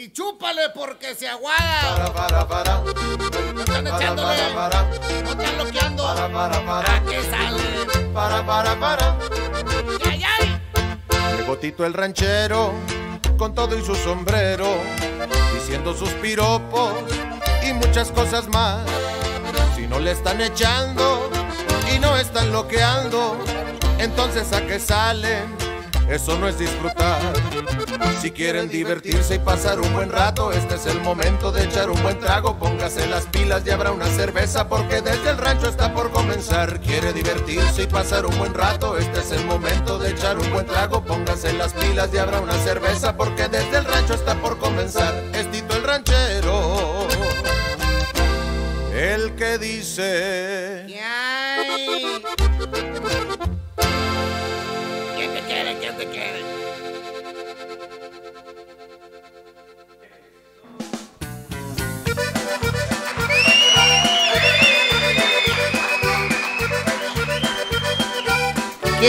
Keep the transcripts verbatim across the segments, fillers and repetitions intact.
y chúpale porque se aguada. Para, para, para. No están echándole, Para, para, no están loqueando. para, para, para. ¿A qué sale? Para, para, para. ¡Ay, ay! Llegó Tito el ranchero, con todo y su sombrero, diciendo sus piropos y muchas cosas más. Si no le están echando y no están loqueando, entonces ¿a qué salen? Eso no es disfrutar. Si quieren divertirse y pasar un buen rato, este es el momento de echar un buen trago. Póngase las pilas y habrá una cerveza, porque desde el rancho está por comenzar. Quiere divertirse y pasar un buen rato, este es el momento de echar un buen trago. Póngase las pilas y habrá una cerveza, porque desde el rancho está por comenzar. Es Tito el ranchero, el que dice... ¡Ay! ¿Quién te quiere? ¿Quién te quiere? ¿Qué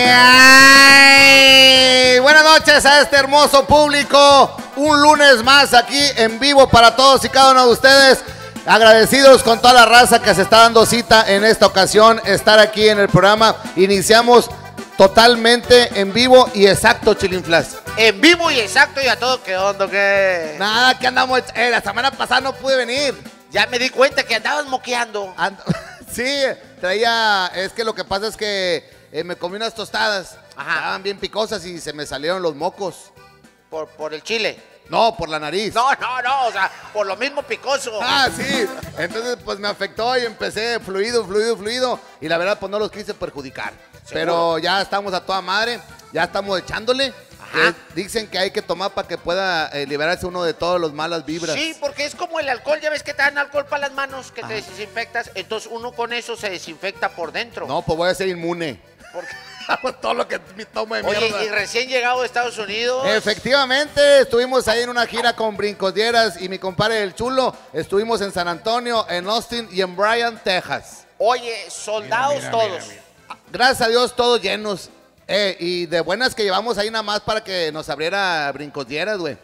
hay? Buenas noches a este hermoso público. Un lunes más aquí en vivo para todos y cada uno de ustedes. Agradecidos con toda la raza que se está dando cita en esta ocasión, estar aquí en el programa. Iniciamos totalmente en vivo y exacto, Chilinflas. En vivo y exacto y a todo, ¿qué onda? ¿Qué? Nada, que andamos. Eh, la semana pasada no pude venir. Ya me di cuenta que andabas moqueando. And sí, traía. Es que lo que pasa es que eh, me comí unas tostadas. Ajá. Estaban bien picosas y se me salieron los mocos. Por, por el chile. No, por la nariz. No, no, no, o sea, por lo mismo picoso. Ah, sí. Entonces, pues me afectó y empecé fluido, fluido, fluido. Y la verdad, pues no los quise perjudicar. ¿Seguro? Pero ya estamos a toda madre. Ya estamos echándole. Ajá. Eh, dicen que hay que tomar para que pueda eh, liberarse uno de todas las malas vibras. Sí, porque es como el alcohol, ya ves que te dan alcohol para las manos, que Ajá. te desinfectas, entonces uno con eso se desinfecta por dentro. No, pues voy a ser inmune. Porque... Hago todo lo que me tomo de mierda. Oye, y recién llegado de Estados Unidos. Efectivamente, estuvimos ahí en una gira con Brincosdieras y mi compadre El Chulo. Estuvimos en San Antonio, en Austin y en Bryan, Texas. Oye, soldados Mira, mira, todos. mira, mira. Gracias a Dios, todos llenos. Eh, y de buenas que llevamos ahí nada más para que nos abriera Brincosdieras, güey.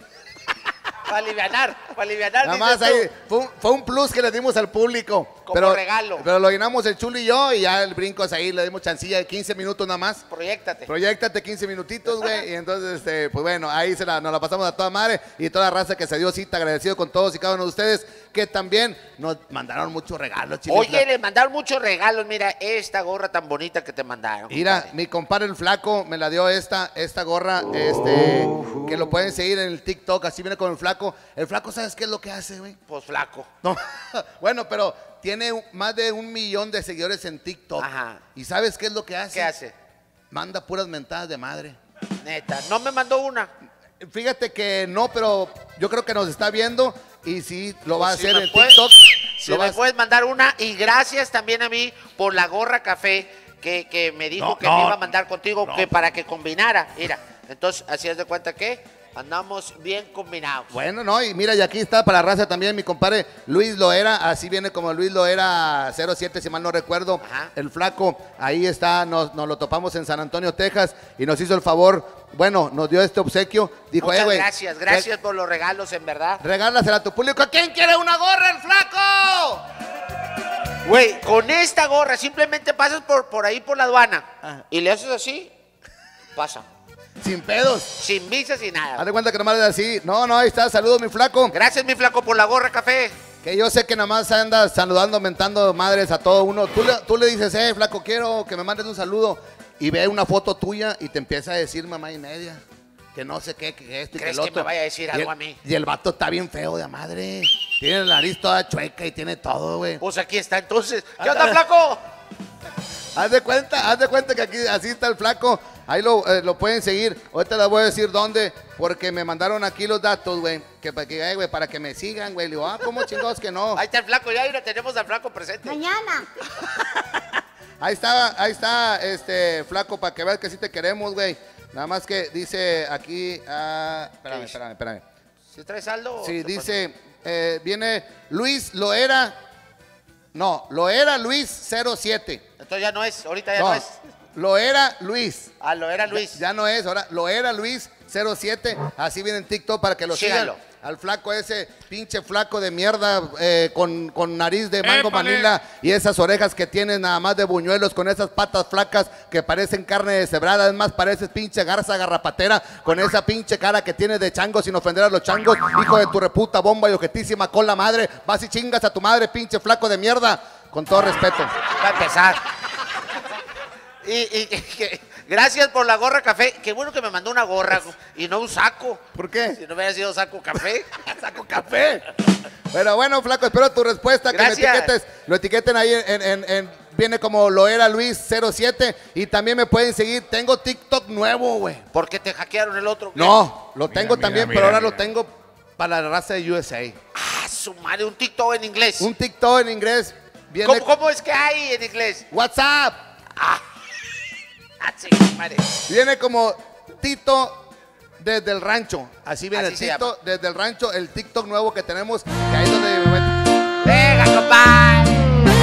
Para alivianar, para alivianar. Nada más ahí, fue un, fue un plus que le dimos al público. Como pero, regalo. Pero lo llenamos el Chulo y yo y ya el Brincos ahí le dimos chancilla de quince minutos nada más. Proyéctate. Proyéctate quince minutitos, güey. Y entonces, este, pues bueno, ahí se la, nos la pasamos a toda madre. Y toda la raza que se dio cita, agradecido con todos y cada uno de ustedes, que también nos mandaron muchos regalos, Chilinflas. Oye, le mandaron muchos regalos. Mira, esta gorra tan bonita que te mandaron. Mira, compadre. mi compadre el flaco me la dio esta, esta gorra, este, que lo pueden seguir en el TikTok, así viene con el flaco. El flaco, ¿sabes qué es lo que hace, güey? Pues flaco. No, bueno, pero tiene un- más de un millón de seguidores en TikTok. Ajá. ¿Y sabes qué es lo que hace? ¿Qué hace? Manda puras mentadas de madre. Neta, no me mandó una. Fíjate que no, pero yo creo que nos está viendo y sí lo va a Pues si hacer me en puede- TikTok. Si Lo me va a- puedes mandar una. Y gracias también a mí por la gorra café que, que me dijo No, que no, me iba a mandar contigo no. que para que combinara. Mira, entonces así es de cuenta que andamos bien combinados. Bueno, no, y mira, y aquí está para la raza también mi compadre Luis Loera, así viene como Luis Loera cero siete, si mal no recuerdo. Ajá. El flaco, ahí está, nos, nos lo topamos en San Antonio, Texas, y nos hizo el favor, bueno, nos dio este obsequio. Dijo, Muchas eh, güey, gracias, gracias por los regalos, en verdad. regálasela a tu público. ¿Quién quiere una gorra, el flaco? Güey, con esta gorra simplemente pasas por, por ahí por la aduana Ajá. y le haces así, pasa. Sin pedos. Sin visa, sin Haz nada. de cuenta que nomás es así. No, no, ahí está, saludos mi flaco. Gracias, mi flaco, por la gorra café. Que yo sé que nada más andas saludando, mentando madres a todo uno. Tú le, tú le dices, eh, flaco, quiero que me mandes un saludo. Y ve una foto tuya y te empieza a decir mamá y media. Que no sé qué, que esto y que ¿Crees el que otro. me vaya a decir Y algo el- a mí? Y el vato está bien feo de madre. Tiene la nariz toda chueca y tiene todo, güey. Pues aquí está entonces. ¿Qué onda, flaco? Haz de cuenta, haz de cuenta que aquí así está el flaco. Ahí lo, eh, lo pueden seguir. Ahorita les voy a decir dónde, porque me mandaron aquí los datos, güey. Que para que, eh, güey, para que me sigan, güey. Le digo, ah, ¿cómo chingados que no? Ahí está el flaco, ya mira, tenemos al flaco presente. Mañana. Ahí está, ahí está, este, flaco, para que veas que sí te queremos, güey. Nada más que dice aquí, ah, espérame, ¿Qué dice? espérame, espérame. ¿Sí traes saldo? o Sí, te dice, eh, viene Luis Loera, no, Loera Luis cero siete. pasó? Entonces ya no es, ahorita ya no, No, es. Loera Luis. Ah, lo era Luis. Ya no es, ahora Loera Luis cero siete, así viene en TikTok para que lo Síganlo. sigan. al flaco ese, pinche flaco de mierda, eh, con, con nariz de mango ¡Épale! manila y esas orejas que tienes nada más de buñuelos, con esas patas flacas que parecen carne deshebrada. Es más, pareces pinche garza garrapatera, con esa pinche cara que tienes de chango sin ofender a los changos. Hijo de tu reputa bomba y objetísima con la madre. Vas y chingas a tu madre, pinche flaco de mierda. Con todo respeto. Va a empezar. Y, y- y que- gracias por la gorra café. Qué bueno que me mandó una gorra y no un saco. ¿Por qué? Si no hubiera sido saco café. Saco café. Pero bueno, flaco, espero tu respuesta. Que Gracias. me etiquetes, lo etiqueten ahí en, en- en- viene como lo era Luis cero siete y también me pueden seguir. Tengo TikTok nuevo, güey. ¿Por qué te hackearon el otro? No, lo Mira, tengo mira, también, mira, pero ahora mira. lo tengo para la raza de U S A. Ah, su madre, un TikTok en inglés. Un TikTok en inglés. Viene ¿Cómo, cómo es que hay en inglés? WhatsApp. Ah, sí, madre. Viene como Tito desde el rancho. Así viene Así se Tito llama. desde el rancho, el TikTok nuevo que tenemos. Que ahí es donde me meto. Venga, compadre.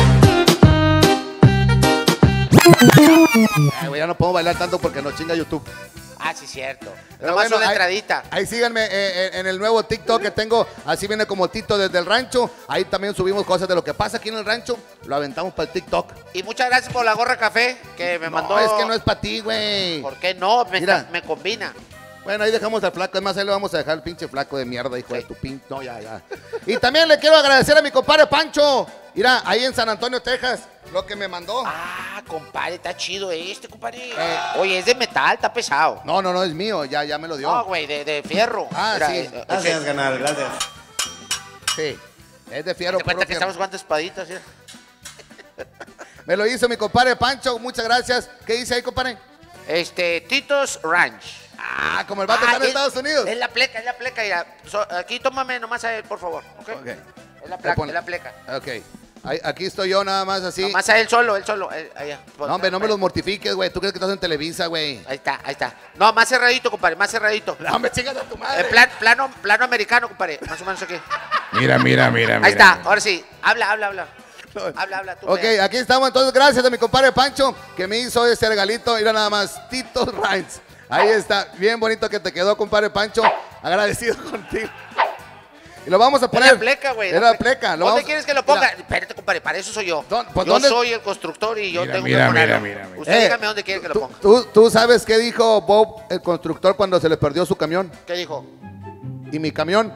Ay, güey, ya no puedo bailar tanto porque nos chinga YouTube. Ah, sí, cierto. Pero Nomás bueno, una ahí- entradita. Ahí síganme eh, eh, en el nuevo TikTok que tengo. Así viene como Tito desde el rancho. Ahí también subimos cosas de lo que pasa aquí en el rancho. Lo aventamos para el TikTok. Y muchas gracias por la gorra café que me mandó. No, es que no es para ti, güey. ¿Por qué no? Me, Mira. me combina. Bueno, ahí dejamos al flaco. Además, ahí le vamos a dejar el pinche flaco de mierda, hijo de Sí. tu pinche. No, ya, ya. Y también le quiero agradecer a mi compadre Pancho. Mira, ahí en San Antonio, Texas, lo que me mandó. Ah, compadre, está chido este, compadre. Eh. Oye, es de metal, está pesado. No, no, no, es mío. Ya, ya me lo dio. No, güey, de, de fierro. Ah, Mira, sí. eh, eh, Gracias, ganar, gracias. Sí. Es de ¿Te fierro. cuenta puro que fierro. estamos jugando espaditas? ¿Sí? Me lo hizo mi compadre Pancho. Muchas gracias. ¿Qué dice ahí, compadre? Este, Tito's Ranch. Ah, como el vato está en es- Estados Unidos. Es la pleca, es la pleca. Ya. So- aquí tómame nomás a él, por favor. ¿Ok? Ok. Es la Le pleca, pone- es la pleca. Ok. Ahí- aquí estoy yo nada más así. Nomás a él solo, él solo. él- allá. No, hombre, no me los mortifiques, güey. ¿Tú crees que estás en Televisa, güey? Ahí está, ahí está. No, más cerradito, compadre, más cerradito. No, me chingas a tu madre. En plan, plano, plano americano, compadre. Más o menos aquí. Mira, mira, mira, mira. Ahí está, ahora sí. Habla, habla, habla. Habla, habla tú. Ok, vea. aquí estamos. Entonces, gracias a mi compadre Pancho que me hizo ese regalito. Mira nada más, Tito Rines. Ahí está. Bien bonito que te quedó, compadre Pancho. Agradecido contigo. Y lo vamos a Es poner. la pleca, güey. Es la pleca. Lo ¿Dónde vamos- quieres que lo ponga? Mira, Espérate, compadre, para eso soy yo. ¿Dónde- pues, yo dónde- soy el constructor y yo Mira, tengo mira, que ponerlo. mira, mira, mira. Usted eh, dígame dónde quiere que lo tú- ponga. Tú, tú sabes qué dijo Bob, el constructor, cuando se le perdió su camión. ¿Qué dijo? Y mi camión.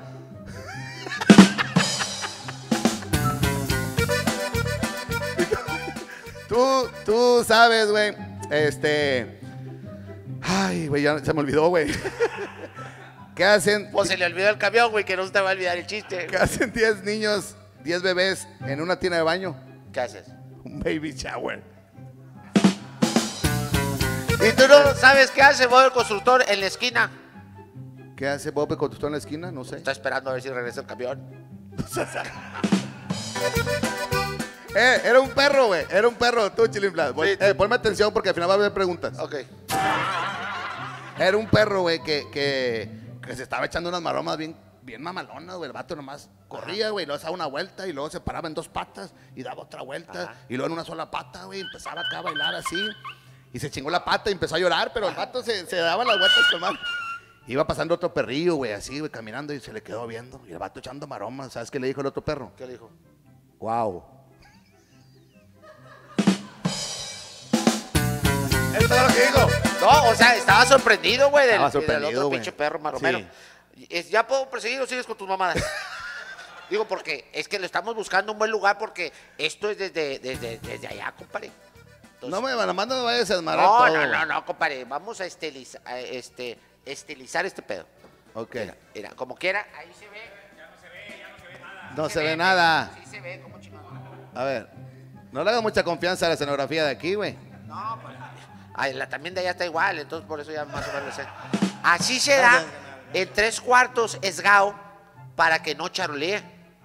tú, tú sabes, güey. Este. Ay, güey, ya se me olvidó, güey. ¿Qué hacen? Pues se le olvidó el camión, güey, que no se te va a olvidar el chiste. ¿Qué hacen diez niños, diez bebés en una tina de baño? ¿Qué haces? Un baby shower. Y tú no sabes qué hace Bob el constructor en la esquina. ¿Qué hace Bob el constructor en la esquina? No sé. Está esperando a ver si regresa el camión. Eh, era un perro, güey. Era un perro, tú, Chilinflas. Voy- Sí. eh, ponme atención porque al final va a haber preguntas. Ok. Era un perro, güey, que, que, que se estaba echando unas maromas bien, bien mamalonas, güey. El vato nomás corría, güey, luego se daba una vuelta y luego se paraba en dos patas y daba otra vuelta. Ajá. Y luego en una sola pata, güey, empezaba acá a bailar así. Y se chingó la pata y empezó a llorar, pero el vato se, se daba las vueltas con mal. Iba pasando otro perrillo, güey, así, güey, caminando y se le quedó viendo. Y el vato echando maromas. ¿Sabes qué le dijo el otro perro? ¿Qué le dijo? Wow. ¿Esto es lo que dijo? No, o sea, estaba sorprendido, güey, del, Estaba del sorprendido, otro güey. pinche perro maromero. Sí. Es- ¿Ya puedo perseguir o sigues con tus mamadas? Digo, porque es que le estamos buscando un buen lugar porque esto es desde, desde, desde allá, compadre. Entonces- No me, nada más no me vayas a desmarar no, todo. no, no, no, compadre. Vamos a estilizar, este, estilizar este pedo. Ok. Mira, mira, como quiera, ahí se ve. No se ve nada. Sí se ve, como chingón. A ver, no le hagas mucha confianza a la escenografía de aquí, güey. No, pues, ay, la también de allá está igual, entonces por eso ya más o menos sé. Así se da en tres cuartos esgao para que no charolee.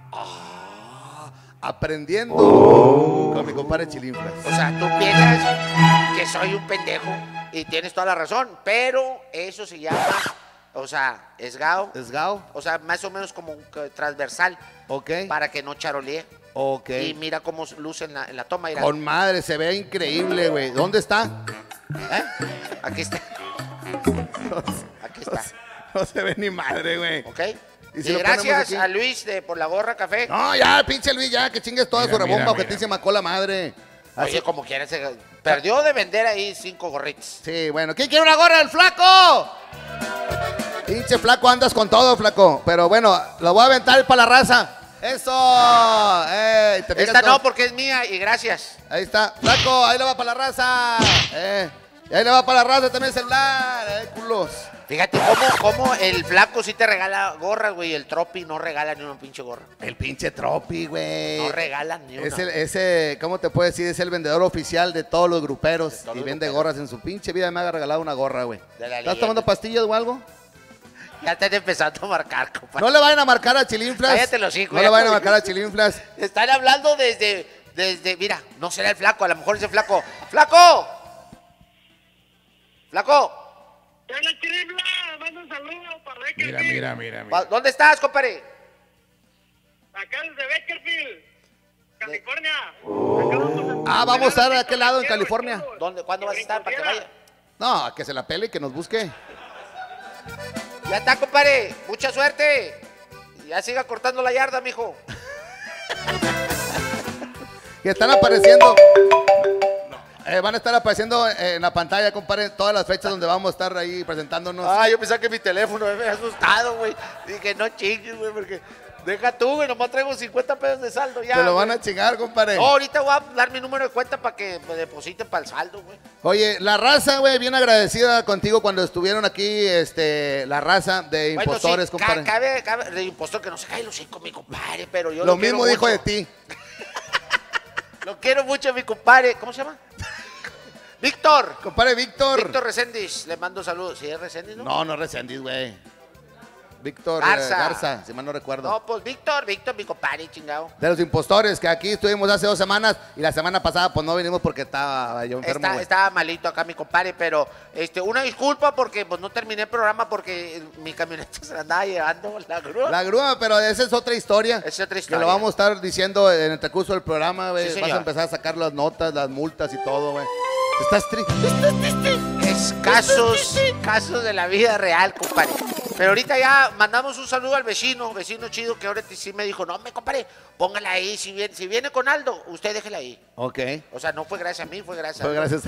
Aprendiendo Oh. con mi compadre Chilinflas. O sea, tú piensas que soy un pendejo y tienes toda la razón, pero eso se llama, o sea, esgao, ¿Esgao? o sea, más o menos como un eh, transversal Ok. para que no charolee. Ok. Y mira cómo luce en la, en la toma. Mira. Con madre, se ve increíble, güey. ¿Dónde está? ¿Eh? Aquí está. Aquí está. No se ve ni madre, güey. ¿Ok? Y, Y, si lo gracias ponemos aquí- a Luis de, por la gorra café. No, ya, pinche Luis, ya, que chingues toda Mira, su rebomba mira, o que mira. te se macó la madre. Así- Oye, como quieras, se perdió de vender ahí cinco gorritos. Sí, bueno, ¿quién quiere una gorra del flaco? Pinche flaco, andas con todo, flaco. Pero bueno, lo voy a aventar para la raza. ¡Eso! ¡Ey! ¿te fijas Esta cómo? no, porque es mía y gracias. Ahí está. Flaco, ahí le va para la raza. Eh. Y ahí le va para la raza también el celular. Eh, culos. Fíjate cómo, cómo el flaco sí te regala gorras, güey. El tropi no regala ni una pinche gorra. El pinche Tropi, güey. No regalan ni una. Es el, ese, ¿cómo te puedo decir? Es el vendedor oficial de todos los gruperos. todos Y los vende gruperos. gorras en su pinche vida. Me ha regalado una gorra, güey. De la ¿Estás leyenda. tomando pastillas o algo? Ya están empezando a marcar, compadre. No le vayan a marcar a Chilinflas. Cállate los hijos, No ya, le vayan a güey. marcar a Chilinflas. Están hablando desde, desde, mira, no será el flaco, a lo mejor es el flaco. ¡Flaco! ¡Flaco! ¡Hola, Chiribla! ¡Manda un saludo para Beckerfield! Mira, mira, mira, Pa- mira. ¿Dónde estás, compadre? Acá desde Beckerfield, California. Acabamos de- Ah, vamos a estar de de aquel lado en quiero, California. quiero. ¿Dónde? ¿Cuándo vas a estar para que vaya? No, que se la pele y que nos busque. Ya está, compadre. Mucha suerte. Ya siga cortando la yarda, mijo. Que están apareciendo. Eh, van a estar apareciendo en la pantalla, compadre, todas las fechas donde vamos a estar ahí presentándonos. Ah, yo pensaba que mi teléfono me había asustado, güey. Dije, no chingues, güey, porque deja tú, güey, nomás traigo cincuenta pesos de saldo ya. Te lo van güey. a chingar, compadre. No, ahorita voy a dar mi número de cuenta para que me depositen para el saldo, güey. Oye, la raza, güey, bien agradecida contigo cuando estuvieron aquí, este, la raza de Bueno, impostores, sí, compadre. ca- cabe, cabe, de impostor que no se cae los cinco, mi compadre, pero yo Lo lo quiero mismo dijo mucho. de ti. Lo quiero mucho, mi compadre. ¿Cómo se llama? Víctor. Compadre Víctor. Víctor Reséndiz, le mando saludos. ¿Sí es Reséndiz, no? No, no Resendiz, güey. Víctor eh, Garza. Garza, si mal no recuerdo. No, pues Víctor, Víctor, mi compadre, chingado. De los impostores, que aquí estuvimos hace dos semanas y la semana pasada pues no vinimos porque estaba yo enfermo, Está, güey. estaba malito acá mi compadre, pero este, una disculpa porque pues no terminé el programa porque mi camioneta se la andaba llevando la grúa. La grúa, pero esa es otra historia. Es otra Que historia. lo vamos a estar diciendo en el transcurso del programa, güey. Sí, Vas a señor. empezar a sacar las notas, las multas y todo, güey. Estás triste. Es casos, casos de la vida real, compadre. Pero ahorita ya mandamos un saludo al vecino, vecino chido, que ahora sí me dijo, no, me compadre, póngala ahí, si viene, si viene con Aldo, usted déjela ahí. Ok. O sea, no fue gracias a mí, fue gracias Pues a gracias.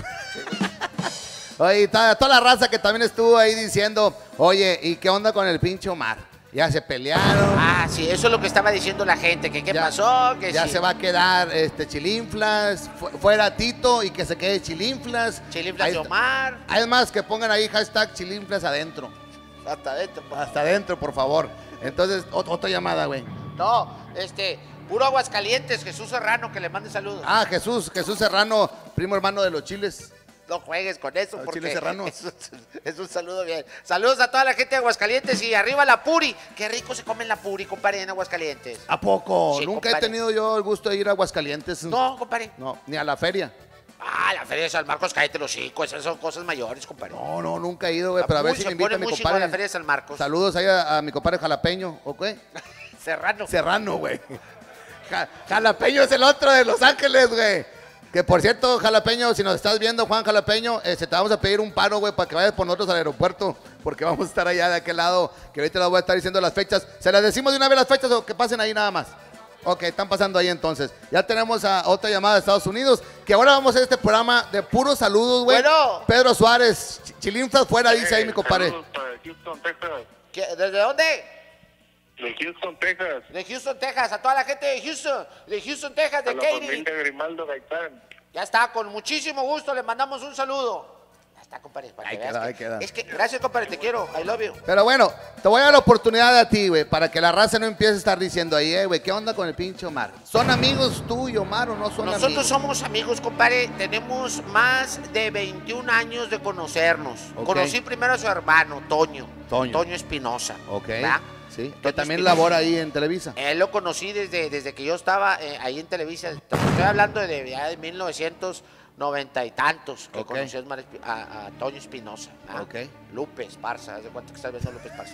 Oye, y toda, toda la raza que también estuvo ahí diciendo, oye, ¿y qué onda con el pinche Omar? Ya se pelearon. Ah, sí, eso es lo que estaba diciendo la gente, que qué ya, pasó, que ya sí. se va a quedar este Chilinflas, fu- fuera Tito y que se quede Chilinflas. Chilinflas Ahí de está. Omar, Además que pongan ahí hashtag Chilinflas adentro. hasta adentro. pues. Hasta adentro, por favor. Entonces, ot- otra llamada, güey. No, este, puro Aguascalientes, Jesús Serrano, que le mande saludos. Ah, Jesús, Jesús Serrano, primo hermano de los chiles. No juegues con eso, Al porque Chile Serrano. es un, es un saludo bien. Saludos a toda la gente de Aguascalientes y arriba la Puri. Qué rico se come la Puri, compadre, en Aguascalientes. ¿A poco? Sí, Nunca he compadre. tenido yo el gusto de ir a Aguascalientes. No, compadre. No, ni a la feria. Ah, la Feria de San Marcos, cállate los hijos, esas son cosas mayores, compadre. No, no, nunca he ido, güey. Ah, Pero a ver uy, si se me invita pone mi muy chingón compadre. la Feria de San Marcos. Saludos ahí a, a mi compadre Jalapeño, ¿ok? Serrano. Serrano, güey. Ja- Jalapeño es el otro de Los Ángeles, güey. Que por cierto, Jalapeño, si nos estás viendo, Juan Jalapeño, este, te vamos a pedir un paro, güey, para que vayas por nosotros al aeropuerto, porque vamos a estar allá de aquel lado, que ahorita les voy a estar diciendo las fechas. ¿Se las decimos de una vez las fechas o que pasen ahí nada más? Ok, están pasando ahí entonces. Ya tenemos a otra llamada de Estados Unidos, que ahora vamos a hacer este programa de puros saludos, güey. Bueno. Pedro Suárez, Ch- Chilinflas fuera, dice ahí mi compadre. Saludos para Houston, Texas. ¿Qué- ¿Desde dónde? De Houston, Texas. De Houston, Texas. A toda la gente de Houston, de Houston, Texas, A de la Katy. familia Grimaldo Gaitán. Ya está, con muchísimo gusto le mandamos un saludo. Ya está, compadre. Para Ahí que veas queda, que- ahí queda. Es que, gracias, compadre, te quiero. I love you. Pero bueno, te voy a dar la oportunidad a ti, güey, para que la raza no empiece a estar diciendo ahí, eh, güey, ¿qué onda con el pinche Omar? ¿Son amigos tú y Omar o no son Nosotros amigos? somos amigos, compadre. Tenemos más de veintiún años de conocernos. Ok. Conocí primero a su hermano, Toño. Toño. Toño Espinosa. Ok, ¿verdad? sí, que Toño también Espinosa. labora ahí en Televisa. Él lo conocí desde, desde que yo estaba eh, ahí en Televisa. Estoy hablando de, ya de mil novecientos noventa y tantos que Ok. conocí a, Osmar Espi- a- a Toño Espinosa. ¿verdad? Ok. Lupe Esparza, ¿de cuánto que estás viendo a Lupe Esparza?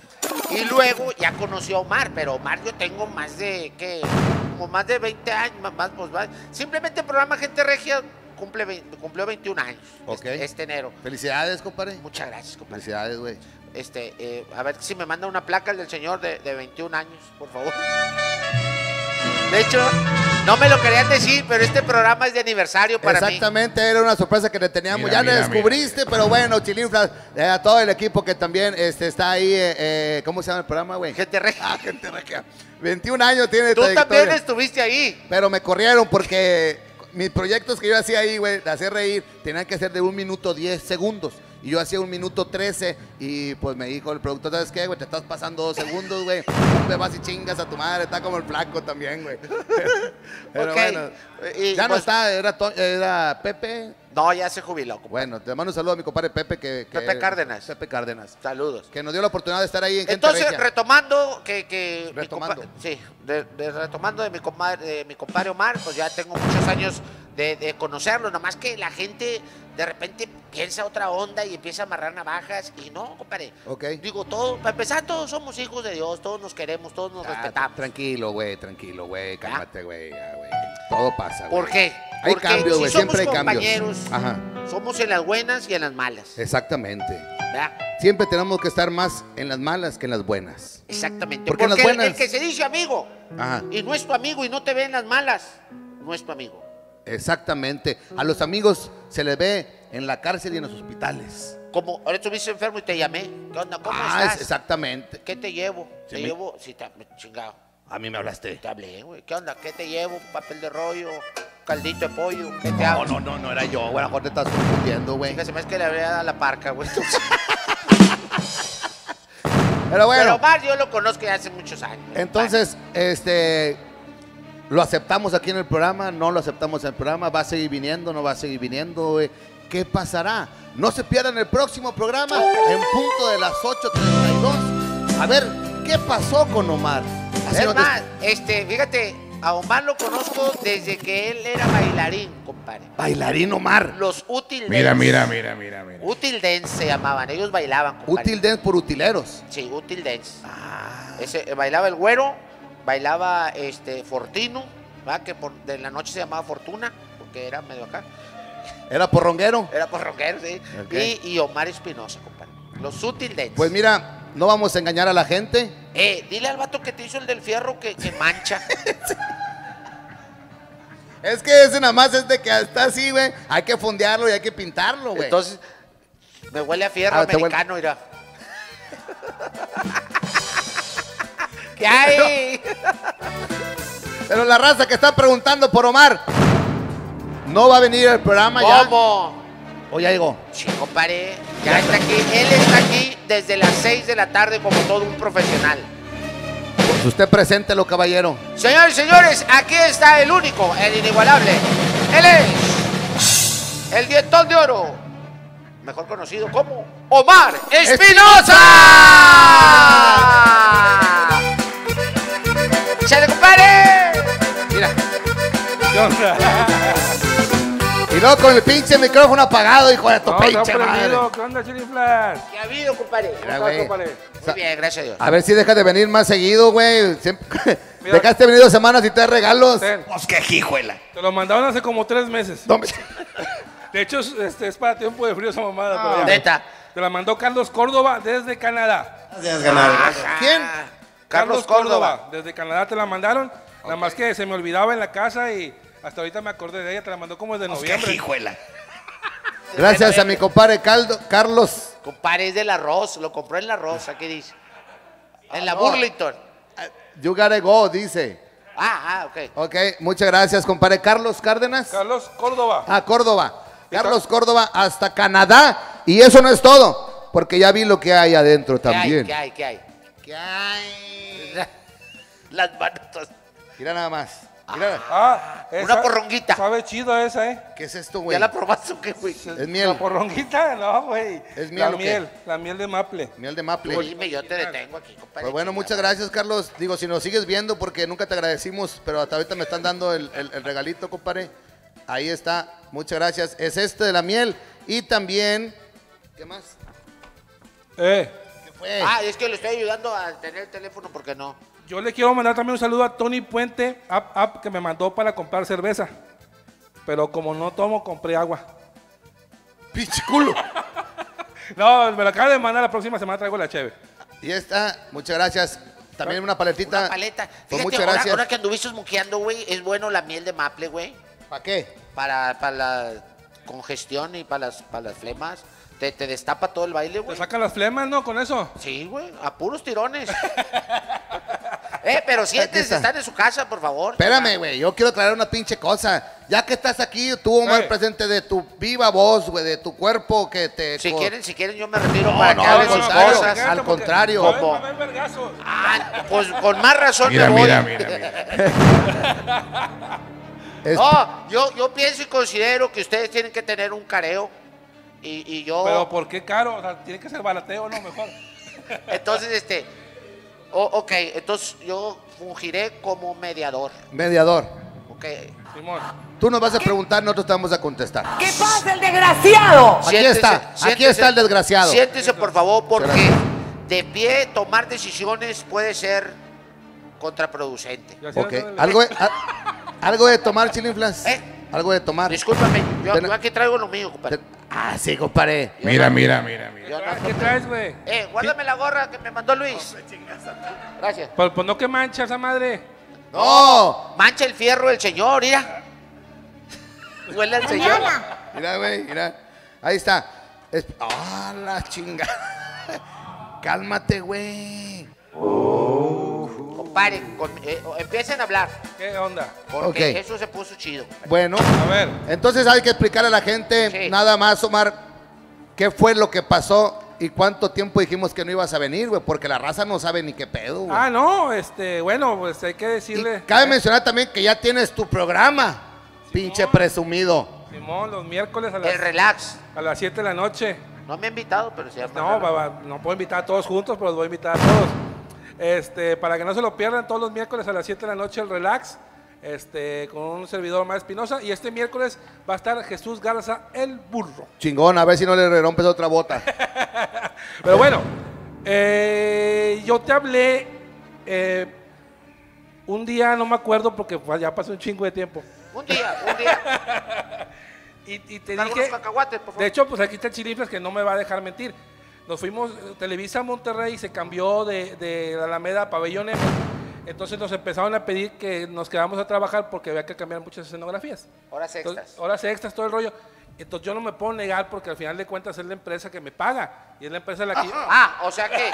Y luego ya conocí a Omar, pero Omar yo tengo más de, ¿qué? Como más de veinte años, más, más, pues, más. Simplemente el programa Gente Regia cumple, veinte cumplió veintiún años Ok. este, este enero. Felicidades, compadre. Muchas gracias, compadre. Felicidades, güey. Este, eh, a ver si me manda una placa el del señor de, de veintiún años, por favor. De hecho, no me lo querían decir, pero este programa es de aniversario para mí. Exactamente, era una sorpresa que le teníamos. Mira, ya mira, le descubriste, mira. pero bueno, Chilinflas, eh, a todo el equipo que también este, está ahí, eh, eh, ¿cómo se llama el programa, güey? Gente regia. Ah, gente regia. veintiún años tiene de Tú también trayectoria. estuviste ahí. Pero me corrieron porque mis proyectos que yo hacía ahí, güey, de hacer reír, tenían que ser de un minuto diez segundos. Y yo hacía un minuto trece y pues me dijo el productor, ¿sabes qué, güey? Te estás pasando dos segundos, güey. No te vas y chingas a tu madre. Está como el flaco también, güey. Pero Ok. bueno, Y, ya no pues, está, era, To- era Pepe. No, ya se jubiló, compadre. Bueno, te mando un saludo a mi compadre Pepe. que, que- Pepe Cárdenas. Pepe Cárdenas. Saludos. Que nos dio la oportunidad de estar ahí en Gente Entonces, Regia. retomando que, que mi Retomando. compa- sí, de, de- retomando de mi compadre, de mi compadre Omar, pues ya tengo muchos años de, de conocerlo, nomás que la gente de repente piensa otra onda y empieza a amarrar navajas y no, compadre. Ok. Digo, todo, para empezar, todos somos hijos de Dios, todos nos queremos, todos nos Ah, respetamos. Tranquilo, güey, tranquilo, güey. Cálmate, güey. ya, güey. Todo pasa, güey. ¿Por qué? Hay Porque cambios, si güey. somos Siempre hay cambios. compañeros, Ajá. somos en las buenas y en las malas. Exactamente. ¿Verdad? Siempre tenemos que estar más en las malas que en las buenas. Exactamente. Porque Porque, en las el- buenas- el que se dice amigo Ajá. y no es tu amigo y no te ve en las malas, no es tu amigo. Exactamente. A los amigos se les ve en la cárcel y en los hospitales. Como ahora estuviste enfermo y te llamé. ¿Qué onda? ¿Cómo Ah, estás? es- exactamente. ¿Qué te llevo? Sí, te me- llevo, sí, te, chingado. A mí me hablaste. Te hablé, güey. ¿Qué onda? ¿Qué te llevo? ¿Papel de rollo? ¿Caldito de pollo? ¿Qué te No, hago? no, no, no era yo, güey. A lo mejor te estás confundiendo, güey. Que se me es que le habría dado la parca, güey. Pero bueno. Pero Omar yo lo conozco ya hace muchos años. Entonces, este, lo aceptamos aquí en el programa, no lo aceptamos en el programa, va a seguir viniendo, no va a seguir viniendo, güey. ¿Qué pasará? No se pierdan el próximo programa en punto de las ocho treinta y dos. A ver, ¿qué pasó con Omar? A ver, Es ¿dónde más, este, fíjate, a Omar lo conozco desde que él era bailarín, compadre. está? Bailarín Omar. Los Útil Mira, Dance. mira, mira, mira, mira. Útil Dance se llamaban, ellos bailaban, compadre. Útil dance por utileros. Sí, Útil Dance. Ah, Ese, eh, bailaba el güero, bailaba este Fortino, ¿verdad? Que por, de la noche se llamaba Fortuna, porque era medio acá. era porronguero. Era por rockero, sí. Ok. Y, y Omar Espinosa, compadre. Los Útil Dance. Pues mira, no vamos a engañar a la gente. Eh, dile al vato que te hizo el del fierro que, que mancha. Es que ese nada más es de que está así, güey. Hay que fondearlo y hay que pintarlo, güey. Entonces, me huele a fierro Ah, te huele- americano, mira. ¿Qué hay? Pero la raza que está preguntando por Omar no va a venir al programa ya. ¿Cómo? O ya llegó. Sí, compadre, ya está aquí. Él está aquí desde las seis de la tarde como todo un profesional. Pues usted preséntelo, caballero. Señores y señores, aquí está el único, el inigualable. Él es el dientón de oro, mejor conocido como Omar Espinosa. ¡Chale, compadre! Mira. ¿Qué onda? Y luego con el pinche micrófono apagado, hijo de tu No, no, pinche madre. prendido. ¿Qué onda, Chilinflas? ¿Qué ha habido, compadre? Mira, ¿Cómo estás, güey. compadre? Muy bien, gracias a Dios. A ver si dejas de venir más seguido, güey. Siempre- Mira. Dejaste de venir dos semanas y te das regalos. Ten, Pues qué hijuela. te lo mandaron hace como tres meses. No me- De hecho, es, este, es para tiempo de frío esa mamada. Ah, pero ya. neta. Te la mandó Carlos Córdoba desde Canadá. Ajá. ¿Quién? Carlos Córdoba. Desde Canadá te la mandaron. Nada más que se me olvidaba en la casa y hasta ahorita me acordé de ella. Te la mandó como de Pues qué noviembre. hijuela. Gracias a mi compadre Caldo- Carlos. Compadre, es del arroz, lo compró en la arroz, aquí dice. En la no. Burlington. You gotta go, dice. Ah, ah, ok. Ok, muchas gracias, compadre Carlos Cárdenas. Carlos Córdoba. Ah, Córdoba. Carlos Córdoba hasta Canadá. Y eso no es todo, porque ya vi lo que hay adentro ¿Qué hay? también. ¿Qué hay? ¿Qué hay? ¿Qué hay? Las manos. Mira nada más. Mira. Ah, Una porronguita. Sabe chido esa, ¿eh? ¿Qué es esto, güey? ¿Ya la probaste o qué, güey? Es miel. La porronguita, no, güey. ¿Es miel La o qué? miel, la miel de maple. Miel de maple. Dime, yo te detengo aquí, compadre. Pues bueno, muchas gracias, Carlos. Digo, si nos sigues viendo, porque nunca te agradecimos, pero hasta ahorita me están dando el, el- el regalito, compadre. Ahí está. Muchas gracias. Es este de la miel. Y también... ¿Qué más? Eh, ¿Qué fue? Ah, es que le estoy ayudando a tener el teléfono porque no. yo le quiero mandar también un saludo a Tony Puente, app, app, que me mandó para comprar cerveza. Pero como no tomo, compré agua. ¡Pinche culo! No, me lo acaban de mandar, la próxima semana traigo la cheve. Y esta, muchas gracias. También una paletita. Una paleta. Pues Fíjate, muchas ahora, gracias. ahora que anduviste moqueando, güey, es bueno la miel de maple, güey. ¿Para qué? Para, para la congestión y para las, para las flemas. Te, te destapa todo el baile, ¿Te güey. sacan las flemas, no, con eso? Sí, güey, a puros tirones. eh, pero siéntense, están en su casa, por favor. Espérame, güey, yo quiero traer una pinche cosa. Ya que estás aquí, tú, Omar, Ey. presente de tu viva voz, güey, de tu cuerpo que te... Si co- quieren, si quieren, yo me retiro No, para no, que al hablen sus contrario, cosas. al contrario. Va a haber- ¿Cómo? va a haber vergazos. Ah, pues con más razón Mira, me voy. mira, mira, mira. Es- No, yo, yo pienso y considero que ustedes tienen que tener un careo. Y, y yo. Pero ¿por qué caro? O sea, tiene que ser barateo, no, mejor. Entonces, este. o- ok, entonces yo fungiré como mediador. Mediador. Ok. Simón. Tú nos vas a preguntar, nosotros te vamos a contestar. ¿Qué pasa, el desgraciado? Aquí Siéntese, está, aquí siéntese. está el desgraciado. Siéntese, por favor, porque Gracias. de pie tomar decisiones puede ser contraproducente. Ya se Ok, nos- algo de, a- algo de tomar, Chilinflas. ¿Eh? Algo de tomar. Discúlpame, yo, Ten- yo aquí traigo lo mío, compadre. Ah, sí, compadre. Mira, mira, mira, mira. Yo no- ¿Qué traes, güey? Eh, guárdame la gorra que me mandó Luis. Gracias. Pues, pues no que mancha esa madre. No. Mancha el fierro del señor, mira. Huele al señor. Mira, güey, mira. Ahí está. Es- Ah, la chinga. Cálmate, güey. Compadre, con- eh, empiecen a hablar. ¿Qué onda? Porque Ok. eso se puso chido. Bueno, A ver. entonces hay que explicarle a la gente Sí. nada más, Omar, qué fue lo que pasó y cuánto tiempo dijimos que no ibas a venir, güey, porque la raza no sabe ni qué pedo, güey. Ah, no, este, bueno, pues hay que Y decirle. cabe mencionar también que ya tienes tu programa, pinche presumido. Simón, los miércoles a las, El relax. a las siete de la noche. No me ha invitado, pero se llama. No, va- va- no puedo invitar a todos juntos, pero los voy a invitar a todos. Este, para que no se lo pierdan, todos los miércoles a las siete de la noche el relax, este, con un servidor más Espinosa. Y este miércoles va a estar Jesús Garza, el burro. Chingón, a ver si no le rompes otra bota. Pero bueno, eh, yo te hablé eh, un día, no me acuerdo porque pues, ya pasó un chingo de tiempo. Un día, un día. Y, y te Dale dije, unos cacahuates, por favor. de hecho, pues aquí está el Chiliflas que no me va a dejar mentir. Nos fuimos, eh, Televisa Monterrey se cambió de, de la Alameda a Pabellón M. Entonces nos empezaron a pedir que nos quedamos a trabajar porque había que cambiar muchas escenografías. Horas Entonces, extras. horas extras, todo el rollo. Entonces yo no me puedo negar porque al final de cuentas es la empresa que me paga. Y es la empresa la que... Ah, o sea que.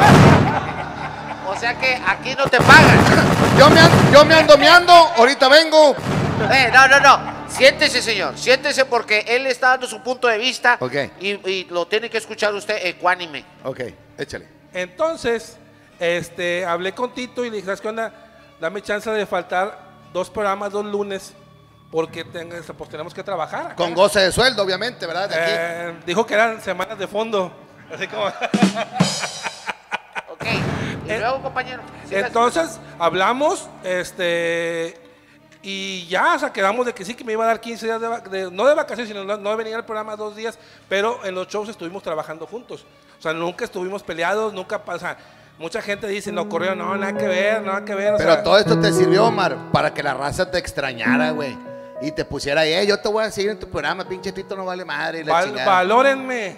O sea que aquí no te pagan. Yo me, an- yo me ando meando, ahorita vengo. Eh, no, no, no. Siéntese, señor. Siéntese porque él está dando su punto de vista. Ok. Y, y lo tiene que escuchar usted ecuánime. Ok, échale. Entonces, este, hablé con Tito y le dije, ¿sabes qué onda? Dame chance de faltar dos programas, dos lunes, porque tenga- pues, tenemos que trabajar. acá". Con goce de sueldo, obviamente, ¿verdad? De aquí. Eh, dijo que eran semanas de fondo. Así como... Ok. Y luego, compañero. siga- Entonces, hablamos, este... Y ya, o sea, quedamos de que sí, que me iba a dar quince días de, vac- de- no de vacaciones, sino no, no de venir al programa dos días, pero en los shows estuvimos trabajando juntos. O sea, nunca estuvimos peleados, nunca pasa. Mucha gente dice, no, correo, no, nada que ver, nada que ver. o Pero sea, todo esto te sirvió, Omar, para que la raza te extrañara, güey. Y te pusiera ahí, "Eh, yo te voy a seguir en tu programa, pinche Tito no vale madre. Y la val- chingada. valórenme.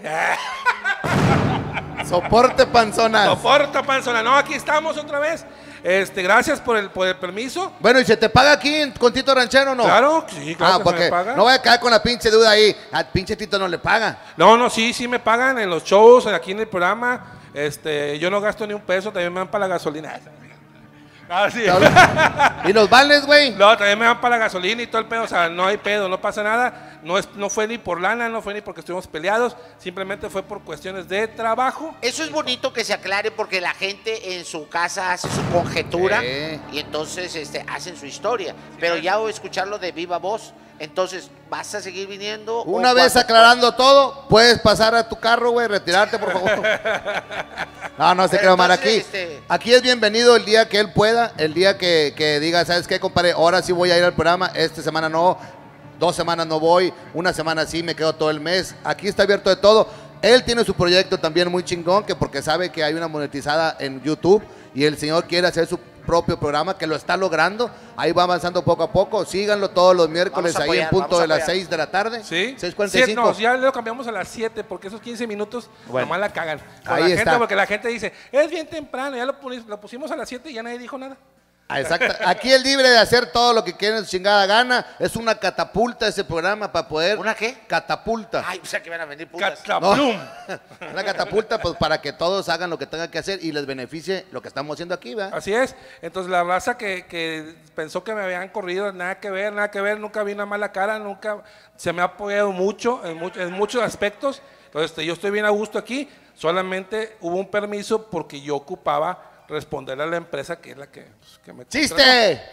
Soporte panzonas. Soporta, panzona. No, aquí estamos otra vez. Este, gracias por el, por el permiso. Bueno, ¿y se te paga aquí en- con Tito Ranchero o no? Claro, sí, claro Ah, que se porque me paga. no voy a quedar con la pinche duda ahí. Al pinche Tito no le paga. No, no, sí, sí me pagan en los shows, aquí en el programa. Este, yo no gasto ni un peso, también me dan para la gasolina. Ah, sí. ¿Y los vales, güey? No, también me dan para la gasolina y todo el pedo, o sea, no hay pedo, no pasa nada. No, es, no fue ni por lana, no fue ni porque estuvimos peleados, simplemente fue por cuestiones de trabajo. Eso es bonito que se aclare porque la gente en su casa hace su conjetura Sí. y entonces este, hacen su historia. Pero ya o escucharlo de viva voz, entonces vas a seguir viniendo. o Una vez cuando- aclarando todo, puedes pasar a tu carro, güey, retirarte, por favor. No, no se Pero creo mal aquí. entonces, este- Aquí es bienvenido el día que él pueda, el día que, que diga, ¿sabes qué, compadre? Ahora sí voy a ir al programa, esta semana no, dos semanas no voy, una semana sí, me quedo todo el mes. Aquí está abierto de todo. Él tiene su proyecto también muy chingón, que porque sabe que hay una monetizada en YouTube y el señor quiere hacer su propio programa que lo está logrando. Ahí va avanzando poco a poco. Síganlo todos los miércoles Vamos a ahí apoyar, en punto vamos a de las apoyar. seis de la tarde. Sí. seis cuarenta y Siete, cinco. no, ya lo cambiamos a las siete porque esos quince minutos Bueno. nomás la cagan. Con Ahí la está. gente, porque la gente dice, es bien temprano, ya lo, punis- lo pusimos a las siete y ya nadie dijo nada. Ah, exacto. Aquí es libre de hacer todo lo que quieren en su chingada gana. Es una catapulta ese programa para poder. ¿Una qué? Catapulta. Ay, o sea que van a venir putas. Cataplum. Una catapulta, pues para que todos hagan lo que tengan que hacer y les beneficie lo que estamos haciendo aquí, ¿verdad? Así es. Entonces la raza que, que pensó que me habían corrido, nada que ver, nada que ver, nunca vi una mala cara, nunca se me ha apoyado mucho en, mucho, en muchos aspectos. Entonces este, yo estoy bien a gusto aquí, solamente hubo un permiso porque yo ocupaba responderle a la empresa que es la que, pues, que me contrató. ¡Chiste!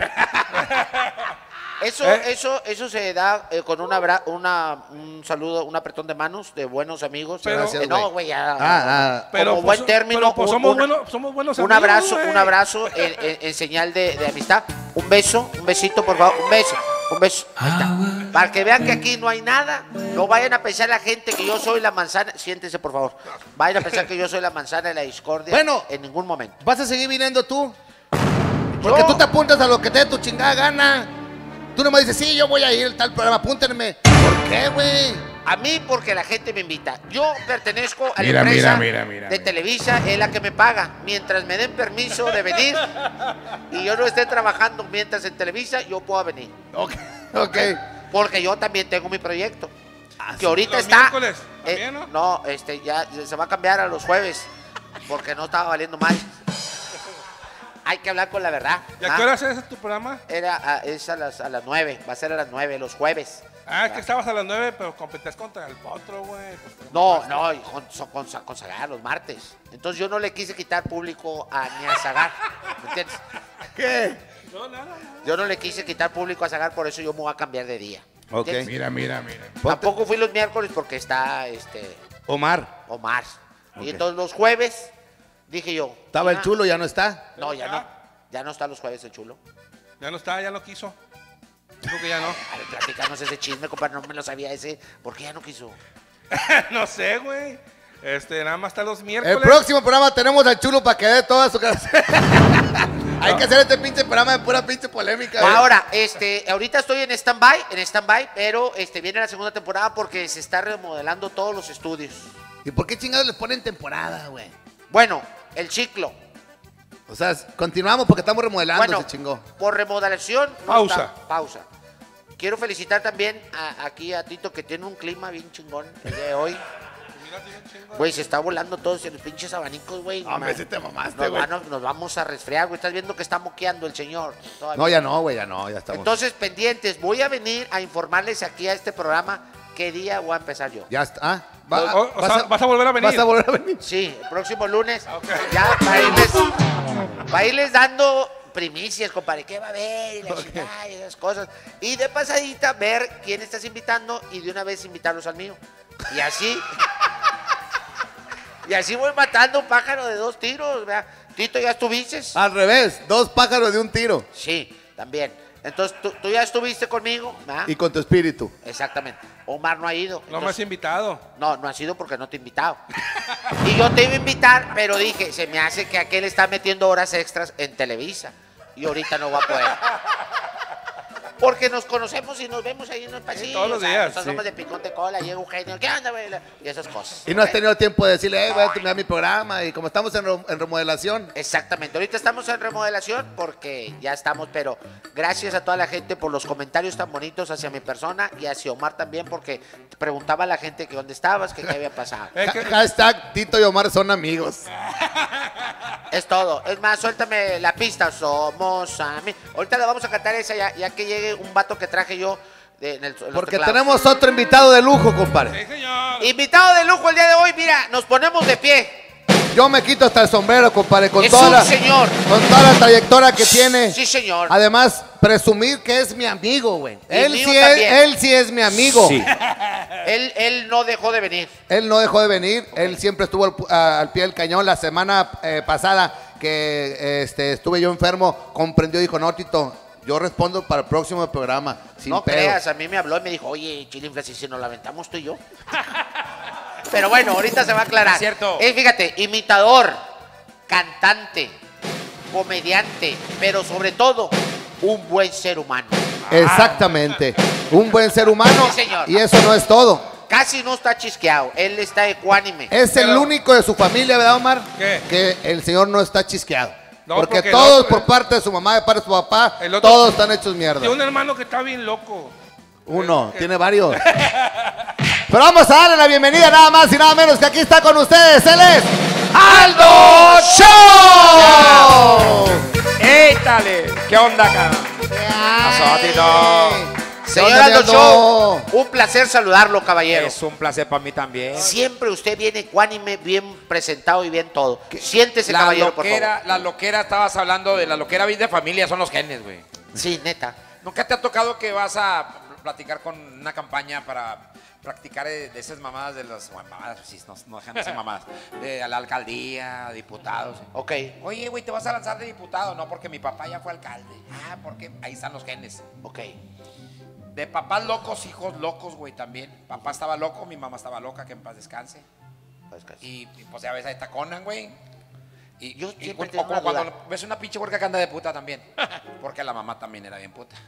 Eso, ¿Eh? eso, eso se da eh, con una, abra- una, un saludo, un apretón de manos de buenos amigos. Pero- Eh, no, güey, ya. Ah, ah. Pero, como pues, buen término, pero, pues, un- somos, un- buenos, somos buenos Un amigos, abrazo, güey. un abrazo en, en- en señal de, de amistad. Un beso, un besito, por favor, un beso, un beso. Ahí está. Para que vean que aquí no hay nada. No vayan a pensar la gente que yo soy la manzana. Siéntese, por favor. Vayan a pensar que yo soy la manzana de la discordia. Bueno. En ningún momento. ¿Vas a seguir viniendo tú? Porque Yo- tú te apuntas a lo que te dé tu chingada gana. Tú nomás dices, sí, yo voy a ir al tal programa, apúntenme. ¿Por qué, güey? A mí porque la gente me invita. Yo pertenezco a la Mira, empresa mira, mira, mira, de mira. Televisa, es la que me paga. Mientras me den permiso de venir y yo no esté trabajando mientras en Televisa, yo puedo venir. Ok, ok. Porque yo también tengo mi proyecto. Que ahorita Los está. miércoles, eh, también, ¿no? no, este ya se va a cambiar a los jueves. Porque no estaba valiendo mal. Hay que hablar con la verdad. ¿Y a ¿ah? qué hora haces tu programa? Era a, es a las, a las nueve. Va a ser a las nueve, los jueves. Ah, es que estabas a las nueve, pero competías contra el potro, güey. Pues, No, no, y con, so- con, Sa- con Zagar los martes. Entonces yo no le quise quitar público a, ni a Zagar. ¿Me entiendes? ¿Qué? No, nada, nada. Yo no le quise quitar público a Zagar, por eso yo me voy a cambiar de día. Ok. ¿Entiendes? Mira, mira, mira. Tampoco fui los miércoles porque está este Omar. Omar. Ok. Y entonces los jueves dije yo. Estaba el "Ah, chulo, ya no está. No, ya no. Ya no está los jueves el chulo. Ya no está, ya no quiso. Dijo que ya no. A ver, platícanos ese chisme, compadre. No me lo sabía ese. ¿Por qué ya no quiso? No sé, güey. Este, nada más está los miércoles. El próximo programa tenemos al chulo para que dé toda su casa. Hay que hacer este pinche programa de pura pinche polémica. ¿eh? Ahora, este, ahorita estoy en stand-by, en stand-by, pero este, viene la segunda temporada porque se está remodelando todos los estudios. ¿Y por qué chingados les ponen temporada, güey? Bueno, el ciclo. O sea, continuamos porque estamos remodelando, Bueno, se chingó. por remodelación. no Pausa. está- pausa. Quiero felicitar también a- aquí a Tito que tiene un clima bien chingón el día de hoy. Güey, se está volando todos en los pinches abanicos, güey. Hombre, Ma- sí te mamaste, nos, güey. van a- nos vamos a resfriar, güey. Estás viendo que está moqueando el señor. todavía. No, ya no, güey, ya no, ya estamos. Entonces, pendientes, voy a venir a informarles aquí a este programa qué día voy a empezar yo. Ya está. Ah, O- o sea, vas a volver a venir. Vas a volver a venir. Sí, el próximo lunes. Ok. Ya para irles, para irles dando primicias, compadre. ¿Qué va a haber? Y la chingada y esas cosas. Y de pasadita, ver quién estás invitando y de una vez invitarlos al mío. Y así. y así voy matando un pájaro de dos tiros. ¿Verdad? Tito, ¿ya estuviste? Al revés, dos pájaros de un tiro. Sí, también. Entonces, tú, tú ya estuviste conmigo. ¿verdad? Y con tu espíritu. Exactamente. Omar no ha ido. No me has Entonces- invitado. No, no ha sido porque no te he invitado. Y yo te iba a invitar, pero dije, se me hace que aquel está metiendo horas extras en Televisa. Y ahorita no va a poder. Porque nos conocemos y nos vemos ahí en el pasillo. todos los o sea, días, nosotros sí. somos de picón de cola, llega Eugenio, ¿qué onda, güey? Y esas cosas. Y no has tenido tiempo de decirle, eh, voy a terminar mi programa. Y como estamos en, re- en remodelación. Exactamente, ahorita estamos en remodelación porque ya estamos, pero gracias a toda la gente por los comentarios tan bonitos hacia mi persona y hacia Omar también, porque preguntaba a la gente que dónde estabas, que qué había pasado. Eh, Ha- que- Hashtag Tito y Omar son amigos. Es todo. Es más, suéltame la pista. Somos amigos. Ahorita le vamos a cantar esa ya, ya que llegue un vato que traje yo de- en el, en los Porque teclados. tenemos otro invitado de lujo, compadre. Sí, señor. Invitado de lujo el día de hoy. Mira, nos ponemos de pie. Yo me quito hasta el sombrero, compadre, con Es toda un la, señor. con toda la trayectoria que tiene. Sí, señor. Además, presumir que es mi amigo, güey. Y Él mío sí es, también. él sí es mi amigo. Él, él no dejó de venir. Él no dejó de venir, él siempre estuvo al, pu- a- al pie del cañón. La semana eh, pasada que este, estuve yo enfermo, comprendió y dijo, no, Tito, yo respondo para el próximo programa, sin No pedo. creas, a mí me habló y me dijo, oye, Chilinflas, ¿y si nos la aventamos tú y yo? Pero bueno, ahorita se va a aclarar. Es cierto. Eh, fíjate, imitador, cantante, comediante, pero sobre todo, un buen ser humano. Exactamente. Un buen ser humano. Sí, señor. Y eso no es todo. Casi no está chisqueado, él está ecuánime. Es el Pero- único de su familia, ¿verdad, Omar? ¿Qué? Que el señor no está chisqueado. No, porque, porque el todos otro- por parte de su mamá, de parte de su papá, El otro- todos están hechos mierda. Tiene un hermano que está bien loco. Uno, tiene varios. Pero vamos a darle la bienvenida nada más y nada menos que aquí está con ustedes. Él es Aldo Show. ¡Éitale! ¿Qué onda, acá? Ay. Señor ¿Dónde Aldo ando? Show, un placer saludarlo, caballero. Es un placer para mí también. Siempre usted viene ecuánime, bien presentado y bien todo. Siéntese, La caballero, por loquera, favor. la loquera, estabas hablando de la loquera vida de familia, son los genes, güey. Sí, neta. ¿Nunca te ha tocado que vas a platicar con una campaña para practicar de, de esas mamadas de las bueno, mamadas, sí, no, no dejan de ser mamadas, de la alcaldía, diputados? Ok. Oye, güey, te vas a lanzar de diputado, no porque mi papá ya fue alcalde. Ah, porque ahí están los genes. Ok. De papás locos, hijos locos, güey, también. Papá estaba loco, mi mamá estaba loca, que en paz descanse. Pues casi. Y, y, pues ya ves, ahí está Conan, güey. Y, Yo y- siempre o tengo como una cuando duda. ves una pinche huerca que anda de puta también. Porque la mamá también era bien puta.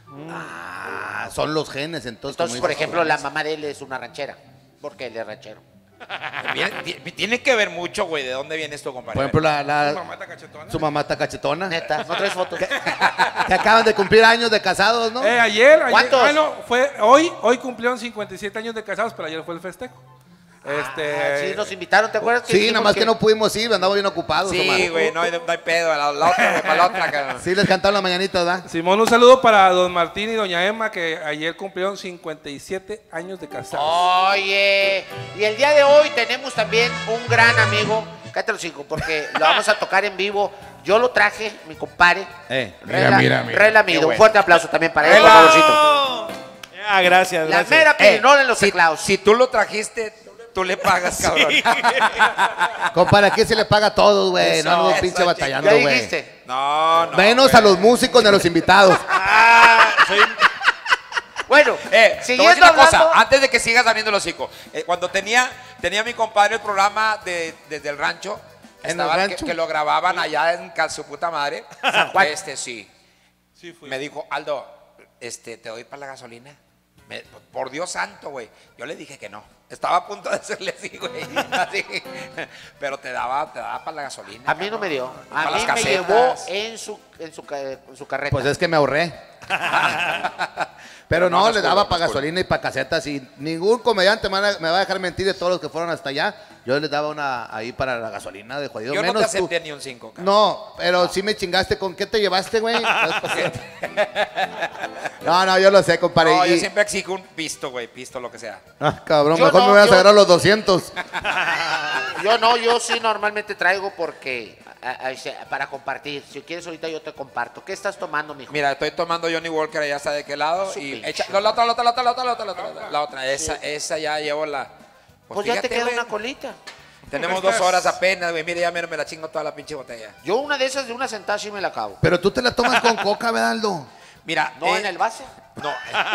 Ah, son los genes, entonces. Entonces, como por dices, ejemplo, la mamá de él es una ranchera. Porque él es ranchero. Viene- ti- tiene que ver mucho, güey, de dónde viene esto, compadre. Por ejemplo, la, la- Su mamá está cachetona. su mamá está cachetona. Neta, no traes fotos. Que acaban de cumplir años de casados, ¿no? Eh, ayer, ayer, ¿Cuántos? bueno, fue hoy, hoy cumplieron cincuenta y siete años de casados, pero ayer fue el festejo. Ah, Este, sí, nos invitaron, ¿te acuerdas? Sí, nada dijimos más que no pudimos ir, andamos bien ocupados, Omar. Sí, güey, no, hay- no hay pedo. La, la otra, güey, para la otra, cabrón. Sí, les cantaron la mañanita, ¿verdad? Simón, un saludo para don Martín y doña Emma, que ayer cumplieron cincuenta y siete años de casados. Oye, y el día de hoy tenemos también un gran amigo, cállate los hijos, porque lo vamos a tocar en vivo. Yo lo traje, mi compadre. Eh, Rela, mira, mira. Rela Mido. Qué Un bueno. fuerte aplauso también para él, por favorcito. Ah, gracias, La gracias. mera Eh, pirinola en los si, teclados. si tú lo trajiste, tú le pagas, cabrón. compadre, aquí se le paga a todos, güey. Eso, No andamos eso, pinche chico. batallando, ¿Ya güey. dijiste? No, no. Menos güey. a los músicos ni a los invitados. Ah, soy... Bueno, Eh, te voy a decir siguiendo una cosa, hablando. antes de que sigas abriendo el hocico. Eh, cuando tenía, tenía mi compadre el programa de, desde el rancho, ¿En el estaba- rancho? Que, que lo grababan allá en ca- su puta madre. Este sí. Sí, fui. Me dijo, Aldo, este, ¿te doy para la gasolina? Me- por Dios santo, güey. Yo le dije que no. Estaba a punto de hacerle así, güey. Así. Pero te daba, te daba para la gasolina. A mí no me dio. A Para mí las me casetas. llevó en su, en su, ca- en su carreta. Pues es que me ahorré. Pero no, no, no le es daba cool, no para es cool. gasolina y para casetas y ningún comediante me va a me va a dejar mentir de todos los que fueron hasta allá. Yo les daba una ahí para la gasolina de jodido. Yo no Menos te tú. acepté ni un cinco, cabrón. No, pero sí me chingaste. ¿Con qué te llevaste, güey? No, no, yo lo sé, compadre. No, yo Y- siempre exijo un pisto, güey, pisto, lo que sea. Ah, cabrón, Yo mejor no, me voy a yo- agarrar los doscientos. Yo no, yo sí normalmente traigo porque a- a- se- para compartir. Si quieres ahorita yo te comparto. ¿Qué estás tomando, mijo? Mira, estoy tomando Johnny Walker, ya está de qué lado. Su Y pinche echa, no, la otra, la otra, la otra, la otra, la otra, la otra, la otra. Esa, esa ya llevo la. Pues ya te fíjate, queda güey, una colita. Tenemos dos horas apenas, güey. Mire, ya me, me la chingo toda la pinche botella. Yo una de esas de una sentada sí me la acabo. Pero tú te la tomas con coca, ¿verdad, Aldo? Mira, No eh, en el base. No.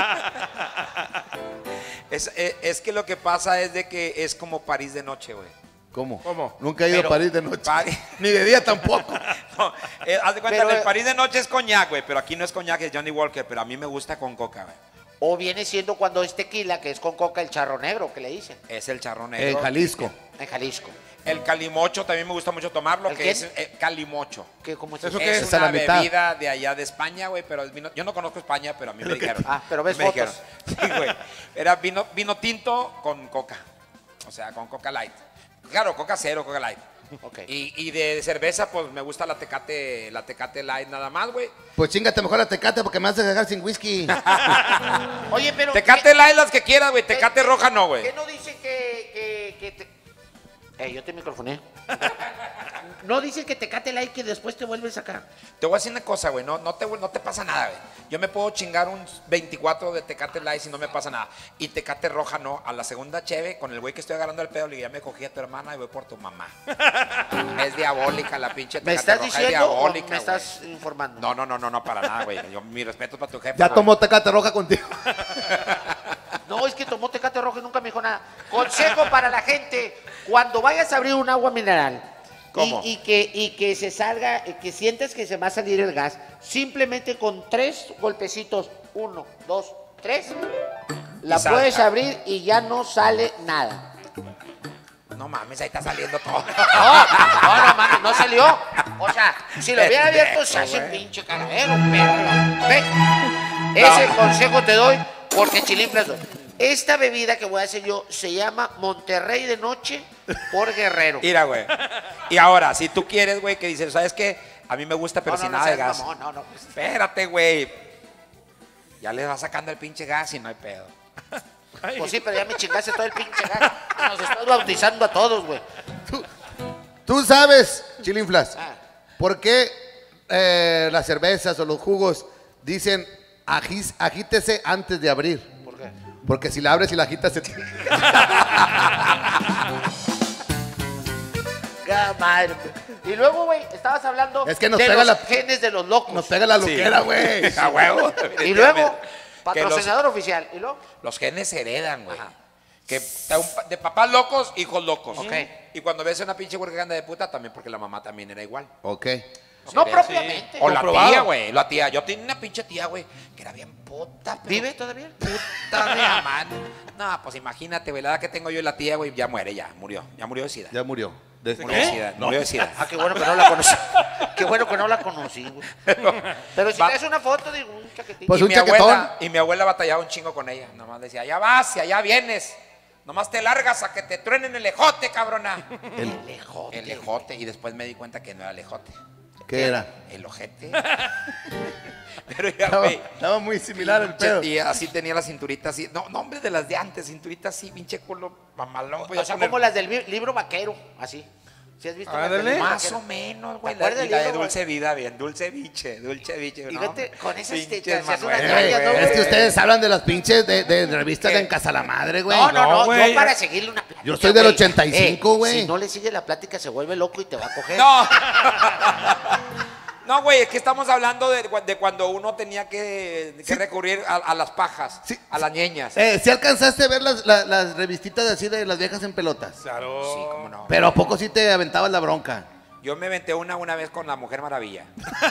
es, es, es que lo que pasa es de que es como París de noche, güey. ¿Cómo? ¿Cómo? Nunca he ido Pero- a París de noche. París- Ni de día tampoco. No, eh, haz de cuenta, Pero, en el eh, París de noche es coñac, güey. Pero aquí no es coñac, es Johnny Walker. Pero a mí me gusta con coca, güey. O viene siendo cuando es tequila, que es con coca el charro negro, que le dicen. Es el charrón En negro. Jalisco. En Jalisco. El calimocho también me gusta mucho tomarlo, ¿El que qué? es eh, calimocho. ¿Qué, ¿Cómo es ¿Eso eso? qué Es es? A una la mitad. bebida de allá de España, güey, pero es vino, yo no conozco España, pero a mí me dijeron. Ah, pero ves me fotos. dijeron. Sí, güey. Era vino, vino tinto con coca. O sea, con coca light. Claro, coca cero, coca light. Ok. Y, y de cerveza, pues me gusta la tecate, la tecate light nada más, güey. Pues chingate mejor la tecate porque me vas a dejar sin whisky. Oye, pero. Tecate light las que quieras, güey. ¿qué- Tecate qué- roja no, güey. ¿Qué no dice que, que, que te... Eh, yo te microfoné. No dice que Tecate Light que después te vuelves acá. Te voy a decir una cosa, güey. No, no, te, no te pasa nada, güey. Yo me puedo chingar un veinticuatro de Tecate Light si no me pasa nada. Y Tecate roja no. A la segunda cheve, con el güey que estoy agarrando el pedo, le digo, ya me cogí a tu hermana y voy por tu mamá. Es diabólica la pinche ¿Me Tecate estás roja. Es diciendo o diabólica, me güey. estás informando? No, no, no, no, no, para nada, güey. Yo, mi respeto para tu jefe. Ya güey. tomó tecate roja contigo. No, es que tomó Tecate Roja y nunca me dijo nada. Consejo para la gente, cuando vayas a abrir un agua mineral, ¿Cómo? Y, y que, y que se salga, que sientes que se va a salir el gas, simplemente con tres golpecitos, uno, dos, tres, la Y salta. puedes abrir y ya no sale nada. No mames, ahí está saliendo todo. No, no, no mames, no salió. O sea, si lo hubiera abierto se hace güey. pinche caradero, pero ve. Ese consejo te doy porque Chilinflas. Esta bebida que voy a hacer yo se llama Monterrey de noche por Guerrero. Mira, güey. Y ahora, si tú quieres, güey, que dices, ¿sabes qué? A mí me gusta, pero no, sin no, nada no, de gas. No, no, no. Pues, Espérate, güey. Ya le va sacando el pinche gas y no hay pedo. pues sí, pero ya me chingaste todo el pinche gas. Nos estás bautizando a todos, güey. Tú sabes, Chilinflas, Ah. ¿por qué eh, las cervezas o los jugos dicen agis- agítese antes de abrir? ¿Por qué? Porque si la abres y la agitas se... Ya, madre. Y luego, güey, estabas hablando Es que nos de pega los la- genes de los locos. Nos pega la loquera, güey. A huevo. Y luego, Que los- patrocinador oficial. ¿Y luego? Los genes se heredan, güey. Ajá. Que de un pa- de papás locos, hijos locos. Ok. Y cuando ves a una pinche huerca que anda de puta, también porque la mamá también era igual. Ok. No Sí, propiamente. O la Comprobado. tía, güey. La tía. Yo tenía una pinche tía, güey, que era bien puta. pero ¿Vive todavía? Puta de amar. No, pues imagínate, güey. La edad que tengo yo y la tía, güey, ya muere, ya. Murió. Ya murió de sida. Ya murió. De- Murió de sida. Murió de sida. Ah, qué bueno que no la conocí. Qué bueno que no la conocí, güey. Pero si Va- traes una foto, digo, un chaquetito. Pues y, un mi chaquetón. abuela, y mi abuela batallaba un chingo con ella. Nomás decía, ya vas y allá vienes. Nomás te largas a que te truenen el ejote, cabrona. El lejote. El ejote. Y después me di cuenta que no era el ejote. ¿Qué era? El ojete. Pero ya, Estaba, güey. estaba muy similar el Pinche pedo. tía, así tenía la cinturita así. No, no, hombre, de las de antes, cinturita así, pinche culo mamalón. O sea, como las del vi- libro vaquero, así. ¿Sí has visto? las del Ándale. libro Más vaquero? o menos, güey. ¿Te La, acuerdas y la del de libro, dulce vida, bien. Dulce biche, dulce biche. Y ¿no? vete con esas Pinches tetas, se hace una Manuel, caña, ¿no, Es que güey? ustedes hablan de las pinches de, de revistas ¿Qué? de En Casa la Madre, güey. No, no, no, No, yo güey. para seguirle una plática. Yo soy del güey. ochenta y cinco, Eh, güey. Si no le sigue la plática, se vuelve loco y te va a coger. No. No, güey, es que estamos hablando de, de cuando uno tenía que, que Sí. recurrir a, a las pajas, Sí. a las ñeñas. Eh, ¿sí alcanzaste a ver las, las, las revistitas así de las viejas en pelotas? Claro. Sí, cómo no. Pero ¿a poco sí te aventabas la bronca? Yo me aventé una una vez con la Mujer Maravilla.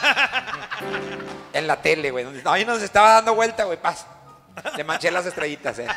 En la tele, güey. donde- Ahí nos estaba dando vuelta, güey, paz. Te manché las estrellitas, eh.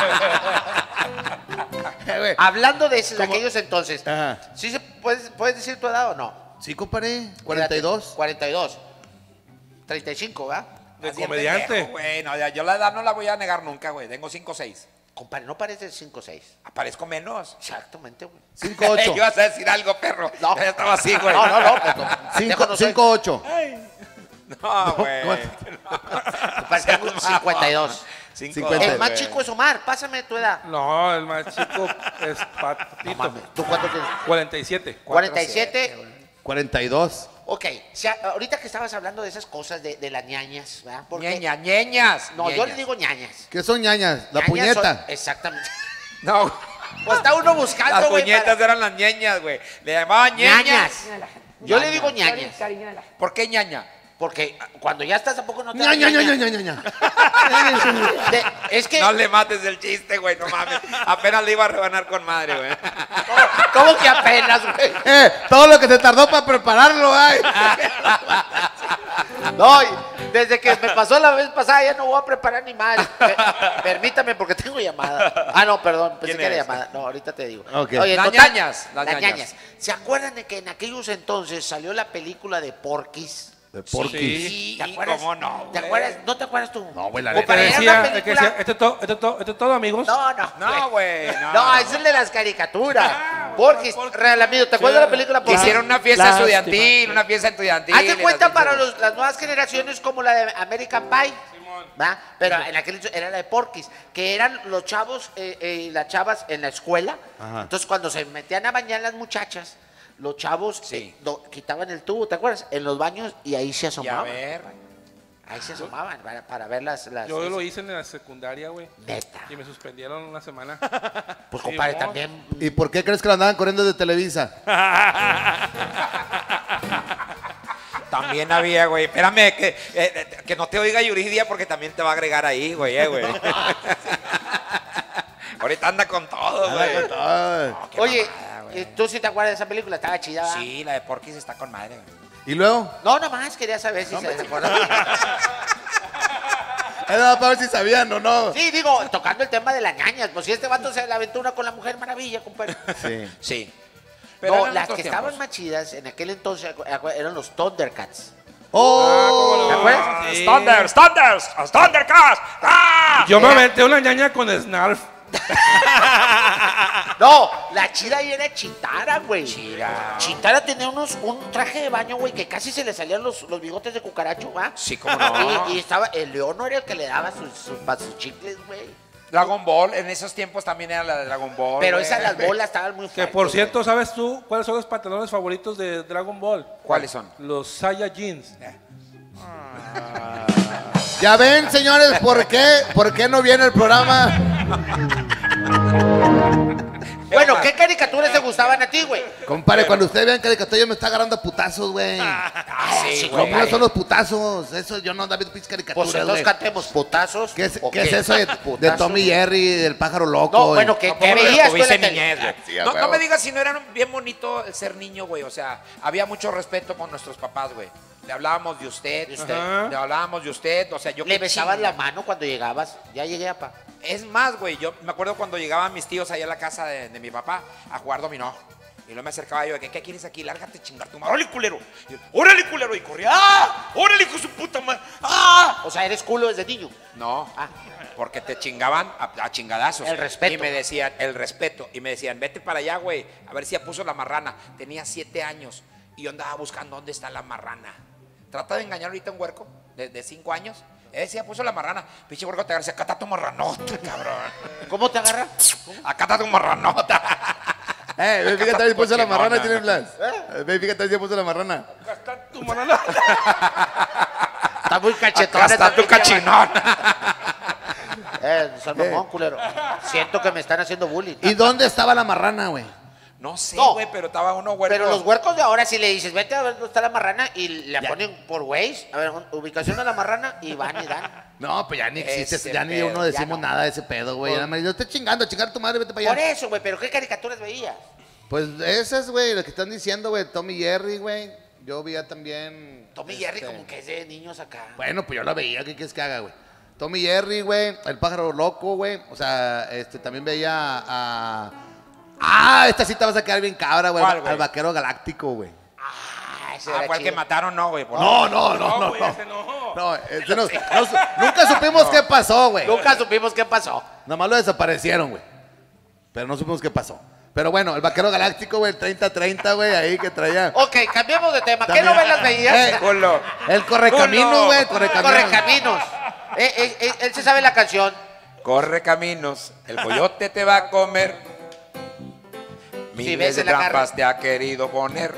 Eh, güey. Hablando de esos, de aquellos entonces, Ajá. ¿sí se puedes, puedes decir tu edad o no? Sí, compadre. cuarenta y dos. cuarenta y dos. treinta y cinco, ¿verdad? De Así en comediante. pendejo, güey. No, ya, yo la edad no la voy a negar nunca, güey. Tengo cinco seis. Compadre, no pareces cinco seis. Aparezco menos. Exactamente, güey. cinco ocho. Ibas a decir algo, perro. No. Ya estaba así, güey. No, no, no. Pues, no. Pendejo no soy. cinco ocho. No, güey. Compadre, tengo cincuenta y dos. cincuenta. El más chico es Omar, pásame tu edad. No, el más chico es No Patito. mames, ¿tú cuánto tienes? cuarenta y siete. cuarenta y siete. cuarenta y dos. Ok, si a- ahorita que estabas hablando de esas cosas de, de las ñañas, ¿verdad? Porque- Ñeña, ñeñas. No, yo ñeñas. le digo ñañas. ¿Qué son ñañas? La Ñañas puñeta. son- exactamente. No. Pues está uno buscando, Las güey. puñetas para- eran las ñeñas, güey. Le llamaban ñeñas. ñañas. Yo le digo ñañas. ¿Por qué ñaña? Porque cuando ya estás, ¿a poco no te ña, da ña, ña, ñaña? ña, ña, ña. De- Es que, No le mates el chiste, güey, no mames. Apenas le iba a rebanar con madre, güey. ¿cómo, cómo que apenas, güey? Eh, todo lo que se tardó para prepararlo, ay. No, y desde que me pasó la vez pasada ya no voy a preparar ni mal. Permítame porque tengo llamada. Ah, no, perdón, pensé ¿Quién que era es? llamada. No, ahorita te digo. Ok. Las total, ñañas, las Las ñañas. ñañas. ¿Se acuerdan de que en aquellos entonces salió la película de Porky's? De Porky. Sí, ¿Te acuerdas? ¿cómo no, ¿Te güey? acuerdas? ¿No te acuerdas tú? No, güey, la O neta. para Que era una decía, que película- decía, esto es todo, esto es todo, esto es todo, amigos. No, no. No, güey, no. No, es el de las caricaturas. Porky's, real amigo, ¿te acuerdas de la película Porky's? Hicieron una fiesta Lástima. estudiantil, una fiesta estudiantil. Haz de y cuenta las- para los- las nuevas generaciones como la de American Pie. ¿Va? Pero en aquel entonces era la de Porky's, que eran los chavos eh, eh, y las chavas en la escuela. Ajá. Entonces cuando se metían a bañar las muchachas, los chavos Sí. eh, do- quitaban el tubo, ¿te acuerdas? En los baños y ahí se Y a asomaban. ver. Ahí se asomaban para, para ver las... las Yo lo hice en la secundaria, güey. Neta. Y me suspendieron una semana. Pues Sí, compadre, mo. también... ¿Y por qué crees que lo andaban corriendo de Televisa? También había, güey. Espérame, que, eh, eh, que no te oiga Yuridia porque también te va a agregar ahí, güey, eh, güey. Ahorita anda con todo, güey. Ay. Qué Oye, mamada, güey. ¿Tú sí te acuerdas de esa película? Estaba chida, ¿verdad? Sí, la de Porky's está con madre, güey. ¿Y luego? No, nomás quería saber si se acordaba. Era para ver si sabían o no. Sí, digo, tocando el tema de las ñañas. Pues si este vato se la aventura con la Mujer Maravilla, compadre. Sí. Sí. No, eran las otros que tiempos. estaban más chidas en aquel entonces acu- eran los Thundercats. ¡Oh! ¿Te acuerdas? Sí. Thunders, Thunders, Thundercats. ¡Ah! Yo me Era- aventé una ñaña con Snarf. No, la chida ahí era Chitara, güey. Chira. Chitara tenía unos, un traje de baño, güey, que casi se le salían los, los bigotes de cucaracho, ¿va? Sí, cómo no. Y, y estaba, el león no era el que le daba sus, sus, pa- sus chicles, güey. Dragon Ball, en esos tiempos también era la de Dragon Ball. Pero güey. esas las bolas estaban muy Que fuertes. por cierto, ¿sabes tú cuáles son los pantalones favoritos de Dragon Ball? ¿Cuáles son? Los Saya Jeans. Ya ven, señores, ¿por qué? ¿Por qué no viene el programa? Bueno, ¿qué caricaturas te gustaban a ti, güey? Compadre, cuando ustedes vean caricatura, yo me está agarrando a putazos, güey. Ah, sí, Lo güey. mío son los putazos. Eso yo no ando viendo pinches Pues caricaturas, entonces güey. cantemos putazos. ¿Qué es, ¿o qué es eso de, de ¿Putazos? Tommy Jerry, del pájaro loco? No, y- bueno, ¿qué, No, qué ¿cómo lo veías tú en tuviste la tele? niñez, güey? Sí, a no, huevo. no me digas si no era bien bonito el ser niño, güey. O sea, había mucho respeto con nuestros papás, güey. Le hablábamos de usted, De usted. Ajá. le hablábamos de usted, o sea, yo Le qué besabas chinga. la mano cuando llegabas. Ya llegué, apa. Es más, güey, yo me acuerdo cuando llegaban mis tíos ahí a la casa de, de mi papá a jugar dominó. Y luego me acercaba yo de que, ¿qué quieres aquí? Lárgate, chingar tu madre. ¡Órale, culero! Y yo, ¡órale, culero! Y corría, ¡ah! ¡Órale, hijo de su puta madre! ¡Ah! O sea, eres culo desde niño. No, Ah. porque te chingaban a, a chingadazos. El respeto. Y me decían, el respeto. Y me decían, vete para allá, güey, a ver si ya puso la marrana. Tenía siete años y yo andaba buscando dónde está la marrana. Trata de engañar ahorita a un huerco de, de cinco años. Él sí ya puso la marrana. Pinche huerco te agarra y dice, acá está tu marranota, cabrón. ¿Cómo te agarra? Acá está tu marranota. Eh, ve, fíjate, ahí puso la Cochinona. marrana, tiene Blas. Eh, ve, fíjate, ahí puso la marrana. Acá está tu manana. Está muy cachetón. Acá está tu cachinón. Eh, son mamón, culero. Siento que me están haciendo bullying. ¿Y dónde estaba la marrana, güey? No sé, No. güey, pero estaba uno huerco. Pero los huercos de ahora sí le dices, vete a ver dónde está la marrana y le Ya. ponen por Waze, a ver, un- ubicación de la marrana y van y dan. No, pues ya ni existe, Ese ya ni pedo, uno ya decimos no. nada de ese pedo, güey. Por- Nada más, yo estoy chingando, chingar a tu madre, vete para Por allá. eso, güey, pero ¿qué caricaturas veías? Pues esas, güey, lo que están diciendo, güey, Tommy Jerry, güey. Yo veía también. Tommy este, Jerry como que es de niños acá. Bueno, pues yo la veía, ¿qué quieres que haga, güey? Tommy Jerry, güey, el pájaro loco, güey. O sea, este, también veía a. Ah, esta sí te vas a quedar bien cabra, güey. ¿Cuál, güey? Al vaquero galáctico, güey. Ah, ese Ah, era fue el que chido. mataron, no, güey. por- No, no, no, no. güey, No, ese no. no, ese no- no su- nunca supimos qué pasó, güey. Nunca supimos qué pasó. Nada más lo desaparecieron, güey. Pero no supimos qué pasó. Pero bueno, el vaquero galáctico, güey, el treinta treinta, güey, ahí que traía. Ok, cambiemos de tema. ¿Qué También- novelas veías? Eh, Culo. El correcamino, Culo. güey, el correcamino. Correcaminos. Eh, eh, eh, él se sabe la canción. Corre caminos, el coyote te va a comer. Miles ves de en la trampas carre- te ha querido poner,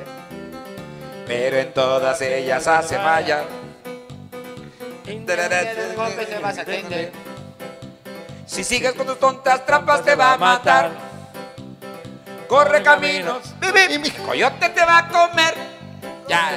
pero en todas ellas hace falla. Si sigues con tus tontas trampas te va a matar. Corre caminos, el coyote te va a comer. Ya.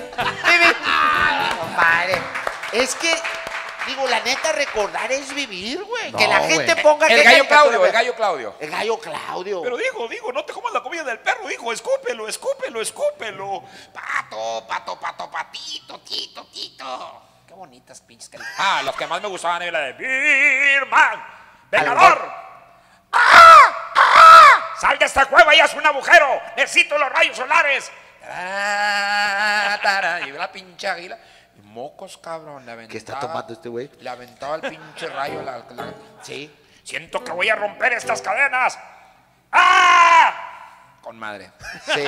Compadre, es que, digo, la neta, recordar es vivir, güey. que No, la gente güey. ponga... El qué gallo caricatura Claudio, ve. el gallo Claudio. El gallo Claudio. Pero dijo, dijo, no te comas la comida del perro, hijo, escúpelo, escúpelo, escúpelo. Pato, pato, pato, patito, tito, tito. Qué bonitas pinches caricaturas. Ah, los que más me gustaban era la de Birman, vengador. ¡Ah! ¡Ah! Sal de esta cueva y haz un agujero. Necesito los rayos solares. Ah, tara, y la pinche águila. Y mocos, cabrón. Le aventaba, ¿Qué está tomando este güey? Le aventaba el pinche rayo. La, la- Sí. Siento que voy a romper estas cadenas. ¡Ah! Con madre. Sí.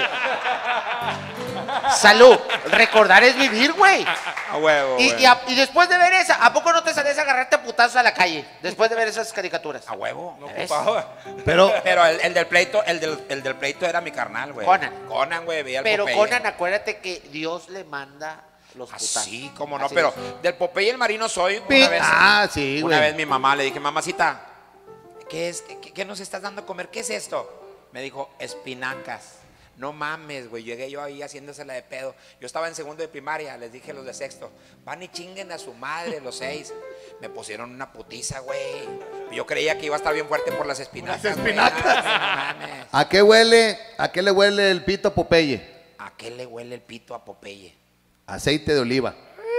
Salud. Recordar es vivir, güey. A huevo, Y, güey. y, a- y después de ver esa, ¿a poco no te salías a agarrarte a putazos a la calle? Después de ver esas caricaturas. A huevo. No ¿Ves? ocupaba. Pero, Pero el, el del pleito, el del, el del pleito era mi carnal, güey. Conan. Conan, güey, veía el Pero Popeye. Conan, acuérdate que Dios le manda los putazos. Así como no, Así pero es. del Popeye y el Marino soy. pi- Una vez, ah, sí, una güey. vez mi mamá le dije, mamacita, ¿qué, es, qué, qué nos estás dando a comer? ¿Qué es esto? Me dijo, espinacas. No mames, güey, llegué yo ahí haciéndosela de pedo. Yo estaba en segundo de primaria, les dije a los de sexto, van y chinguen a su madre los seis. Me pusieron una putiza, güey. Yo creía que iba a estar bien fuerte por las espinacas. Las espinacas. Güey. No mames. ¿A qué huele, a qué le huele el pito a Popeye? ¿A qué le huele el pito a Popeye? Aceite de oliva.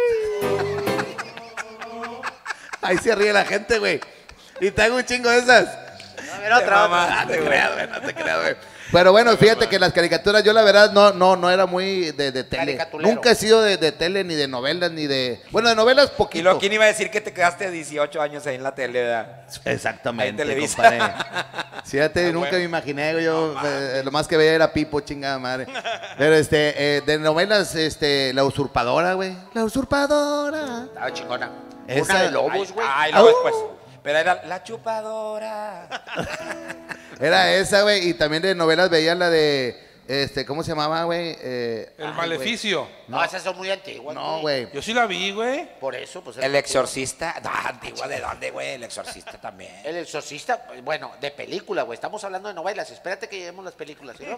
Ahí se ríe la gente, güey. Y te hago un chingo de esas. A ver, otra, otra. No te creas, güey, no te creas, güey. Pero bueno, fíjate que las caricaturas, yo la verdad no, no, no era muy de, de tele. Caricatulero. Nunca he sido de, de tele, ni de novelas, ni de... Bueno, de novelas Y poquito. luego, ¿quién iba a decir que te quedaste dieciocho años ahí en la tele, verdad? Exactamente, Ahí en Televisa. compadre. Fíjate, nunca me imaginé, güey, yo eh, lo más que veía era Pipo, chingada madre. Pero este, eh, de novelas, este, La Usurpadora, güey. La Usurpadora. Estaba chingona. Esa- Una de lobos, güey. Ay, luego Au. después. Pero era la chupadora. Era esa, güey, y también de novelas veía la de, este, ¿cómo se llamaba, güey? Eh, El ay, Maleficio. No, esas son muy antiguas. güey. No, güey. Yo sí la vi, güey. Por eso, pues. El exorcista. No, antigua, ¿de dónde, güey? El exorcista también. El exorcista, bueno, de película, güey. Estamos hablando de novelas. Espérate que lleguemos las películas, ¿sí, no?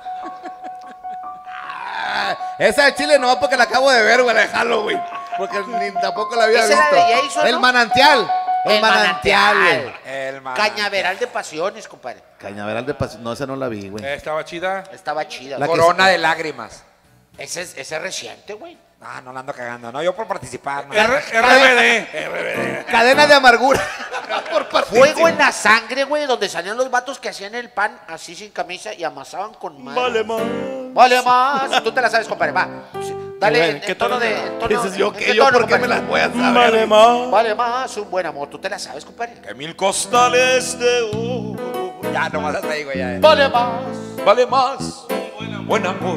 Ah, esa de Chile no, porque la acabo de ver, güey, la de Halloween. Porque ni tampoco la había Esa era visto. de Jason, El ¿no? manantial. El, El manantial, manantial. güey. El man- Cañaveral de pasiones, compadre. Cañaveral de Paz. No, esa no la vi, güey. Eh, estaba chida. Estaba chida. La güey. que Corona se- de lágrimas. Ese es, ese es reciente, güey. Ah, no la ando cagando. No, yo por participar. No. R B D. Cadena de amargura. Por Fuego en la sangre, güey, donde salían los vatos que hacían el pan así sin camisa y amasaban con mano. Vale más. Vale más. Tú te la sabes, compadre. Va. Sí, dale ¿En en, qué en tono tono? de. en tono- Dices yo ¿en que qué yo, tono, ¿por qué me compadre? las voy a saber? Vale más. Vale más un buen amor. Tú te la sabes, compadre. Que mil costales de oro. Ya, nomás hasta ahí, güey. Ya. Vale más. Vale más. Buen amor.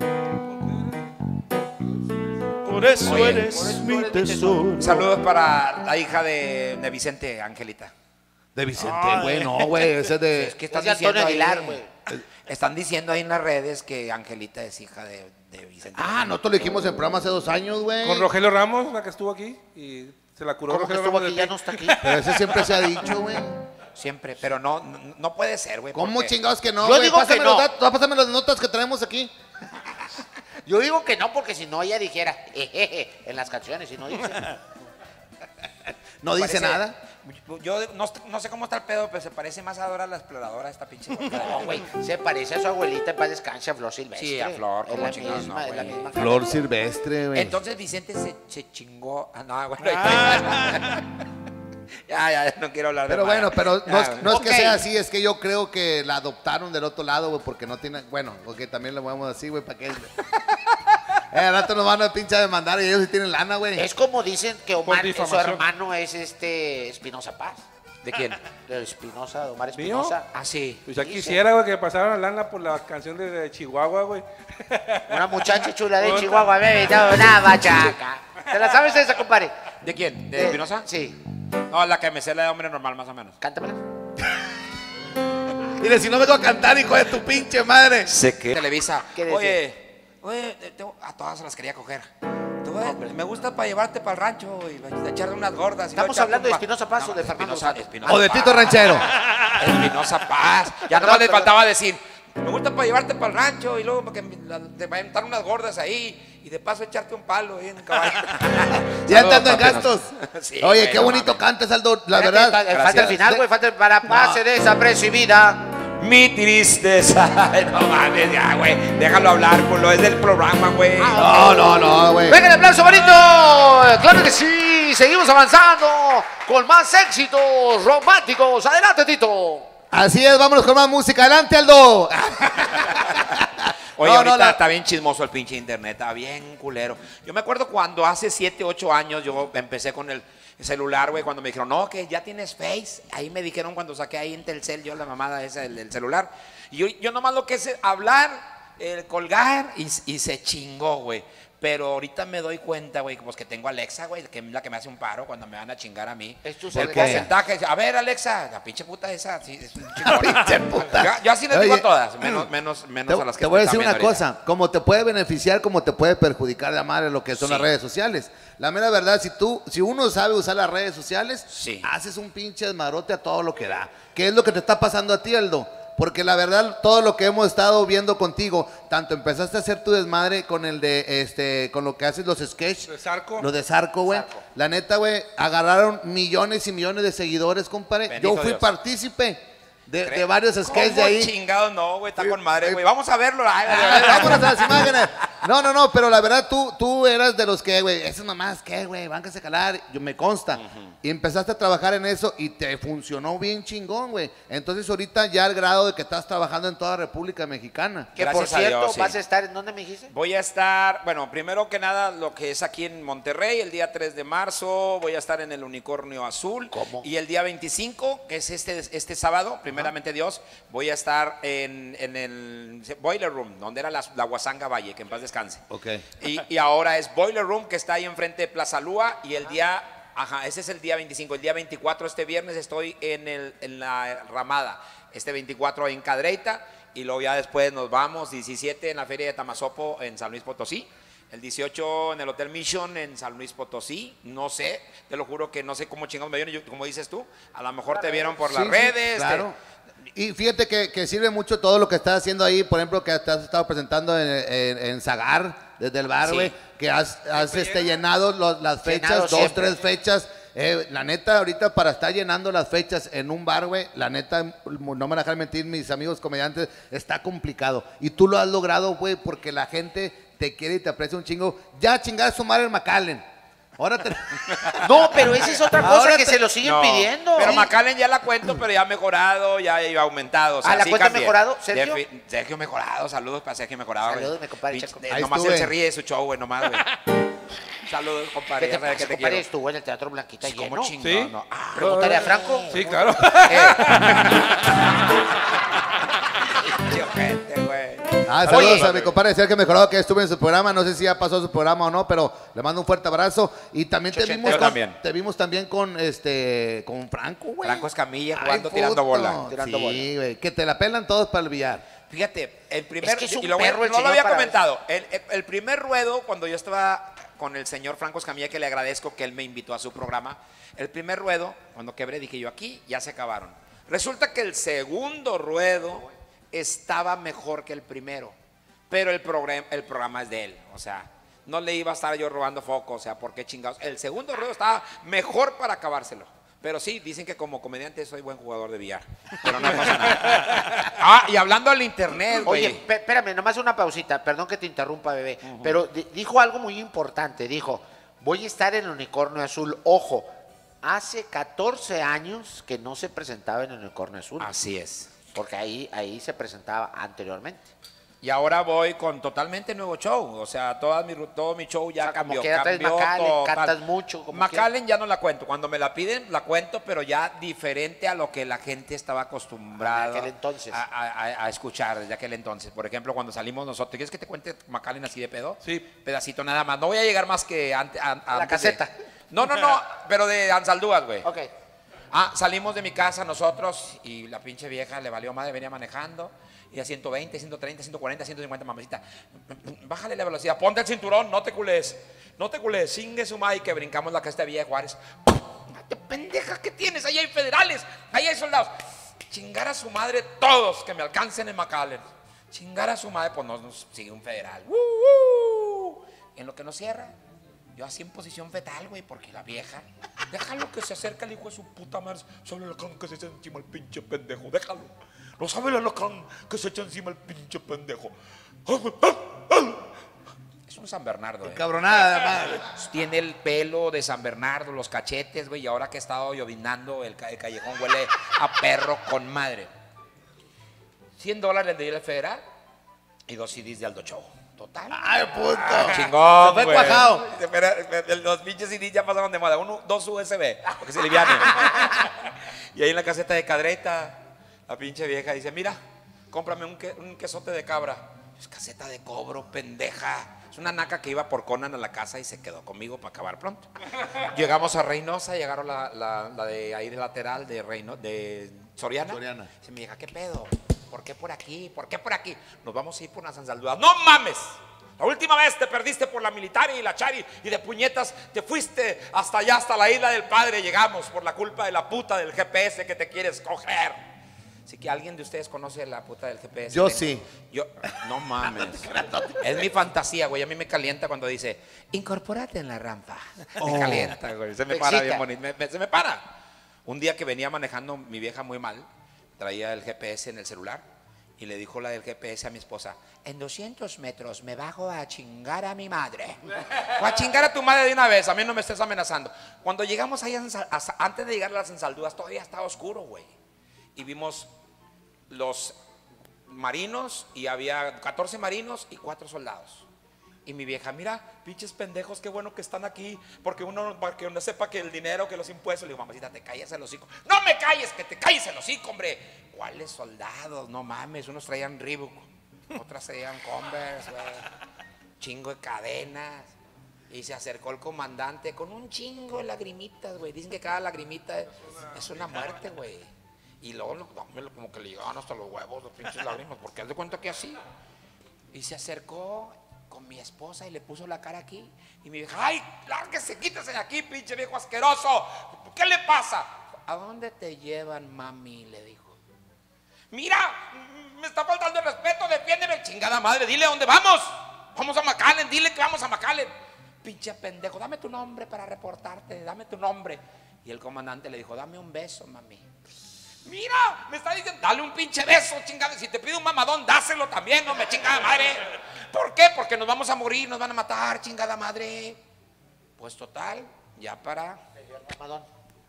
Por eso Oye, eres por eso mi eres mi tesoro. Saludos para la hija de, de Vicente, Angelita. De Vicente, güey, no, güey. Ese es de. Es que Es están de Antonio diciendo ahí, Aguilar, güey. Están diciendo ahí en las redes que Angelita es hija de, de Vicente. Ah, nosotros lo dijimos en programa hace dos años, güey. Con Rogelio Ramos, la que estuvo aquí. Y se la curó ¿Cómo que Rogelio estuvo Ramos. aquí? del Ya no está aquí. Pero ese siempre se ha dicho, güey. Siempre, pero no, no, no puede ser, güey. ¿Cómo porque- chingados que no, Yo güey? digo que Pásame no. los datos, pásame las notas que traemos aquí. Yo digo que no, porque si no ella dijera jejeje en las canciones, si no dice. No dice Parece- nada. Yo no, no sé cómo está el pedo, pero se parece más a Dora la exploradora esta pinche. No, güey, se parece a su abuelita en paz descanse, a Flor Silvestre. Sí, a Flor, Es como la chingados, misma, no, es la güey. misma. Flor Silvestre, güey. Entonces Vicente se, se chingó. Ah, no, bueno. ya, ya, no quiero hablar de Pero Mara. bueno, pero no, Ya, es, güey. no es Ok. que sea así, es que yo creo que la adoptaron del otro lado, güey, porque no tiene, bueno, porque también lo vamos así, güey, para que... Eh, al rato nos van a pinche a demandar y ellos sí tienen lana, güey. Es como dicen que Omar, su difamación. hermano es este Espinosa Paz. ¿De quién? De Espinosa, de Omar ¿Mío? Espinosa. Ah, sí. Pues ya Dice. quisiera, güey, que pasaran lana por la canción de, de Chihuahua, güey. Una muchacha chula de Chihuahua, bebé, una bachaca. ¿Te la sabes esa, compadre? ¿De quién? ¿De Eh, Espinosa? Sí. No, la que me sé la de hombre normal, más o menos. Cántamela. Dile, si no vengo a cantar, hijo de tu pinche madre. Sé que. Televisa. ¿Qué decía? Oye, oye, te- te- a todas se las quería coger. Tú, eh, me gusta para llevarte para el rancho y echarle unas gordas. y ¿Estamos luego echarte hablando un de pa- Espinosa Paz o de Fernando Espinosa, Santos? Espinosa O de Paz. Tito Ranchero. Espinosa Paz. Ya nomás les faltaba decir, me gusta para llevarte para el rancho y luego para que me- la- te vayan a entrar unas gordas ahí y de paso echarte un palo ahí en el caballo. Ya Saludos estando en para Espinosa. gastos. Sí, Oye, güey, qué no bonito mames. cantas, Aldo, la Espérate, verdad. fa- Falta Gracias. el final, güey, falta el para pase desapercibida. Mi tristeza. No mames, ya, güey. Déjalo hablar, culo. Es del programa, güey. No, no, no, güey. Venga el aplauso, bonito. Claro que sí. Seguimos avanzando con más éxitos románticos. Adelante, Tito. Así es, vámonos con más música. Adelante, Aldo. Oye, No, ahorita no, la- está bien chismoso el pinche internet, está bien culero. Yo me acuerdo cuando hace siete, ocho años yo empecé con el celular, güey, cuando me dijeron, no, que ya tienes Face. Ahí me dijeron cuando saqué ahí en Telcel, yo la mamada esa del, del celular. Y yo, yo nomás lo que es hablar, eh, colgar y, y se chingó, güey. Pero ahorita me doy cuenta, güey, pues que tengo a Alexa, güey, que es la que me hace un paro cuando me van a chingar a mí. Es tu El celular. porcentaje, a ver, Alexa, la pinche puta esa, sí, es un chingón. pinche puta. Yo, yo así les digo Oye, a todas, menos, menos, menos Te, a las que te voy a están decir una viendo ahorita. cosa, como te puede beneficiar, como te puede perjudicar la madre lo que son Sí. las redes sociales. La mera verdad, si tú, si uno sabe usar las redes sociales, Sí. haces un pinche desmadrote a todo lo que da. ¿Qué es lo que te está pasando a ti, Aldo? porque la verdad, todo lo que hemos estado viendo contigo, tanto empezaste a hacer tu desmadre con el de, este, con lo que haces los sketches. ¿De Zarco? Lo de Zarco, güey. La neta, güey, agarraron millones y millones de seguidores, compadre. Bendito Yo fui Dios. partícipe de, ¿Crees? de varios sketches de ¿Cómo ahí. chingados no, güey? Está con madre, güey. Vamos a verlo. Ay, Ah, vámonos a las imágenes. No, no, no, pero la verdad tú, tú eras de los que, güey, esas mamás, ¿qué, güey? Van a calar, yo me consta. Y empezaste a trabajar en eso y te funcionó bien chingón, güey. Entonces ahorita ya al grado de que estás trabajando en toda República Mexicana. Que por Gracias a cierto, Dios, sí. vas a estar, ¿en dónde me dijiste? Voy a estar, bueno, primero que nada, lo que es aquí en Monterrey, el día tres de marzo, voy a estar en el Unicornio Azul. ¿Cómo? Y el día veinticinco, que es este, este sábado, primeramente Dios, voy a estar en, en el Boiler Room, donde era la, la Huasanga Valle, que en paz descanse. Ok. Y, y ahora es Boiler Room, que está ahí enfrente de Plaza Lúa, y el día, ajá, ese es el día veinticinco, el día veinticuatro, este viernes, estoy en, el, en la Ramada, este veinticuatro en Cadreita, y luego ya después nos vamos, diecisiete en la Feria de Tamazopo en San Luis Potosí, el dieciocho en el Hotel Mission en San Luis Potosí, no sé, te lo juro que no sé cómo chingados me vieron, yo- como dices tú, a lo mejor te vieron por Sí, las sí, redes. claro. te- Y fíjate que, que sirve mucho todo lo que estás haciendo ahí, por ejemplo, que te has estado presentando en, en, en Zagar, desde el bar, Sí. güey, que has, has este, llenado los- las fechas, Llenado dos, siempre. tres fechas. Eh, la neta, ahorita para estar llenando las fechas en un bar, güey, la neta, no me van a dejar mentir mis amigos comediantes, está complicado. Y tú lo has logrado, güey, porque la gente te quiere y te aprecia un chingo. Ya chingar a su madre el McAllen. Ahora te... No, pero esa es otra cosa Ahora que te- se lo siguen No, pidiendo. Pero Sí. McAllen ya la cuento, pero ya ha mejorado, ya ha aumentado. O sea, ¿Ah, la sí cuenta ha cambié. mejorado, Sergio? Defi- Sergio mejorado, saludos para Sergio mejorado. Saludos, güey. mi compadre Pinche- Checo. eh, Ahí nomás estuve. él se ríe de su show, güey, nomás, güey. Saludos, compadre. ¿Qué te ya sabes pasa, que te compadre? quiero. Estuvo en el Teatro Blanquita Sí, lleno. ¿cómo chingón? ¿Sí? No. Ah, Pregúntale a Franco. Sí, claro. qué ojete, güey. Ah, saludos Oye. a mi compadre Sergio Mejorado que estuve en su programa, no sé si ya pasó su programa o no, pero le mando un fuerte abrazo y también te Chochete, vimos yo con, también. te vimos también con este con Franco, güey. Franco Escamilla Ay, jugando, puto. tirando bola. Tirando sí, bola. güey, que te la pelan todos para el billar. Fíjate, el primer, Es que es un y lo voy a- perro el no lo señor había para comentado, el, el- el primer ruedo, cuando yo estaba con el señor Franco Escamilla, que le agradezco que él me invitó a su programa, el primer ruedo, cuando quebré, dije yo, aquí ya se acabaron. Resulta que el segundo ruedo estaba mejor que el primero, pero el, programa, el programa es de él, o sea, no le iba a estar yo robando foco, o sea, ¿por qué chingados? El segundo ruedo estaba mejor para acabárselo. Pero sí, dicen que como comediante soy buen jugador de billar. Pero no pasa nada. Ah, y hablando al internet, güey. Oye, pe- espérame, nomás una pausita. Perdón que te interrumpa, bebé. Pero di- dijo algo muy importante. Dijo, voy a estar en el Unicornio Azul. Ojo, hace catorce años que no se presentaba en el Unicornio Azul. Así es. Porque ahí, ahí se presentaba anteriormente. Y ahora voy con totalmente nuevo show. O sea, toda mi, ru- todo mi show ya O sea, como cambió. quiera traes cambió McAllen, total. cantas mucho, como McAllen ya no la cuento. Cuando me la piden, la cuento, pero ya diferente a lo que la gente estaba acostumbrada En aquel entonces. A, a- a- a escuchar desde aquel entonces. Por ejemplo, cuando salimos nosotros. ¿Quieres que te cuente McAllen así de pedo? Sí. Pedacito nada más. No voy a llegar más que ante- an- A la antes de- caseta. No, no, no. Pero de Ansaldúas, güey. Ok. Ah, salimos de mi casa nosotros y la pinche vieja le valió madre, venía manejando y a ciento veinte, ciento treinta, ciento cuarenta, ciento cincuenta, mamacita. Bájale la velocidad, ponte el cinturón, no te cules, no te cules, singue su madre, que brincamos la cresta de Villa de Juárez. ¡Mate, pendeja, ¿qué tienes? Ahí hay federales, ahí hay soldados. Chingar a su madre todos que me alcancen en McAllen. Chingar a su madre, pues no nos sigue un federal. ¡Uh, uh! En lo que nos cierra. Yo así en posición fetal, güey, porque la vieja, déjalo que se acerque el hijo de su puta madre. Sabe el alacrán que se echa encima el pinche pendejo, déjalo. No sabe el alacrán que se echa encima el pinche pendejo. Es un San Bernardo, eh. Cabronada, madre. Tiene el pelo de San Bernardo, los cachetes, güey, y ahora que ha estado llovinando, el, ca- el callejón huele a perro con madre. cien dólares de ir al federal y dos C Ds de Aldo Show. Total. Ay, puto. Chingón, Se fue güey. cuajado. Espera, espera, los pinches C Ds ya pasaron de moda. Uno, dos U S B, porque se livianen. Y ahí en la caseta de Cadreta, la pinche vieja dice, mira, cómprame un, que- un quesote de cabra. Es caseta de cobro, pendeja. Es una naca que iba por Conan a la casa y se quedó conmigo para acabar pronto. Llegamos a Reynosa, llegaron la, la, la de ahí de lateral de Reino, de Soriana. Soriana. Dice mi hija, ¿qué pedo? ¿Por qué por aquí? ¿Por qué por aquí? Nos vamos a ir por una San Salvador. ¡No mames! La última vez te perdiste por la militar y la Chari y de puñetas te fuiste hasta allá, hasta la isla del Padre. Llegamos por la culpa de la puta del G P S que te quieres coger. Así que alguien de ustedes conoce la puta del G P S. Yo Tengo- sí. Yo, no mames. Es mi fantasía, güey. A mí me calienta cuando dice, incorpórate en la rampa. Me calienta, güey. Se me Te para excita. bien bonito. Me- me- se me para. Un día que venía manejando mi vieja muy mal, traía el G P S en el celular y le dijo la del G P S a mi esposa, en doscientos metros me bajo a chingar a mi madre. O a chingar a tu madre de una vez, a mí no me estés amenazando. Cuando llegamos ahí, a Ensa- a- antes de llegar a las Ensaldúas, todavía estaba oscuro, güey. Y vimos los marinos y había catorce marinos y cuatro soldados. Y mi vieja, mira, pinches pendejos, qué bueno que están aquí, porque uno, para que uno sepa que el dinero, que los impuestos. Le digo, mamacita, te calles el hocico. No me calles, que te calles el hocico, hombre. ¿Cuáles soldados? No mames, unos traían Reebok, otras traían Converse, güey. Chingo de cadenas. Y se acercó el comandante con un chingo de lagrimitas, güey. Dicen que cada lagrimita es una muerte, güey. Y luego lo- dámelo como que le llegaban hasta los huevos, los pinches lágrimas, porque haz de cuenta que así. Y se acercó con mi esposa y le puso la cara aquí. Y me dijo, ay, lárguese, quítese de aquí, pinche viejo asqueroso. ¿Qué le pasa? ¿A dónde te llevan, mami? Le dijo. Mira, me está faltando el respeto, defiéndeme, chingada madre, dile a dónde vamos. Vamos a McAllen, dile que vamos a McAllen. Pinche pendejo, dame tu nombre para reportarte, dame tu nombre. Y el comandante le dijo, dame un beso, mami. Mira, me está diciendo, dale un pinche beso, chingada. Si te pide un mamadón, dáselo también, no me chingada madre. ¿Por qué? Porque nos vamos a morir, nos van a matar, chingada madre. Pues total, ya para. Mamadón.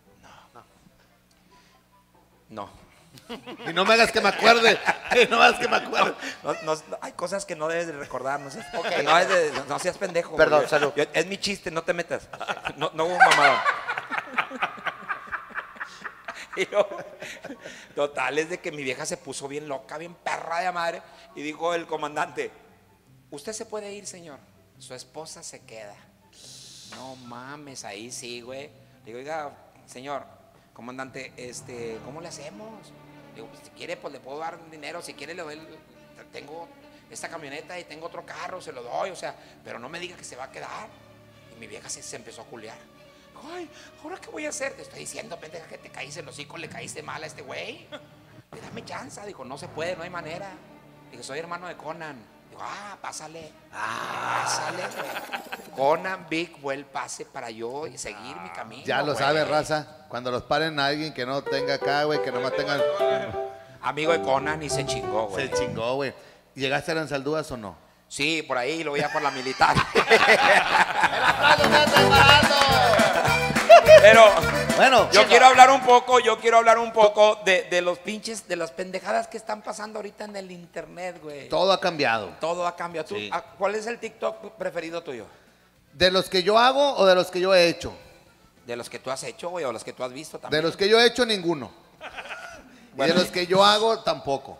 No. Y no me hagas que me acuerde. Que no me hagas que me acuerde. No, no, no, hay cosas que no debes de recordar, no seas, Ok. que no, es de- no- no seas pendejo. Perdón, güey. salud. Yo- es mi chiste, no te metas. No, no hubo un mamadón. Y luego, total, es de que mi vieja se puso bien loca, bien perra de madre. Y dijo el comandante, usted se puede ir, señor. Su esposa se queda. No mames, ahí sí, güey. Le digo, oiga, señor, comandante, este, ¿cómo le hacemos? Le digo, pues, si quiere, pues le puedo dar dinero. Si quiere, le doy, el- tengo esta camioneta y tengo otro carro, se lo doy, o sea, pero no me diga que se va a quedar. Y mi vieja se, se empezó a culiar. Ay, ¿ahora qué voy a hacer? Te estoy diciendo, pendeja, que te caíste el hocico, le caíste mal a este güey. Le dame chance. Dijo, no se puede, no hay manera. Dijo, soy hermano de Conan. Digo, ah, pásale. Ah, pásale, güey. Conan, Big, fue el pase para yo y seguir mi camino. Ya lo güey. sabe, raza. Cuando los paren a alguien que no tenga acá, güey, que nomás tengan. Amigo de Conan y se chingó, güey. Se chingó, güey. ¿Llegaste a Ansaldúas o no? Sí, por ahí lo voy a por la militar. Pero Bueno, yo quiero hablar un poco, yo quiero hablar un poco de, de los pinches, de las pendejadas que están pasando ahorita en el internet, güey. todo ha cambiado. Todo ha cambiado. ¿Tú, Sí. a- ¿Cuál es el TikTok preferido tuyo? ¿De los que yo hago o de los que yo he hecho? ¿De los que tú has hecho, güey, o los que tú has visto también? De los que yo he hecho, ninguno. Y Bueno. de los que yo hago, tampoco.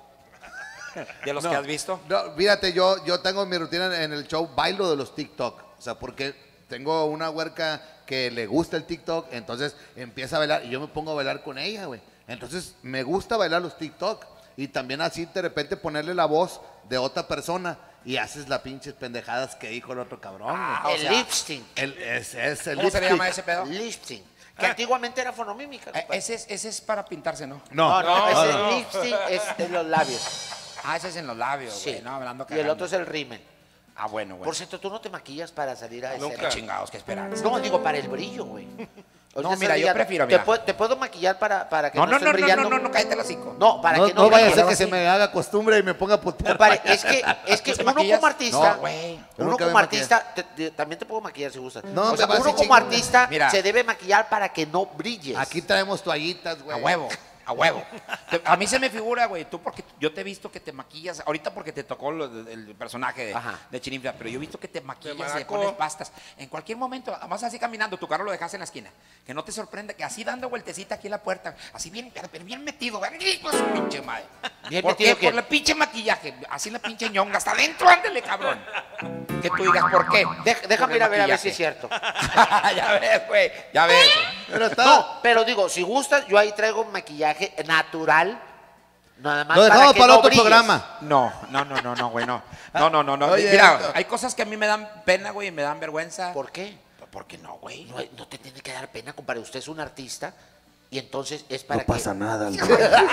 ¿De los No, que has visto? No, fíjate, yo, yo tengo mi rutina en el show, bailo de los TikTok. O sea, porque tengo una huerca que le gusta el TikTok, entonces empieza a bailar y yo me pongo a bailar con ella, güey. Entonces me gusta bailar los TikTok y también así de repente ponerle la voz de otra persona y haces las pinches pendejadas que dijo el otro cabrón. güey. el sea, lip sync. El, es, es el ¿Cómo se le lip llama sync. ese pedo? Lip sync. Que antiguamente era fonomímica. Eh, compadre. ese, es, ese es para pintarse, ¿no? No, No, no, no, ese no. lip sync es en los labios. Ah, ese es en los labios, Sí. güey. No, hablando Y el otro es el rímel. Ah, bueno, güey. Por cierto, tú no te maquillas para salir a Nunca. escena. Qué chingados, qué esperanza. No, digo, para el brillo, güey. Ahorita No, mira, estás yo brillando. prefiero, ¿Te, mira. puedo, te puedo maquillar para, para que No, no, no, estés no, no, brillando? no, no, no, cállate el hocico. No, para No, que no, no vaya a brilles ser que así. se me haga costumbre y me ponga a putear. Compadre, es que, es que ¿Te uno maquillas? como artista, No, güey. Yo uno nunca como me artista, te- te- también te puedo maquillar si gustas. No, o sea, me vas uno a como chingar. artista Mira. se debe maquillar para que no brilles. Aquí traemos toallitas, A güey. huevo, a huevo. Te- A mí se me figura, güey, tú porque yo te he visto que te maquillas, ahorita porque te tocó lo de- el personaje de, Ajá. de Chirinfla, pero yo he visto que te maquillas y te maraco. pones pastas. En cualquier momento, vas así caminando, tu carro lo dejas en la esquina. Que no te sorprenda que así dando vueltecita aquí en la puerta, así bien, pero pero bien metido, güey, hijo de su pinche madre. ¿Bien ¿Por metido qué? qué? Por el pinche maquillaje, así la pinche ñonga, hasta adentro, ándale, cabrón. Que tú digas, ¿por qué? Deja- déjame Por el ir a ver a ver maquillaje. si es cierto. Ya ves, güey, ya ves. Pero está. No, pero digo, si gustas, yo ahí traigo maquillaje natural. Nada más Lo dejamos que para no otro brilles. programa. No, no, no, no, no, güey, no. No, no, no, no. Oye, Mira, esto- hay cosas que a mí me dan pena, güey, y me dan vergüenza. ¿Por qué? ¿Por qué no, güey? No, no te tiene que dar pena, compadre. Usted es un artista. Y entonces es para No que... pasa nada, Aldo.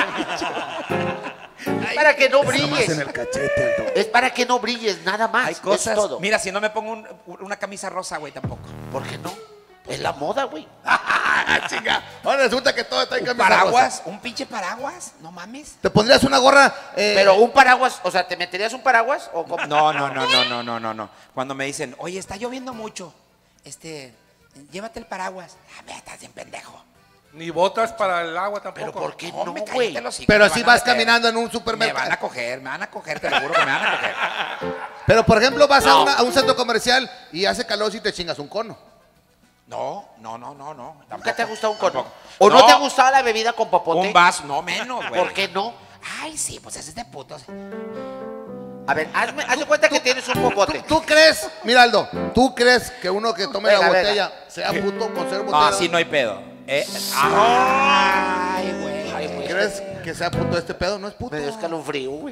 Es para que no Nada más brilles. en el cachete, Aldo. Es para que no brilles, nada más. Hay cosas. Es todo. Mira, si no me pongo un- una camisa rosa, güey, tampoco. ¿Por qué no? Es la moda, güey. Chinga. Ahora resulta que todo está en ¿Un camisa paraguas? rosa. ¿Un pinche paraguas? No mames. ¿Te pondrías una gorra? eh, Pero un paraguas, o sea, ¿te meterías un paraguas o cómo? No, no, no, no, no, no, no, no. Cuando me dicen, oye, está lloviendo mucho, este, llévate el paraguas. Ah, me estás bien pendejo. Ni botas para el agua tampoco. Pero ¿por qué no, Hombre, güey? cállate los hijos, Pero me si van a vas meter. caminando en un Me van a supermercado. coger, me van a coger, te lo juro que me van a coger. Pero por ejemplo, vas a, No. una- a un centro comercial y hace calor y te chingas un cono. No, no, no, no, no. ¿Nunca tampoco, te ha gustado un cono? tampoco. ¿O no, te ha gustado la bebida con popote? Un vaso, no menos, güey. ¿Por qué no? Ay, sí, pues ese es de putos. A ver, hazme, haz de cuenta que tienes un popote. ¿Tú crees, mira Aldo, tú crees que uno que tome Venga, la venga. botella sea puto con ser No, botella? así no hay pedo. Eh, ay, güey. Ay, güey. ¿Crees que sea puto este pedo? No es puto. Me dio escalofrío, güey.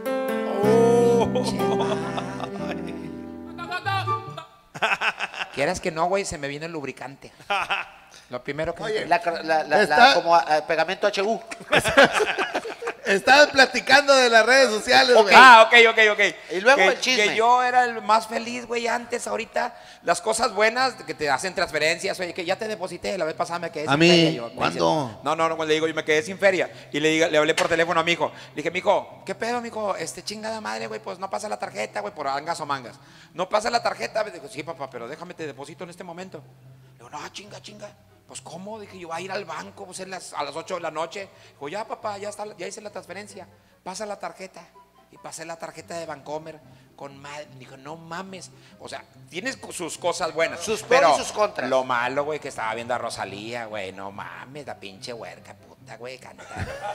Quieras que no, güey, se me viene el lubricante. Lo primero que... Oye, La, la, la, la- Está- como eh, pegamento H U. Estabas platicando de las redes sociales, güey. Ah, ok, ok, ok. Y luego que, el chisme. Que yo era el más feliz, güey, antes, ahorita. Las cosas buenas, que te hacen transferencias. Oye, que ya te deposité, la vez pasada me quedé ¿A sin mí? feria. Yo, me ¿Cuándo? dice, no, no, no, le digo, yo me quedé sin feria. Y le, diga- le hablé por teléfono a mi hijo. Le dije, mijo, ¿qué pedo, mijo? Este, chingada madre, güey, pues no pasa la tarjeta, güey, por angas o mangas. No pasa la tarjeta. Digo, sí, papá, pero déjame te deposito en este momento. Le digo, no, chinga, chinga. Pues, ¿cómo? Dije, yo voy a ir al banco, pues, en las- a las ocho de la noche. Dijo, ya, papá, ya, está, ya hice la transferencia. Pasa la tarjeta. Y pasé la tarjeta de Vancomer con madre. Dijo, no mames. O sea, tienes cu- sus cosas buenas. Sus pros pero y sus contras. Lo malo, güey, que estaba viendo a Rosalía, güey. No mames, la pinche huerca, puta, güey, canta.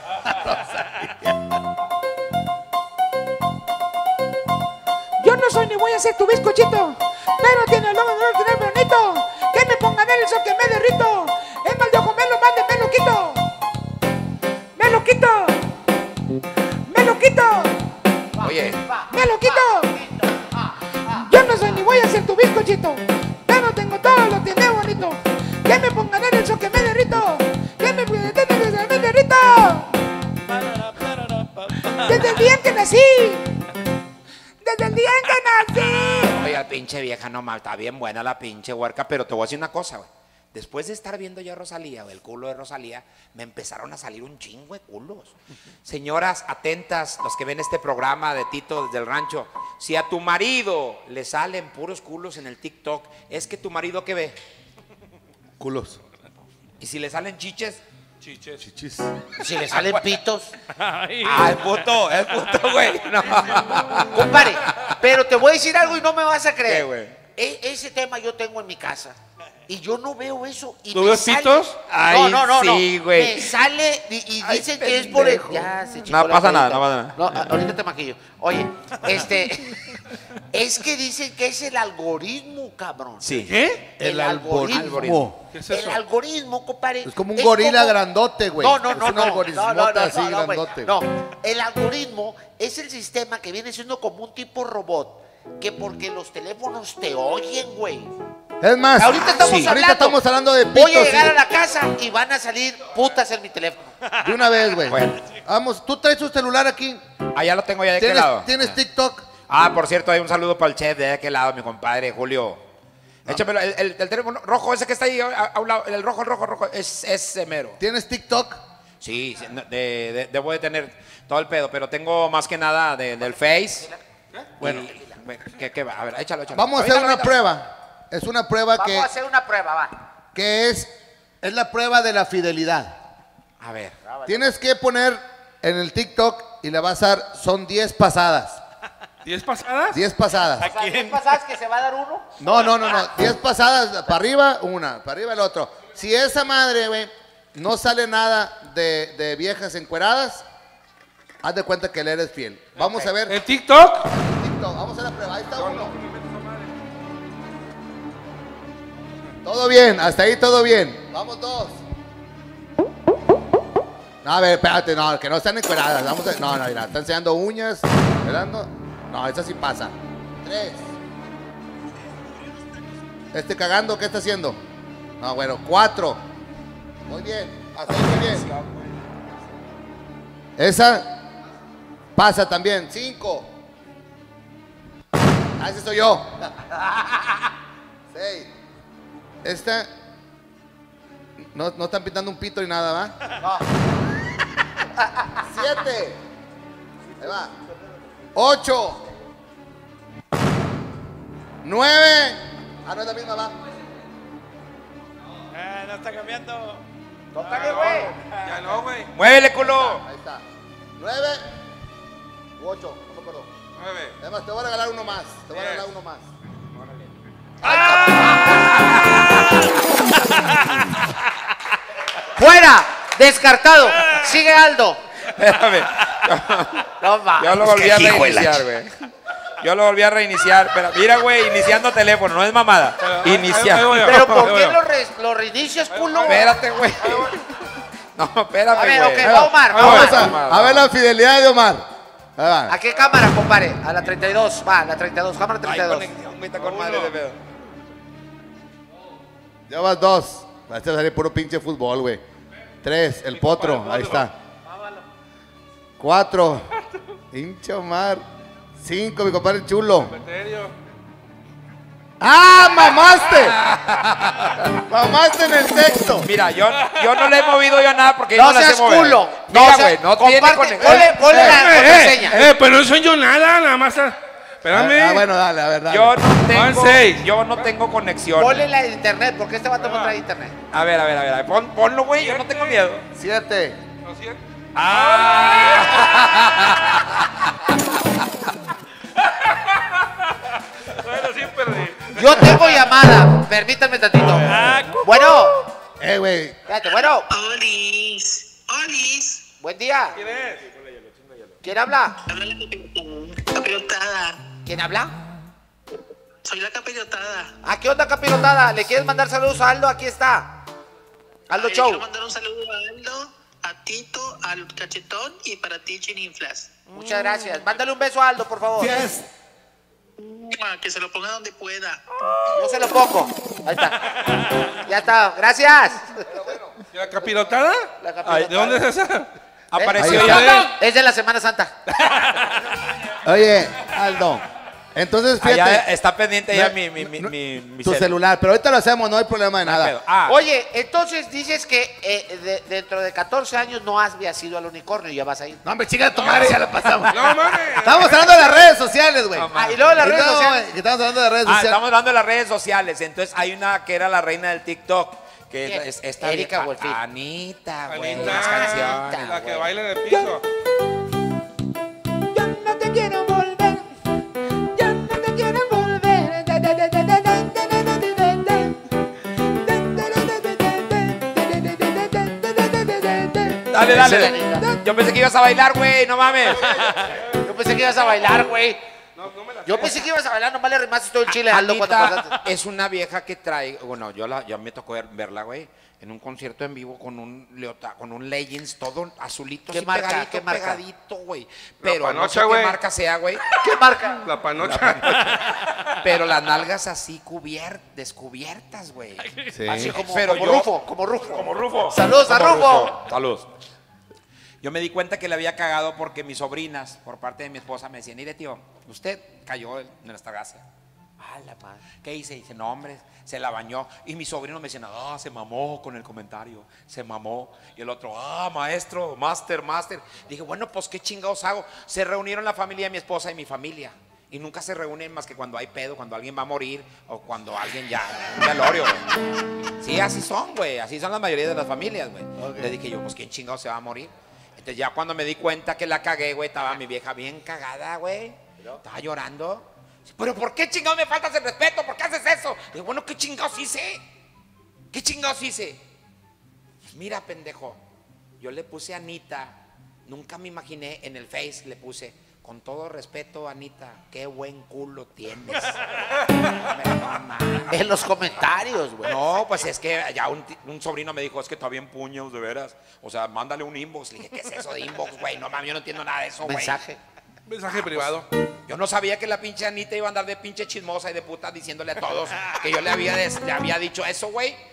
Yo no soy ni voy a ser tu bizcochito, pero tiene el logo de tener bonito. Que me pongan el sol que me derrito. Es mal de ojo, me lo mande, me lo quito. Me lo quito. Me lo quito. Oye, Me lo quito. Yo no soy ni voy a ser tu bizcochito, pero tengo todo lo tiene bonito. Que me pongan el sol que me derrito. Que me me derrito. Desde el día en que nací. Desde el día en que nací. oye, pinche vieja, no mames, está bien buena la pinche huerca, pero te voy a decir una cosa, güey. Después de estar viendo yo a Rosalía, o el culo de Rosalía, me empezaron a salir un chingo de culos. Señoras, atentas, los que ven este programa de Tito desde el rancho, si a tu marido le salen puros culos en el TikTok, es que tu marido, ¿qué ve? Culos. Y si le salen chiches, Chiches. Chichis. Si le salen pitos. ah, el puto, el puto, güey. No. Compadre, pero te voy a decir algo y no me vas a ¿Qué, creer. güey? E- ese tema yo tengo en mi casa. Y yo no veo eso. Y ¿Tú me ves sale- pitos? Ay, no, no, no, no. sí, güey. Me sale y, y Ay, dicen que es por el. pendejo. Ya, se chingó No la pasa nada, colita. no pasa nada. No, a- ahorita te maquillo. Oye, este. Es que dicen que es el algoritmo, cabrón. Sí. ¿Qué? El algoritmo. algoritmo. ¿Qué es El eso? algoritmo, compadre. Es como un gorila como- grandote, güey. No, no, Es no, un no. algoritmote no, no, no, así no, no, güey. grandote. No, el algoritmo es el sistema que viene siendo como un tipo robot. Que porque los teléfonos te oyen, güey. Es más, Ahorita estamos sí, hablando. ahorita estamos hablando de pitos. Voy a llegar y- a la casa y van a salir putas en mi teléfono. De una vez, güey. Bueno. Vamos, tú traes tu celular aquí. Ah, ya lo tengo ya de qué ¿Tienes, lado. ¿tienes TikTok? Ah, por cierto, hay un saludo para el chef de aquel lado, mi compadre Julio. Échamelo, el, el- el teléfono rojo ese que está ahí a, a un lado, el rojo, el rojo, el rojo, es ese mero. ¿Tienes TikTok? Sí, sí, no, de- de- debo de tener todo el pedo, pero tengo más que nada de- del Face. Bueno, ¿qué, qué va? A ver, échalo, échalo. Vamos a hacer Avíntalo, una avíntalo. prueba. Es una prueba que, Vamos a hacer una prueba, va. que es, es la prueba de la fidelidad. A ver. Tienes que poner en el TikTok y le vas a dar, son diez pasadas. ¿Diez pasadas? diez pasadas. O sea, ¿qué pasadas que se va a dar uno? No, no, no, no. diez pasadas, para arriba una, para arriba el otro. Si esa madre, güey, no sale nada de, de viejas encueradas, haz de cuenta que le eres fiel. Vamos a ver. ¿En TikTok? TikTok, vamos a la prueba. Ahí está uno. Todo bien, hasta ahí todo bien. Vamos dos. No, a ver, espérate, no, que no están encueradas. Vamos a, no, no, mira, están enseñando uñas. ¿Esperando? No, esa sí pasa. Tres. Este cagando, ¿qué está haciendo? No, bueno, cuatro. Muy bien. Hasta ahí muy bien. Esa pasa también. Cinco. Ah, ese soy yo. Seis. Esta. No, no están pintando un pito ni nada, ¿va? No. Siete. Ahí va. Ocho. Nueve. Ah, no es la misma, va. Eh, no está cambiando. Tócale, güey. Ya no, güey. Muévele, culo. Ahí está. Nueve. U ocho. No me acuerdo. Nueve. Además, te voy a regalar uno más. Te voy a regalar uno más. ¡Fuera! Descartado. Sigue Aldo. Espérame. No va. Yo lo volví a reiniciar, güey. Yo lo volví a reiniciar. Pero mira, güey, iniciando teléfono, no es mamada. Iniciar. Pero ¿por qué lo, re, lo reinicias, culo? Espérate, güey. No, espérame, A ver, güey. ok, va Omar. va Vamos Omar. a, a ver la fidelidad de Omar. Ahí va. ¿A qué cámara, compadre? A la treinta y dos. Va, a la treinta y dos. Cámara treinta y Ay, dos. conexión, güey, está con madre de pedo. Ya vas dos. Va a salir puro pinche fútbol, güey. Tres, el potro. Ahí está. Cuatro. Pinche Omar. Cinco, mi compadre chulo. ¡Ah, mamaste! Mamaste en el sexto. Mira, yo, yo no le he movido yo nada porque No yo no la seas sé mover. culo. Mira, No güey, seas- no tiene comparte, conexión. ponle- ponle la Eh, contraseña. eh, pero no soy yo nada, nada más. Espérame. Ah, bueno, dale, a ver, dale. Yo no tengo, Van seis. yo no tengo conexión. Ponle la de internet, porque este vato no trae internet. A ver, a ver, a ver, a ver. Pon- ponlo, güey, yo no tengo miedo. Siete. ¿No es cierto? Bueno, sí perdí. Yo tengo llamada. Permítanme tantito. Bueno. Eh, güey. Espérate, bueno. Olis. Olis. Buen día. ¿Quién es? ¿Quién habla? Habla la capirotada. ¿Quién habla? Soy la capirotada. ¿A qué onda, capirotada? ¿Le quieres mandar saludos a Aldo? Aquí está. Aldo Ay, Show. Quiero mandar un saludo a Aldo, a Tito, al Cachetón y para ti, Chininflas. Muchas gracias. Mándale un beso a Aldo, por favor. Mua, Que se lo ponga donde pueda. Yo se lo pongo. Ahí está. Ya está. Gracias. ¿La capirotada? La capirotada. ¿De dónde es esa? Apareció Ahí ya. está. Es de la Semana Santa. Oye, Aldo. Entonces, Allá fíjate. está pendiente ya No, mi, mi, mi, no, mi, mi tu cel. celular, pero ahorita lo hacemos, no hay problema de No hay pedo. nada. Ah, Oye, entonces dices que eh, de- dentro de catorce años no has ido al unicornio y ya vas a ir. No, hombre, chica, tu madre, ya la pasamos. No, mames. Estamos hablando de las redes sociales, güey. Ah, y luego las redes No, sociales. güey, que estamos hablando de redes Ah, sociales. estamos hablando de las redes sociales. Entonces hay una que era la reina del TikTok. Que ¿Quién? es, es esta Erika vieja- Buenfil. Anita, güey. Anita, Las canciones. la que güey. baila en el piso. Yo no te quiero volver, yo no te quiero volver. Dale, Esa es la dale. neta. Yo pensé que ibas a bailar, güey. No mames. Yo pensé que ibas a bailar, güey. Yo pensé que ibas a bailar, nomás le rimaste todo el chile a Aldo cuando Anita pasaste. es una vieja que trae, bueno, yo la, ya me tocó ver- verla, güey, en un concierto en vivo con un leota, con un leggings todo azulito, ¿Qué así marca? pegadito, ¿Qué marca? pegadito, güey. Pero no panocha, sé qué güey. marca sea, güey. ¿Qué marca? La panocha. Pero las nalgas así cubier, descubiertas, güey. Sí. Así como, Pero como yo- Rufo, como Rufo. Como Rufo. Saludos a Como Rufo. Rufo. Salud. Yo me di cuenta que le había cagado porque mis sobrinas, por parte de mi esposa, me decían, mire tío, usted cayó en nuestra gracia. Ah, la madre. ¿Qué hice? Dice, no hombre, se la bañó. Y mis sobrinos me decían, ah, se mamó con el comentario, se mamó. Y el otro, ah, maestro, máster, máster. Dije, bueno, pues qué chingados hago. Se reunieron la familia de mi esposa y mi familia. Y nunca se reúnen más que cuando hay pedo, cuando alguien va a morir o cuando alguien ya, un velorio, güey. Sí, así son, güey, así son la mayoría de las familias, güey. Le dije yo, pues quién chingados se va a morir. Entonces ya cuando me di cuenta que la cagué, güey, estaba mi vieja bien cagada, güey. Estaba llorando. Pero ¿por qué chingados me faltas el respeto? ¿Por qué haces eso? Digo, bueno, ¿qué chingados hice? ¿Qué chingados hice? Pues mira, pendejo, yo le puse a Anita, nunca me imaginé, en el Face le puse, con todo respeto, Anita, qué buen culo tienes. Hombre, no mames. En los comentarios, güey. No, pues es que ya un, ti- un sobrino me dijo, es que está bien puños, de veras. O sea, mándale un inbox. Le dije, ¿qué es eso de inbox, güey? No mames, yo no entiendo nada de eso, güey. Mensaje. Mensaje privado. Yo no sabía que la pinche Anita iba a andar de pinche chismosa y de puta diciéndole a todos que yo le había, des- le había dicho eso, güey.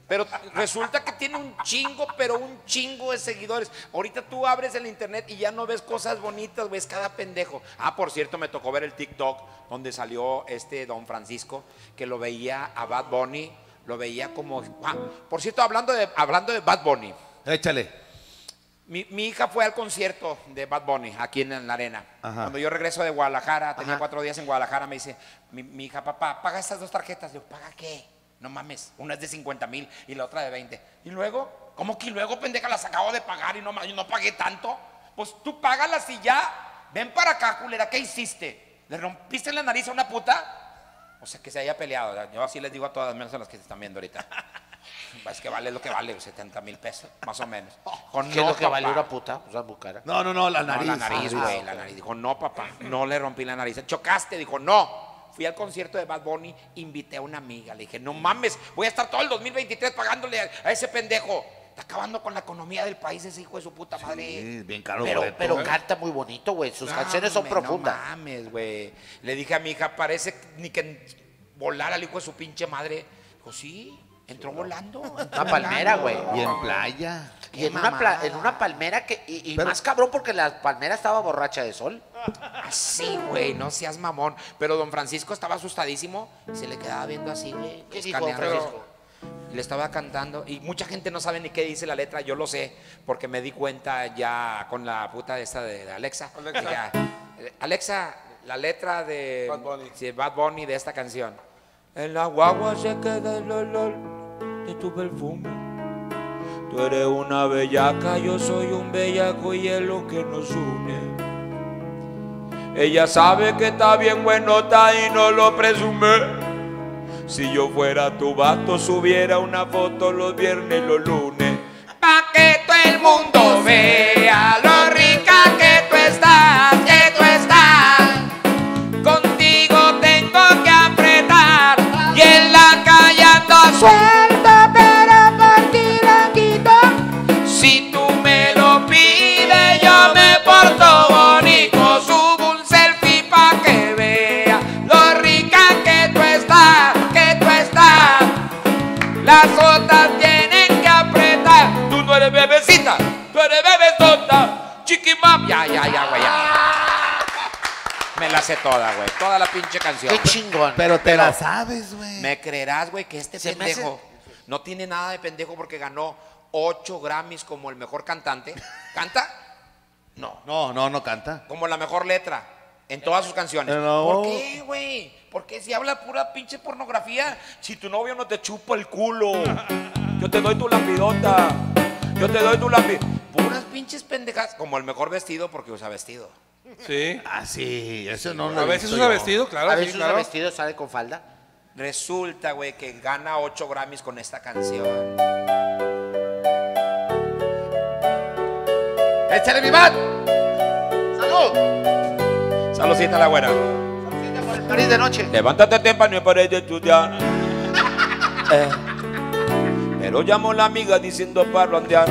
Pero resulta que tiene un chingo, pero un chingo de seguidores. Ahorita tú abres el internet y ya no ves cosas bonitas, ves cada pendejo. Ah, por cierto, me tocó ver el TikTok donde salió este Don Francisco, que lo veía a Bad Bunny, lo veía como... Ah, por cierto, hablando de, hablando de Bad Bunny. Échale. Mi, mi hija fue al concierto de Bad Bunny aquí en la arena. Ajá. Cuando yo regreso de Guadalajara, tenía Ajá. cuatro días en Guadalajara, me dice, mi, mi hija, papá, paga estas dos tarjetas. Yo, ¿paga qué? No mames, una es de cincuenta mil y la otra de veinte. Y luego, ¿cómo que luego, pendeja, las acabo de pagar y no, y no pagué tanto? Pues tú págalas y ya. Ven para acá, culera, ¿qué hiciste? ¿Le rompiste la nariz a una puta? O sea, que se haya peleado. Yo así les digo a todas, menos a las que se están viendo ahorita. Es que vale lo que vale, setenta mil pesos, más o menos. Con ¿Qué es no, lo que vale papá. una puta? O sea, bucara. No, no, no, la No, nariz. la nariz, güey, la nariz. Dijo, no, papá, no le rompí la nariz. Chocaste, dijo, no. Fui al concierto de Bad Bunny, invité a una amiga. Le dije, no mames, voy a estar todo el dos mil veintitrés pagándole a, a ese pendejo. Está acabando con la economía del país ese hijo de su puta madre. Sí, bien caro. Pero, boleto, pero ¿eh? canta muy bonito, güey. Sus No, canciones son hombre, profundas. No mames, güey. Le dije a mi hija, parece ni que volara al hijo de su pinche madre. Dijo, sí, entró volando. entró Una palmera, güey. Y en playa. Y en Qué una, pla- mamada. en una palmera que. Y, y Pero- más cabrón porque la palmera estaba borracha de sol. Así, güey, no seas mamón. Pero don Francisco estaba asustadísimo. Se le quedaba viendo así, güey. ¿Qué dijo don escaneando. Francisco? Le estaba cantando. Y mucha gente no sabe ni qué dice la letra. Yo lo sé, porque me di cuenta ya con la puta esta de, de Alexa. Alexa. Dije, ah, eh, Alexa, la letra de Bad Bunny. sí, Bad Bunny de esta canción. En la guagua se queda el olor de tu perfume. Tú eres una bellaca, yo soy un bellaco y es lo que nos une. Ella sabe que está bien buenota y no lo presume. Si yo fuera tu vato, subiera una foto los viernes y los lunes. Pa' que todo el mundo vea lo rica que tú estás, que tú estás. Contigo tengo que apretar y en la calle ando suelto, pero por ti lo quito. Si tú me lo pides, yo me porto bonito. Subo un selfie pa' que vea lo rica que tú estás, que tú estás. Las otras tienen que apretar. Tú no eres bebecita, tú eres bebesota. Chiquimam. Ya, ya, ya, güey, ya. Me la sé toda, güey. Toda la pinche canción. Qué güey. chingón. Pero te la sabes, güey. Me creerás, güey, que este Se me pendejo no tiene nada de pendejo porque ganó ocho Grammys como el mejor cantante. ¿Canta? No. No, no, no canta. Como la mejor letra en todas sus canciones. No. ¿Por qué, güey? Porque si habla pura pinche pornografía, si tu novio no te chupa el culo, yo te doy tu lambidota, yo te doy tu lambidota. Puras pinches pendejas, como el mejor vestido porque usa vestido. Sí. Ah, sí, eso no lo A he veces visto usa yo. vestido, claro. A sí, veces usa claro. vestido, sale con falda. Resulta, güey, que gana ocho Grammys con esta canción. ¡Échale mi bat! ¡Salud! Saludcita la güera. Saludcita por el París de noche. Levántate temprano y pares de estudiar. Eh, Pero llamó la amiga diciendo parrandear.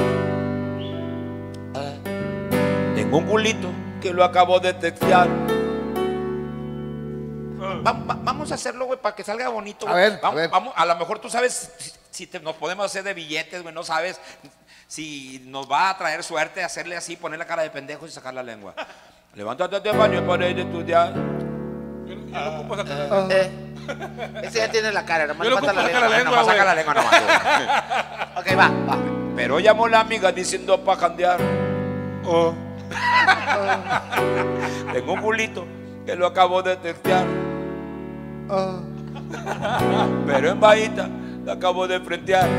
Eh, Tengo un culito que lo acabo de textear. Va- va- vamos a hacerlo, güey, para que salga bonito. A güey. ver, vamos, a ver. vamos- a lo mejor tú sabes si, si te- nos podemos hacer de billetes, güey, no sabes si nos va a traer suerte hacerle así, poner la cara de pendejo y sacar la lengua. Levántate temprano y pares de estudiar. Yo, yo no ocupo sacar- Eh, ese ya tiene la cara, nomás Yo le lo falta la ocupo sacar lengua. la lengua, Nomás saca güey. la lengua nomás. Ok, va, va. Pero llamó la amiga diciendo pa' jandear. Oh. Tengo un culito que lo acabo de textear. Pero en bajita lo acabo de frentear.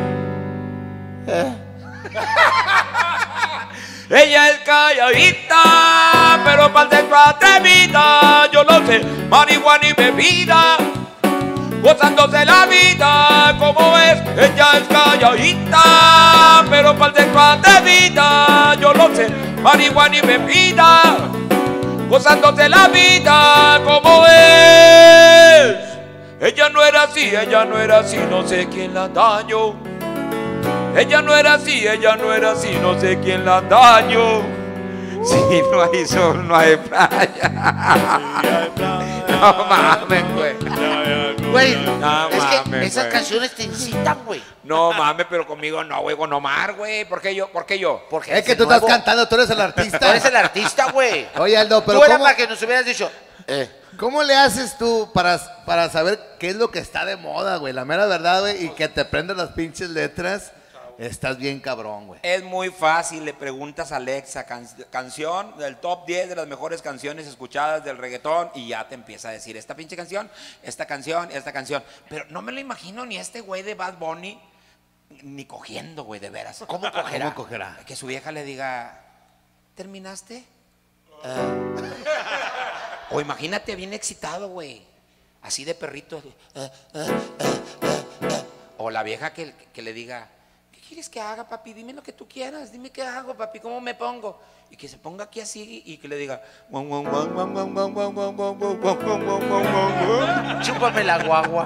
Ella es calladita, pero para el sexo atrevida. Yo lo sé, marihuana y bebida, gozándose la vida como es. Ella es calladita, pero para el sexo atrevida. Yo lo sé, marihuana y bebida, gozándose la vida como es. Ella no era así, ella no era así, no sé quién la dañó. Ella no era así, ella no era así, no sé quién la dañó. Si no hay sol, no hay playa. No mames, güey. Güey, No es que mames, esas güey. canciones te incitan, güey. No mames, pero conmigo no, güey, con Omar, güey. ¿Por qué yo? ¿Por qué yo? Porque Es eres que el tú estás nuevo. cantando, tú eres el artista. Tú eres el artista, güey. Oye, Aldo, pero Tú era ¿cómo, para que nos hubieras dicho, eh, ¿cómo le haces tú para, para saber qué es lo que está de moda, güey? La mera verdad, güey, y que te prendas las pinches letras. Estás bien cabrón, güey. Es muy fácil, le preguntas a Alexa, can- canción del top diez de las mejores canciones escuchadas del reggaetón y ya te empieza a decir esta pinche canción, esta canción, esta canción. Pero no me lo imagino ni este güey de Bad Bunny ni cogiendo, güey, de veras. ¿cómo cogerá? ¿Cómo cogerá? Que su vieja le diga, ¿terminaste? O imagínate bien excitado, güey, así de perrito. "Ah, ah, ah, ah, ah". O la vieja que, que le diga, ¿qué quieres que haga, papi? Dime lo que tú quieras, dime qué hago, papi, ¿cómo me pongo? Y que se ponga aquí así y que le diga, "Guau, guau, guau, guau, guau, guau, guau, guau, guau, guau, guau, guau, guau, guau". Chúpame la guagua.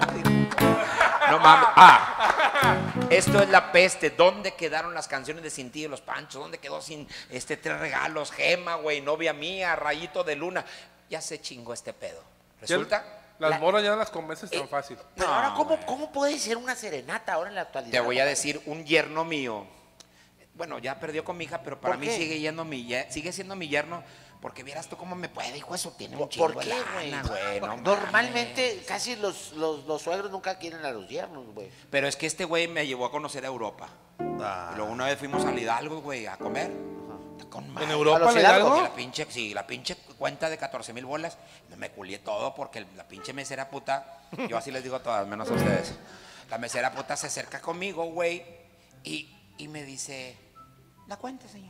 No mames. Ah, esto es la peste. ¿Dónde quedaron las canciones de Sin Ti y los Panchos? ¿Dónde quedó Sin este Tres Regalos? Gema, güey, Novia Mía, Rayito de Luna. Ya se chingó este pedo. Resulta. Las La- morras ya no las convences tan Eh, fácil. Pero No, ahora, ¿cómo, güey. ¿cómo puede ser una serenata ahora en la actualidad? Te voy a decir, un yerno mío, bueno, ya perdió con mi hija, pero para ¿Por mí qué? sigue yendo mi ye- sigue siendo mi yerno, porque vieras tú cómo me puede, hijo, eso tiene un ¿Por, chingo por de qué, lana, güey? güey, no Normalmente mames. casi los, los, los suegros nunca quieren a los yernos, güey. Pero es que este güey me llevó a conocer a Europa. Ah. Y luego una vez fuimos al Hidalgo, güey, a comer. Con madre. ¿En Europa, ¿A los en Hidalgos? Hidalgo? Y la pinche, sí, la pinche cuenta de catorce mil bolas, me, me culié todo porque el- la pinche mesera puta, yo así les digo a todas, menos a ustedes. La mesera puta se acerca conmigo, güey, y, y me dice, la cuenta, señor.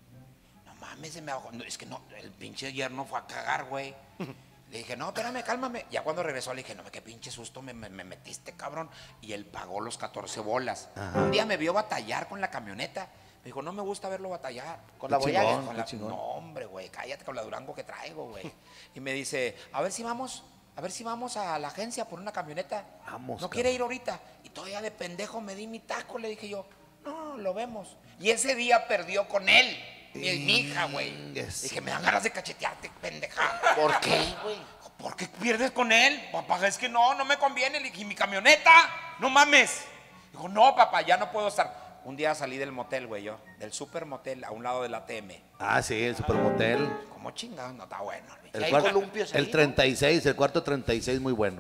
No mames, se me ahogó. No, es que no, el pinche yerno fue a cagar, güey. Le dije, no, espérame, cálmame. Ya cuando regresó le dije, no, qué pinche susto me, me- me metiste, cabrón. Y él pagó los catorce bolas. Un día me vio batallar con la camioneta. Me dijo, no me gusta verlo batallar. Con la Qué Voyager. chingón, Con qué la- chingón. no, hombre, güey, cállate con la Durango que traigo, güey. Y me dice, a ver si vamos, a ver si vamos a la agencia por una camioneta. Vamos, No quiere ir ahorita. Y todavía de pendejo me di mi taco, le dije yo, no, lo vemos. Y ese día perdió con él, mi, mi hija, güey. Yes. Dije, me dan ganas de cachetearte, pendeja. ¿Por qué, güey? ¿Por qué pierdes con él? Papá, es que no, no me conviene. Le dije, ¿y mi camioneta? No mames. Dijo, no, papá, ya no puedo estar. Un día salí del motel, güey, yo, del super motel a un lado del A T M. Ah, sí, el supermotel. ¿Cómo chingados? No está bueno. El, ¿Hay cuarto- columpios ahí, el no? treinta y seis, el cuarto treinta y seis, muy bueno.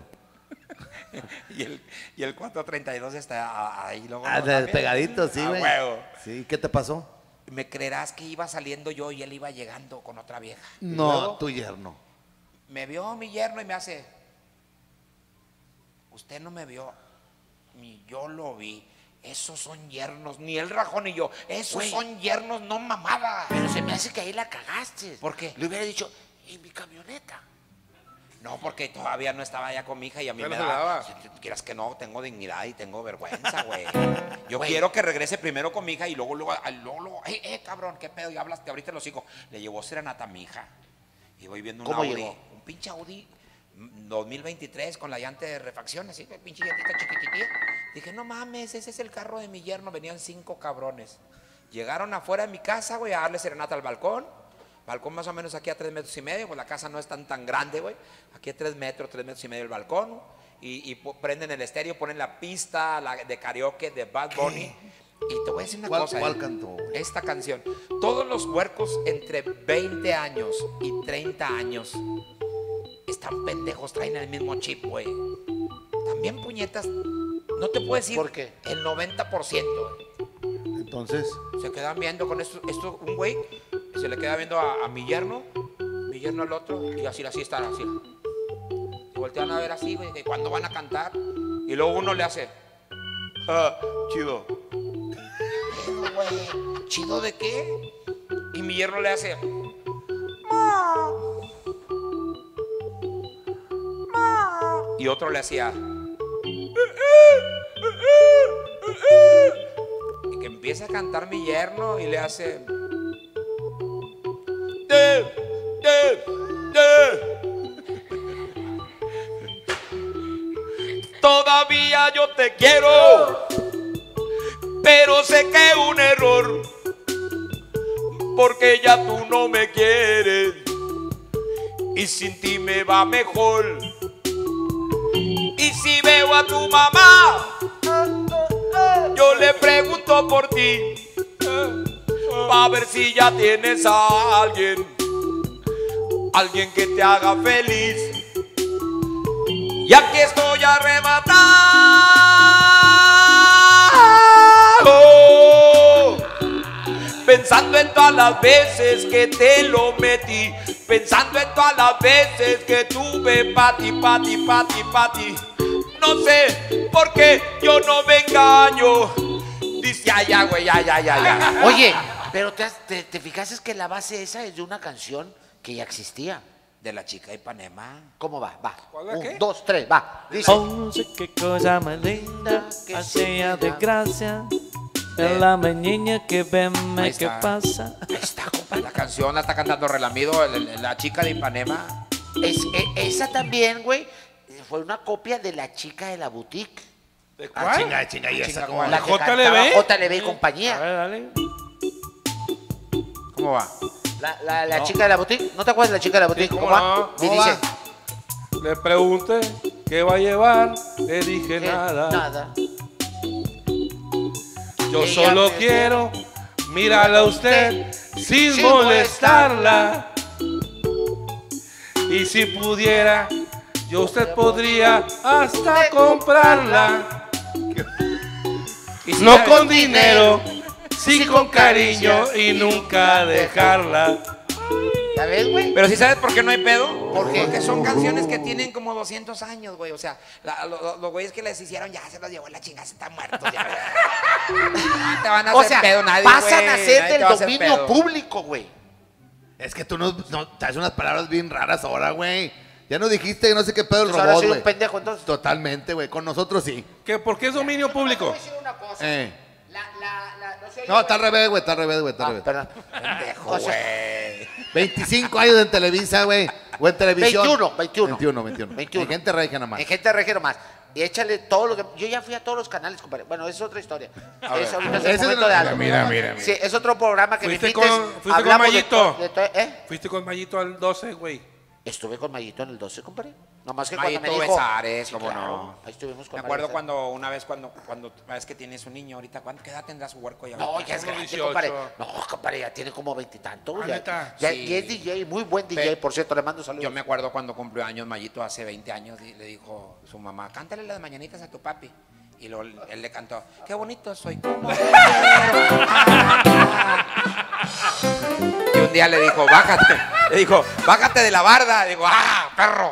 Y el, y el cuatrocientos treinta y dos está ahí luego. Ah, ¿no? de- También. pegadito, sí, A güey. huevo. Sí, ¿qué te pasó? ¿Me creerás que iba saliendo yo y él iba llegando con otra vieja? No, Luego tu yerno. me vio mi yerno y me hace, usted no me vio, ni yo lo vi. Esos son yernos, ni el rajón ni yo. Esos Güey. son yernos, no mamada. Pero se me hace que ahí la cagaste. ¿Por qué? Le hubiera dicho, ¿y mi camioneta? No, porque todavía no estaba ya con mi hija y a mí Ya me no se da. daba. Si tú quieras que no, tengo dignidad y tengo vergüenza, güey. Yo Güey. quiero que regrese primero con mi hija y luego, luego, ay, luego, luego, eh, eh, cabrón, qué pedo, y hablas, te abriste los hijos. Le llevó serenata a mi hija. Y voy viendo un ¿Cómo Audi, llegó? un pinche Audi mm, dos mil veintitrés con la llanta de refacción, así, pinche llantita chiquititilla. Dije, no mames, ese es el carro de mi yerno. Venían cinco cabrones. Llegaron afuera de mi casa, güey, a darle serenata al balcón. Balcón más o menos aquí a tres metros y medio, pues la casa no es tan tan grande, güey. Aquí a tres metros, tres metros y medio el balcón. Y, y po- prenden el estéreo, ponen la pista la de karaoke de Bad Bunny. Y te voy a decir una ¿Cuál- cosa. cuál eh, cantó, güey? Esta canción. Todos los huercos entre veinte años y treinta años están pendejos, traen el mismo chip, güey. También puñetas, no te puedo decir ¿Por qué? el noventa por ciento. Entonces, Se quedan viendo con esto, esto un güey, se le queda viendo a, a mi yerno, mi yerno al otro, y así, así están, así. Y voltean a ver así, güey, de cuándo van a cantar. Y luego uno le hace, "Ah, chido. "Chido, güey, ¿chido de qué?" Y mi yerno le hace, "Ma". Ma. Y otro le hacía, y que empieza a cantar mi yerno y le hace, "Te, te, te". Todavía yo te quiero, pero sé que un error porque ya tú no me quieres y sin ti me va mejor. Y si veo a tu mamá, yo le pregunto por ti, pa' ver si ya tienes a alguien, alguien que te haga feliz. Y aquí estoy arrebatado, pensando en todas las veces que te lo metí, pensando en todas las veces que tuve pa' ti, pa' ti, pa' ti, pa' ti. No sé por qué yo no me engaño. Dice, ay, ya, güey, ya, ya, ya, ya. Oye, pero te, te, te fijaste que la base esa es de una canción que ya existía. De la chica de Ipanema. ¿Cómo va? Va. ¿Cuál, Un, qué? dos, tres, va. Dice. Oh, sí, qué cosa más linda, Que hacía sí, de gracia. Es la niña que veme Ahí que está. pasa. Ahí está, compadre. La canción la está cantando Relamido, el- el- la chica de Ipanema. Es, e- esa también, güey, fue una copia de la chica de la boutique. ¿De Ah, cuál? chinga, chinga, y esa Chinga, cómo- La ¿La que J L B? cantaba J L B y A compañía. ver, dale. ¿Cómo va? La, la, la chica de la boutique. ¿No te acuerdas de la chica de la boutique? ¿cómo ¿Cómo va? no? Y ¿Cómo dice. Le pregunté qué va a llevar, le dije que nada. Nada. Yo Ella solo me- quiero mirarla a usted sin sin molestarla. Y si pudiera, yo usted podría hasta comprarla. Y si No sabes- con dinero, sí sí con con cariño caricia y y nunca dejarla. ¿Ya ves, güey? Pero si sabes por qué no hay pedo. ¿Por qué? Porque son canciones que tienen como doscientos años, güey. O sea, la- lo- lo- los güeyes que les hicieron ya se los llevó la chingada, se están muertos. Ya. No te van a O hacer sea, pedo nadie, pasan güey, a ser nadie del te va a hacer dominio pedo. público, güey. Es que tú no, no te haces unas palabras bien raras ahora, güey. Ya no dijiste que no sé qué pedo el Pues ahora robot, soy un güey. pendejo, entonces. Totalmente, güey. Con nosotros sí. ¿Que ¿Por qué es dominio público? Voy a decir una cosa. Eh. La, la, la, no, se oye, No, está al revés, güey. Está al revés, güey. Está al Ah, revés. perdón. Pendejo, O sea, güey. veinticinco años en Televisa, güey. O en televisión. veintiuno, veintiuno. veintiuno, veintiuno. veintiuno. En gente regia nada más. En gente regia nomás. Y échale todo lo que. Yo ya fui a todos los canales, compadre. Bueno, es otra historia. Es ahorita es el Ese es momento el- de algo. mira, mira, mira. Sí, es otro programa que me Fuiste invites. con- fuiste con Hablamos de Mayito. to- de to- ¿Eh? Fuiste con Mayito al doce, güey. Estuve con Mayito en el doce, compadre. Nomás que Mayito cuando me dijo. Besares, Sí, cómo claro. no. Ahí estuvimos con Me acuerdo Mayito. cuando una vez cuando cuando ves que tienes un niño ahorita, ¿cuánto qué edad tendrá su huerco ya? No, ya es Como grande, dieciocho. compadre. No, compadre, ya tiene como veintitantos. Ah, ya, ¿neta? ya- Sí. y es D J, muy buen D J, Pe- por cierto, le mando saludos. Yo me acuerdo cuando cumplió años Mayito hace veinte años y le dijo su mamá, cántale las mañanitas a tu papi. Y luego él le cantó, qué bonito soy, como te quiero. Y un día le dijo, bájate. Le dijo, bájate de la barda. Digo, ah, perro.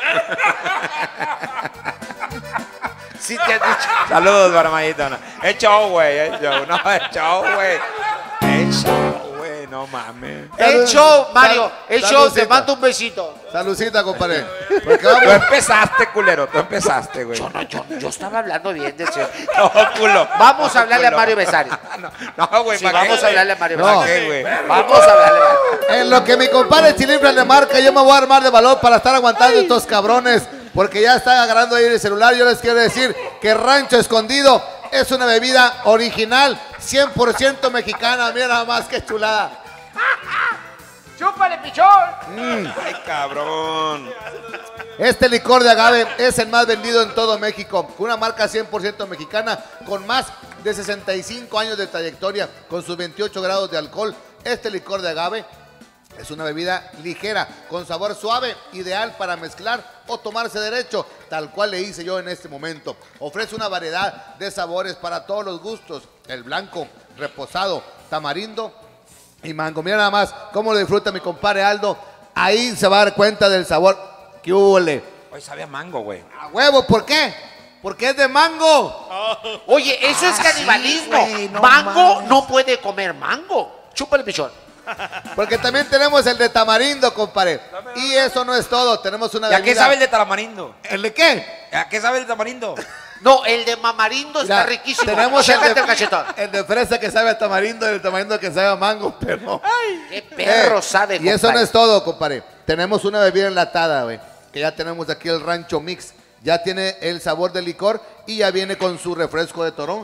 Sí te has dicho. Saludos, Barmayito. No. Es show, güey. Es show. No, es show, güey. Es show, güey. No mames. El show, Mario. El Sal- show, te saludcita. mando un besito. Salucita, compadre. Porque Tú vamos. empezaste, culero. Tú empezaste, güey. Yo, no, yo, yo estaba hablando bien de señor. No, culo. Vamos No, a hablarle a culo. Mario Besares. No, no, güey. Sí, ¿para qué, vamos a güey? hablarle a Mario No. ¿Para Besares. qué, güey? Vamos a hablarle. En lo que mi compadre Chilindra le marca, yo me voy a armar de valor para estar aguantando estos cabrones. Porque ya están agarrando ahí el celular. Yo les quiero decir que Rancho Escondido es una bebida original, cien por ciento mexicana. Mira nada más qué chulada. ¡Chúpale, pichón! Ay, cabrón. Este licor de agave es el más vendido en todo México, una marca cien por ciento mexicana con más de sesenta y cinco años de trayectoria, con sus veintiocho grados de alcohol. Este licor de agave es una bebida ligera, con sabor suave, ideal para mezclar o tomarse derecho, tal cual le hice yo en este momento. Ofrece una variedad de sabores para todos los gustos, el blanco, reposado, tamarindo y mango. Mira nada más cómo lo disfruta mi compadre Aldo. Ahí se va a dar cuenta del sabor. ¿Qué húbole? Hoy sabe a mango, güey. A huevo, ¿por qué? Porque es de mango. Oye, eso es Ah, canibalismo. sí, güey, no mango mames. no puede comer mango. Chúpale, pichón. Porque también tenemos el de tamarindo, compadre. Y eso no es todo. Tenemos una ¿Y a qué bebida- sabe el de tamarindo? ¿El de qué? ¿A qué sabe el tamarindo? No, el de mamarindo Mira, está riquísimo. tenemos el Chécate de, el cachetón. el de fresa que sabe a tamarindo y el de tamarindo que sabe a mango, pero... Qué perro Eh, sabe, Y eso no compadre. es todo, compadre. Tenemos una bebida enlatada, güey. Que ya tenemos aquí el Rancho Mix. Ya tiene el sabor del licor y ya viene con su refresco de toronja.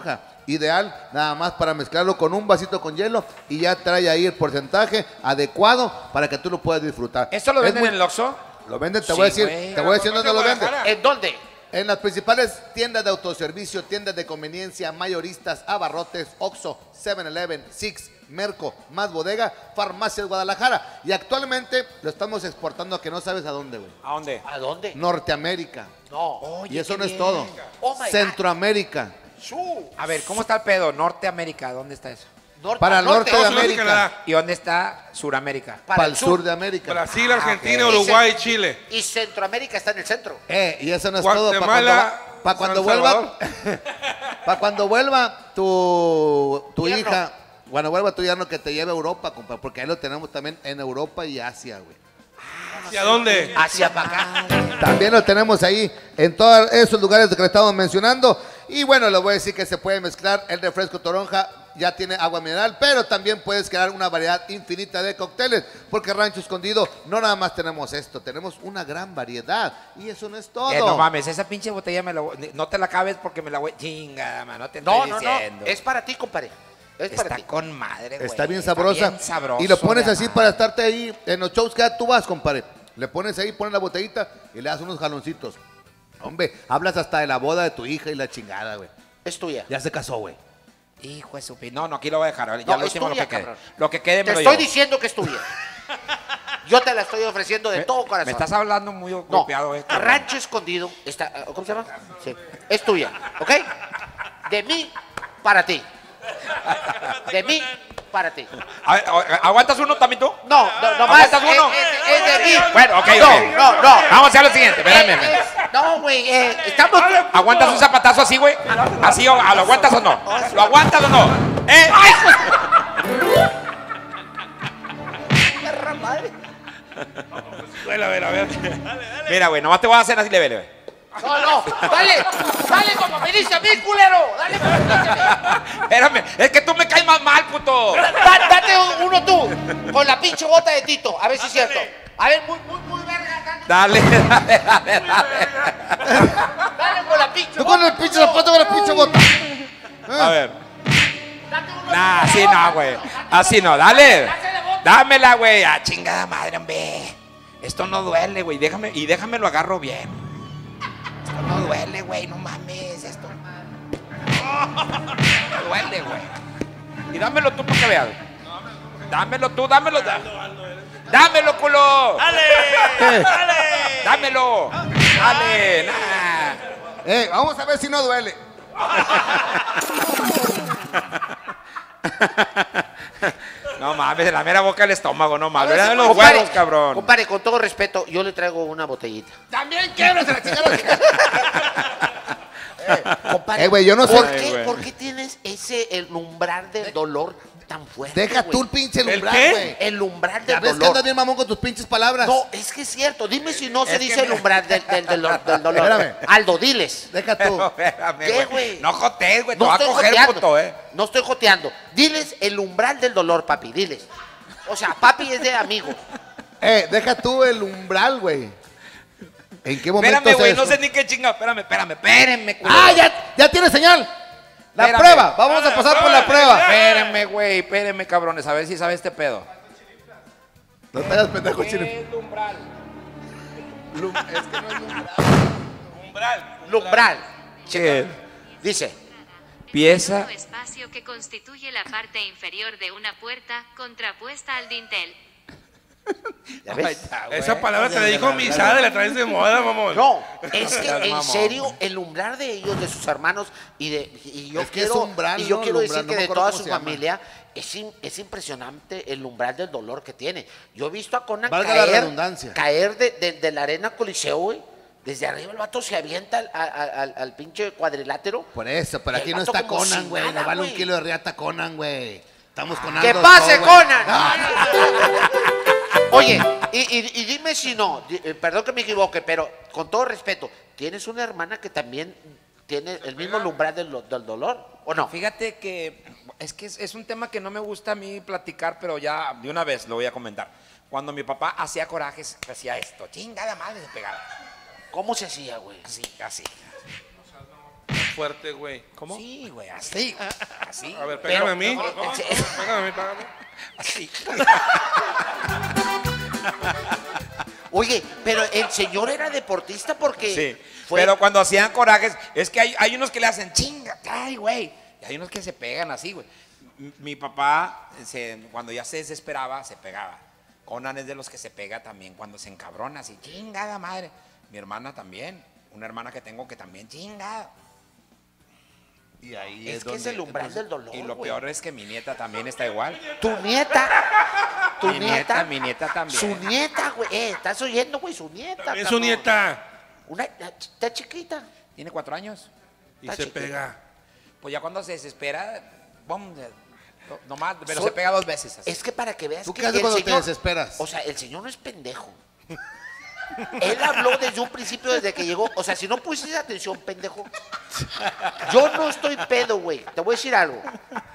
ideal, nada más para mezclarlo con un vasito con hielo y ya trae ahí el porcentaje adecuado para que tú lo puedas disfrutar. ¿Esto lo Es venden muy- en el Oxxo? Lo venden, te Sí, voy a decir, güey. te voy a decir dónde lo venden. ¿En dónde? En las principales tiendas de autoservicio, tiendas de conveniencia, mayoristas, abarrotes, Oxxo, seven eleven, Six, Merco, Más Bodega, Farmacias Guadalajara. Y actualmente lo estamos exportando a que no sabes a dónde, güey. ¿A dónde? ¿A dónde? Norteamérica. No. Y eso qué no es bien. todo. Oh, my God. Centroamérica. A ver, ¿cómo está el pedo? Norteamérica, ¿dónde está eso? Norte, Para el norte de Estados Unidos y América. Canadá. ¿Y dónde está Suramérica? Para el sur de América. Brasil, Argentina, ok. Uruguay y Chile. Y Centroamérica está en el centro. Eh, y eso no es todo. Para cuando, Guatemala, pa' cuando San vuelva, para cuando vuelva tu, tu Yerno. hija, cuando vuelva tu yerno que te lleve a Europa, compa, porque ahí lo tenemos también en Europa y Asia, güey. ¿Hacia dónde? Hacia para acá. También lo tenemos ahí en todos esos lugares que le estamos mencionando. Y bueno, les voy a decir que se puede mezclar el refresco toronja, ya tiene agua mineral, pero también puedes crear una variedad infinita de cócteles, porque Rancho Escondido no nada más tenemos esto, tenemos una gran variedad. Y eso no es todo. Eh, no mames, esa pinche botella me la voy- no te la acabes porque me la voy. Chinga, man, no te No, estoy no, no. diciendo. Es para ti, compadre. Es para Está ti. con madre, güey. Está bien sabrosa. bien sabroso, y lo pones de así madre. para estarte ahí en los shows que tú vas, compadre. Le pones ahí, pones la botellita y le das unos jaloncitos. Hombre, hablas hasta de la boda de tu hija y la chingada, güey. Es tuya. Ya se casó, güey. Hijo de su pi- No, no, aquí lo voy a dejar. Ya No, lo es último tuya, lo que quede. cabrón. Lo que quede me Te lo estoy llevo. diciendo que es tuya. Yo te la estoy ofreciendo de Me- todo corazón. Me estás hablando muy No, golpeado, eh. cabrón. Rancho Escondido está, ¿cómo se llama? Sí. Es tuya, ¿ok? De mí para ti. De mí para ti. A ver, a- ¿aguantas uno también tú? No, no, no más. ¿Aguantas uno? Es, es- es de mí. Bueno, ok, no, ok. No, no, Vamos a hacer lo siguiente, espérame. Eh, espérame. eh, no, güey, eh, estamos. ¿Aguantas un zapatazo así, güey? ¿Así o lo aguantas o no? ¿Lo aguantas o no? ¿Eh? Perra madre. Bueno, a ver, a ver. Mira, güey, nomás te voy a hacer así leve, leve. No, no, dale, dale como me dice a mí, culero. Dale como me dice a mí. Espérame, es que tú me caes más mal, puto. Da- date uno tú, con la pinche bota de Tito, a ver si es cierto. A ver, muy, muy, muy verga acá. Dale, dale, dale, dale. Dale con la pinche Tú con el bota, pinche culo. zapato, con la pinche bota. A ver. Date uno Nah, con así la no, bota, güey. culo. Date Así uno. no, dale. Dásele bota. Dámela, güey. Ah, chingada madre, hombre. Esto no duele, güey. Déjame, y déjame lo agarro bien. Esto no duele, güey. No mames. Esto no duele, güey. Y dámelo tú para que veas. Dámelo tú, dámelo. da- Dámelo, culo. ¡Dale! ¡Dale! Dámelo. Dale. Nah. Eh, vamos a ver si no duele. No mames, de la mera boca del estómago, no mames. Era de los Compadre, huevos, cabrón. Compadre, con todo respeto, yo le traigo una botellita. También quiebres la chingada. Compadre, Eh, güey, yo no sé- ¿por Ay, qué, güey. ¿por qué tienes ese el umbral del dolor tan fuerte? Deja güey? tú el pinche ¿El umbral, qué? güey. El umbral Ya del ves que dolor. andas bien mamón con tus pinches palabras. No, es que es cierto. Dime si no se Es dice que el me- umbral del, del- del- del dolor. Espérame. Aldo, diles. Deja tú. Pero, espérame, ¿Qué, güey? No jotees, güey. Te No va a estoy coger, joteando. puto, eh. No estoy joteando. Diles el umbral del dolor, papi. Diles. O sea, papi es de amigo. Eh, deja tú el umbral, güey. ¿En qué momento Espérame, güey. es No eso? sé ni qué chingado. Espérame, espérame. Espérenme, culo. ¡Ah, ya, ya tiene señal! La Espérame. prueba. Vamos a pasar por la prueba. Espérenme, güey. Espérenme, cabrones. A ver si sabe este pedo. No te hagas pendejo, chino. umbral? Umbral. Lumbral. ¿Qué? Dice. Pieza. Espacio que constituye la parte inferior de una puerta contrapuesta al dintel. ¿Ya Ahí ves? está, güey. Esa palabra te la dijo Misada y la traes de moda, mamón. No, es que Seas en mamón. serio, el umbral de ellos, de sus hermanos, y de y yo Es que es quiero, umbral, y yo ¿no? quiero El decir umbral, no que me de acuerdo toda cómo su se llama. familia es, im- es impresionante el umbral del dolor que tiene. Yo he visto a Conan Valga la caer, redundancia. caer de, de- de la arena Coliseo, güey. Desde arriba el vato se avienta al, al- al- al pinche cuadrilátero. Por eso, pero El aquí no vato está como Conan, si güey. nada, No vale un güey. kilo de riata Conan, güey. Estamos con ¡Que Aldo pase, todo, güey. Conan! Oye, y, y- y dime si no, di- eh, perdón que me equivoque, pero con todo respeto, ¿tienes una hermana que también tiene el mismo umbral del, del dolor o no? Fíjate que es que es, es un tema que no me gusta a mí platicar, pero ya de una vez lo voy a comentar. Cuando mi papá hacía corajes, hacía esto. Chingada madre, se pegaba. ¿Cómo se hacía, güey? Así, así. fuerte, güey. ¿Cómo? Sí, güey, así. Así. A ver, pégame Pero- a mí. no, ¿Cómo? no, sí. Pégame a mí, pégame. Así. Oye, pero el señor era deportista porque Sí. fue- Pero cuando hacían corajes, es que hay, hay unos que le hacen chinga, ay, güey. Y hay unos que se pegan así, güey. M- Mi papá, se- cuando ya se desesperaba, se pegaba. Conan es de los que se pega también cuando se encabrona, así, chingada madre. Mi hermana también. Una hermana que tengo que también, chingada. Y ahí es que es el umbral del dolor. Y lo güey. peor es que mi nieta también está igual. Tu nieta. Tu Mi nieta, nieta. mi nieta también. Su nieta, güey. Eh, ¿estás oyendo, güey? Su nieta. También su cabrón. nieta. Una, está chiquita. Tiene cuatro años. Y Está se chiquita. pega. Pues ya cuando se desespera, ¡bum! de- no- nomás, pero Son- se pega dos veces. Así. Es que para que veas ¿Tú que qué haces el cuando te señor- desesperas? O sea, el señor no es pendejo. Él habló desde un principio, desde que llegó. O sea, si no pusiste atención, pendejo. Yo no estoy pedo, güey. Te voy a decir algo.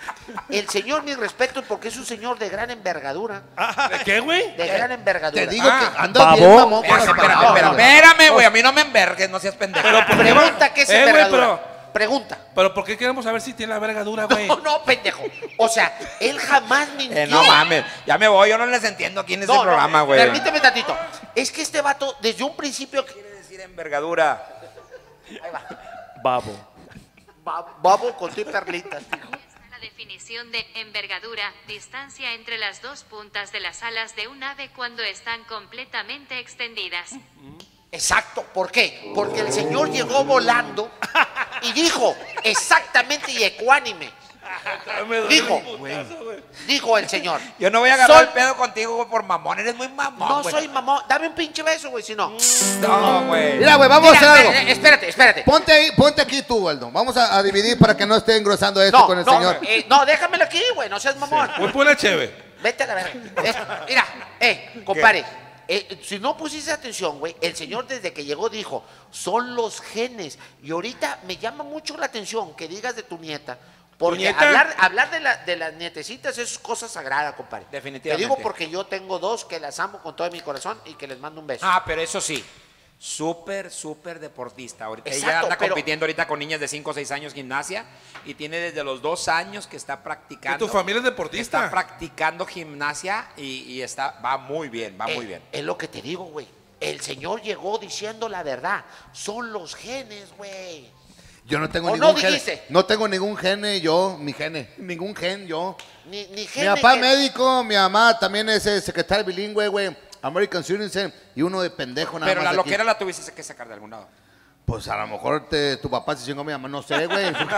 El señor, mi respeto, porque es un señor de gran envergadura. ¿De qué, güey? De gran envergadura. Te digo Ah, que ando bien babo. mamón con las Espérame, palabras. espérame, espérame, güey. A mí no me envergues, no seas pendejo. Pero ¿por qué Pregunta va- qué es Eh, güey, envergadura. pero- Pregunta. Pero ¿por qué queremos saber si tiene la verga dura, güey? No, no, pendejo. O sea, él jamás mintió. Eh, no mames, ya me voy, yo no les entiendo quién es No, el no, programa, güey. Permíteme tantito. Es que este vato, desde un principio. Quiere decir envergadura. Ahí va. Babo. Ba- Babo con tu y perlitas. hijo. Está la definición de envergadura, distancia entre las dos puntas de las alas de un ave cuando están completamente extendidas. Exacto. ¿Por qué? Porque el señor llegó volando y dijo exactamente y ecuánime. Me duele Dijo, un putazo, güey. Dijo el señor. Yo no voy a agarrar Soy- el pedo contigo, güey, por mamón. Eres muy mamón, No güey. soy mamón. Dame un pinche beso, güey, si no. No, güey. Mira, güey, vamos Mira, a hacer algo. eh, Espérate, espérate. Ponte ahí, ponte aquí tú, Aldo. Vamos a, a dividir para que no esté engrosando esto No, con el no, señor. eh, no, déjamelo aquí, güey, no seas mamón. Voy por una cheve. Vete a la verga. Eh, Mira, eh, compadre, eh, si no pusiste atención, güey, el señor desde que llegó dijo, son los genes. Y ahorita me llama mucho la atención que digas de tu nieta. Porque nieta? hablar, hablar de, la, de las nietecitas es cosa sagrada, compadre. Definitivamente. Te digo porque yo tengo dos que las amo con todo mi corazón y que les mando un beso. Ah, pero eso sí. Súper, súper deportista. Ahorita ella Exacto, anda pero- compitiendo ahorita con niñas de cinco o seis años gimnasia y tiene desde los dos años que está practicando. ¿Y tu familia es Está deportista? practicando gimnasia y, y está, va muy bien, va Eh, muy bien. Es lo que te digo, güey. El señor llegó diciendo la verdad. Son los genes, güey. Yo no tengo ¿O ningún no gene. dijiste? No tengo ningún gene yo, mi gene. Ningún gen yo. Ni, ni Mi gene papá que- médico, mi mamá también es eh, secretaria bilingüe, güey. American Citizen y uno de pendejo nada Pero más la aquí. loquera la tuviste que sacar de algún lado. Pues a lo mejor te- tu papá se chingó a mi mamá, no sé, güey. No,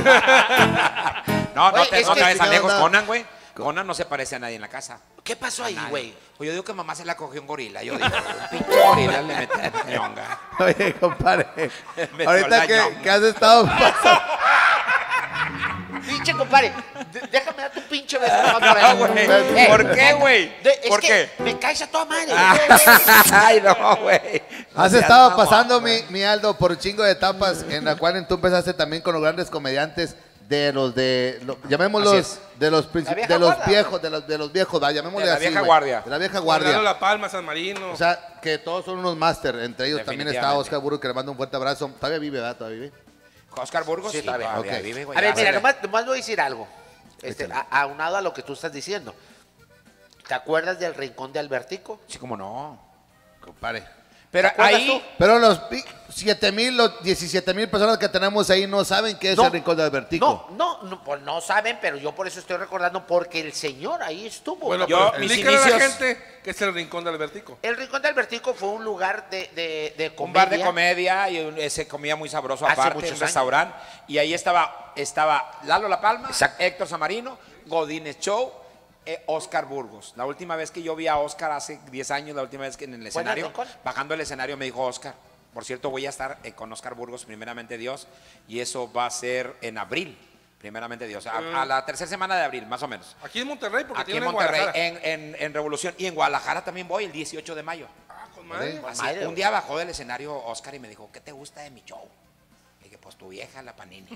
no Oye, te, es no que- te vayas tan lejos. anda- Conan, güey. Conan no se parece a nadie en la casa. ¿Qué pasó ahí, Nadie. güey? Pues yo digo que mamá se la cogió un gorila. Yo digo, un pinche gorila le metió ñonga. Oye, compadre, Metió ahorita la que, ñonga. que has estado pasando... Pinche compadre, de- déjame dar tu pinche beso. No, nomás para güey. ver. Eh, ¿Por qué, güey? de- es ¿Por que qué? me caes a toda madre. Ay, no, güey. Has No seas estado mamón, pasando, mi, güey. mi Aldo, por un chingo de etapas en la cual tú empezaste también con los grandes comediantes de los de, lo- llamémoslos, Así es. de los, princip- La vieja de los guardia. viejos, de los, de los viejos, va, llamémosle De la así, vieja güey. guardia. De la vieja Guardando guardia. La Palma, San Marino. O sea, que todos son unos máster, entre ellos también está Definitivamente. Oscar Burgos, que le mando un fuerte abrazo. Todavía vive, ¿verdad? Todavía vive. Oscar Burgos, Sí, sí, todavía. todavía Ok. vive, güey. A ver, Ya mira, se- nomás, nomás voy a decir algo. Este, Échale. a- aunado a lo que tú estás diciendo. ¿Te acuerdas del rincón de Albertico? Sí, como no. Compadre. Pero ¿Te acuerdas ahí... tú? Pero los siete mil, los diecisiete mil personas que tenemos ahí no saben qué es No. el Rincón de Albertico. No, no, no, pues no saben, pero yo por eso estoy recordando, porque el señor ahí estuvo. Bueno, Yo, pero mis explícale a la inicios- gente que es el rincón de Albertico. El rincón de Albertico fue un lugar de, de, de Un bar de comedia. comedia y un- eh, se comía muy sabroso Hace aparte, muchos un años. restaurante. Y ahí estaba, estaba Lalo La Palma, Exacto. Héctor Samarino, Godínez Show, eh, Oscar Burgos. La última vez que yo vi a Oscar hace diez años, la última vez que en el ¿Fue en el escenario, Rincón? bajando el escenario me dijo Oscar, por cierto voy a estar eh, con Oscar Burgos, primeramente Dios, y eso va a ser en abril, primeramente Dios, a, Mm. a la tercera semana de abril, más o menos. Aquí en Monterrey, porque Aquí en tienen Monterrey, Guadalajara. en, en- en Revolución. Y en Guadalajara también voy el dieciocho de mayo. Ah, con madre. Con Así, madre, un güey. día bajó del escenario Oscar y me dijo, ¿qué te gusta de mi show? Le dije, pues tu vieja, la Panini.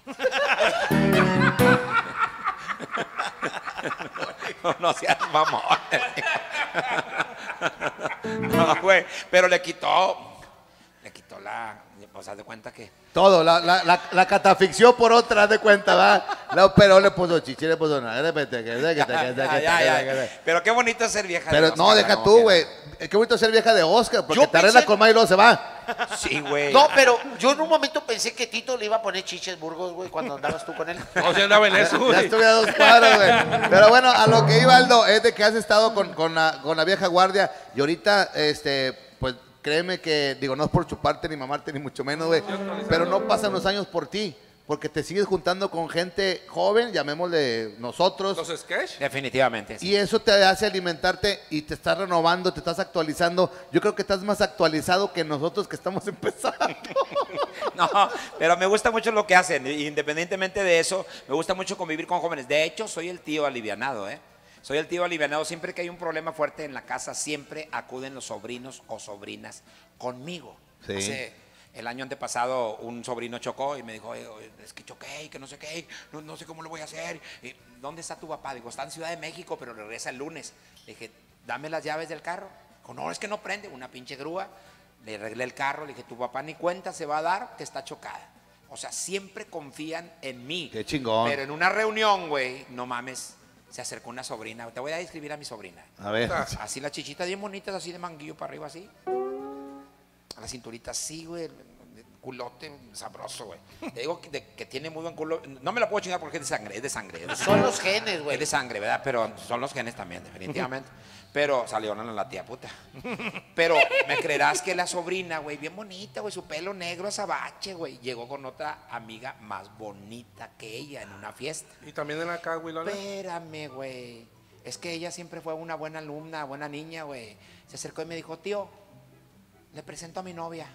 no, no seas mamón. No, güey, pero le quitó, Me quitó la, pues haz de cuenta que... Todo, la, la, la, la catafixió por otra, haz de cuenta, va. La, pero le puso chichi, le puso nada. Ya, ya, ya. Pero qué bonito es ser vieja Pero de no, Oscar, deja ¿no? tú, güey. Qué bonito ser vieja de Oscar, porque Yo te arregla pensé- con May y luego se va. Sí, güey. No, pero yo en un momento pensé que Tito le iba a poner chiches Burgos, güey, cuando andabas tú con él. No, se andaba en eso, Ya güey. estuve a dos cuadras, güey. Pero bueno, a lo que iba, Aldo, es de que has estado con, con, la, con la vieja guardia y ahorita, este, pues créeme que, digo, no es por chuparte ni mamarte ni mucho menos, güey, pero no pasan los años por ti, porque te sigues juntando con gente joven, llamémosle nosotros. ¿Los sketch? Definitivamente. Sí. Y eso te hace alimentarte y te estás renovando, te estás actualizando. Yo creo que estás más actualizado que nosotros que estamos empezando. No, pero me gusta mucho lo que hacen. Independientemente de eso, me gusta mucho convivir con jóvenes. De hecho, soy el tío alivianado, ¿eh? Soy el tío alivianado. Siempre que hay un problema fuerte en la casa, siempre acuden los sobrinos o sobrinas conmigo. Sí. Hace el año antepasado un sobrino chocó y me dijo, "Oye, oye, es que choqué y que no sé qué, no, no sé cómo lo voy a hacer. Y, ¿dónde está tu papá? Digo, está en Ciudad de México, pero regresa el lunes. Le dije, dame las llaves del carro. Dijo, no, es que no prende. Una pinche grúa. Le arreglé el carro, le dije, tu papá ni cuenta se va a dar que está chocada. O sea, siempre confían en mí. Qué chingón. Pero en una reunión, güey, no mames, se acercó una sobrina. Te voy a describir a mi sobrina. A ver. Así las chichitas bien bonitas, así de manguillo para arriba, así. A la cinturita así, güey. Culote sabroso, güey. Te digo que, de- que tiene muy buen culo. No me la puedo chingar porque es de sangre, es de sangre. Es de Son sangre. los genes, güey. Es de sangre, ¿verdad? Pero son los genes también, definitivamente. Pero salió una la tía puta. Pero me creerás que la sobrina, güey, bien bonita, güey, su pelo negro azabache, güey, llegó con otra amiga más bonita que ella en una fiesta. Y también en acá, güey. Espérame, güey. Es que ella siempre fue una buena alumna, buena niña, güey. Se acercó y me dijo, tío, le presento a mi novia.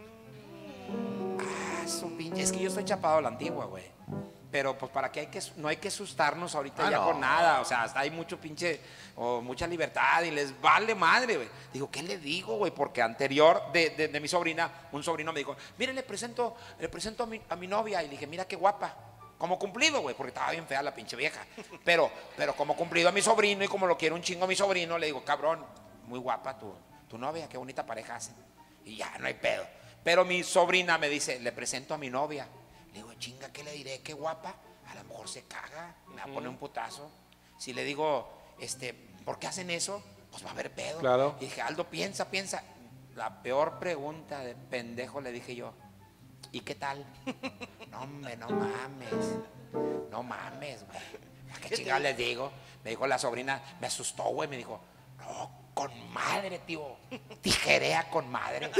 Ah, su pinche. Es que yo estoy chapado a la antigua, güey. Pero pues para qué hay que, no hay que asustarnos ahorita Ah, ya no. con nada. O sea, hasta hay mucho pinche, o mucha libertad y les vale madre, güey. Digo, ¿qué le digo, güey? Porque anterior de, de, de mi sobrina, un sobrino me dijo, mire, le presento, le presento a mi, a mi novia. Y le dije, mira qué guapa. Como cumplido, güey, porque estaba bien fea la pinche vieja. Pero, pero como cumplido a mi sobrino y como lo quiero un chingo a mi sobrino, le digo, cabrón, muy guapa tu, tu novia, qué bonita pareja hacen. Y ya, no hay pedo. Pero mi sobrina me dice, le presento a mi novia. Le digo, chinga, ¿qué le diré? Qué guapa. A lo mejor se caga, me va a poner un putazo. Si le digo, este, ¿por qué hacen eso? Pues va a haber pedo. Claro. Y dije, Aldo, piensa, piensa. La peor pregunta de pendejo le dije yo, ¿y qué tal? No, hombre, no mames. No mames, güey. ¿A qué chingados les digo? Me dijo la sobrina, me asustó, güey. Me dijo, no, con madre, tío. Tijerea con madre.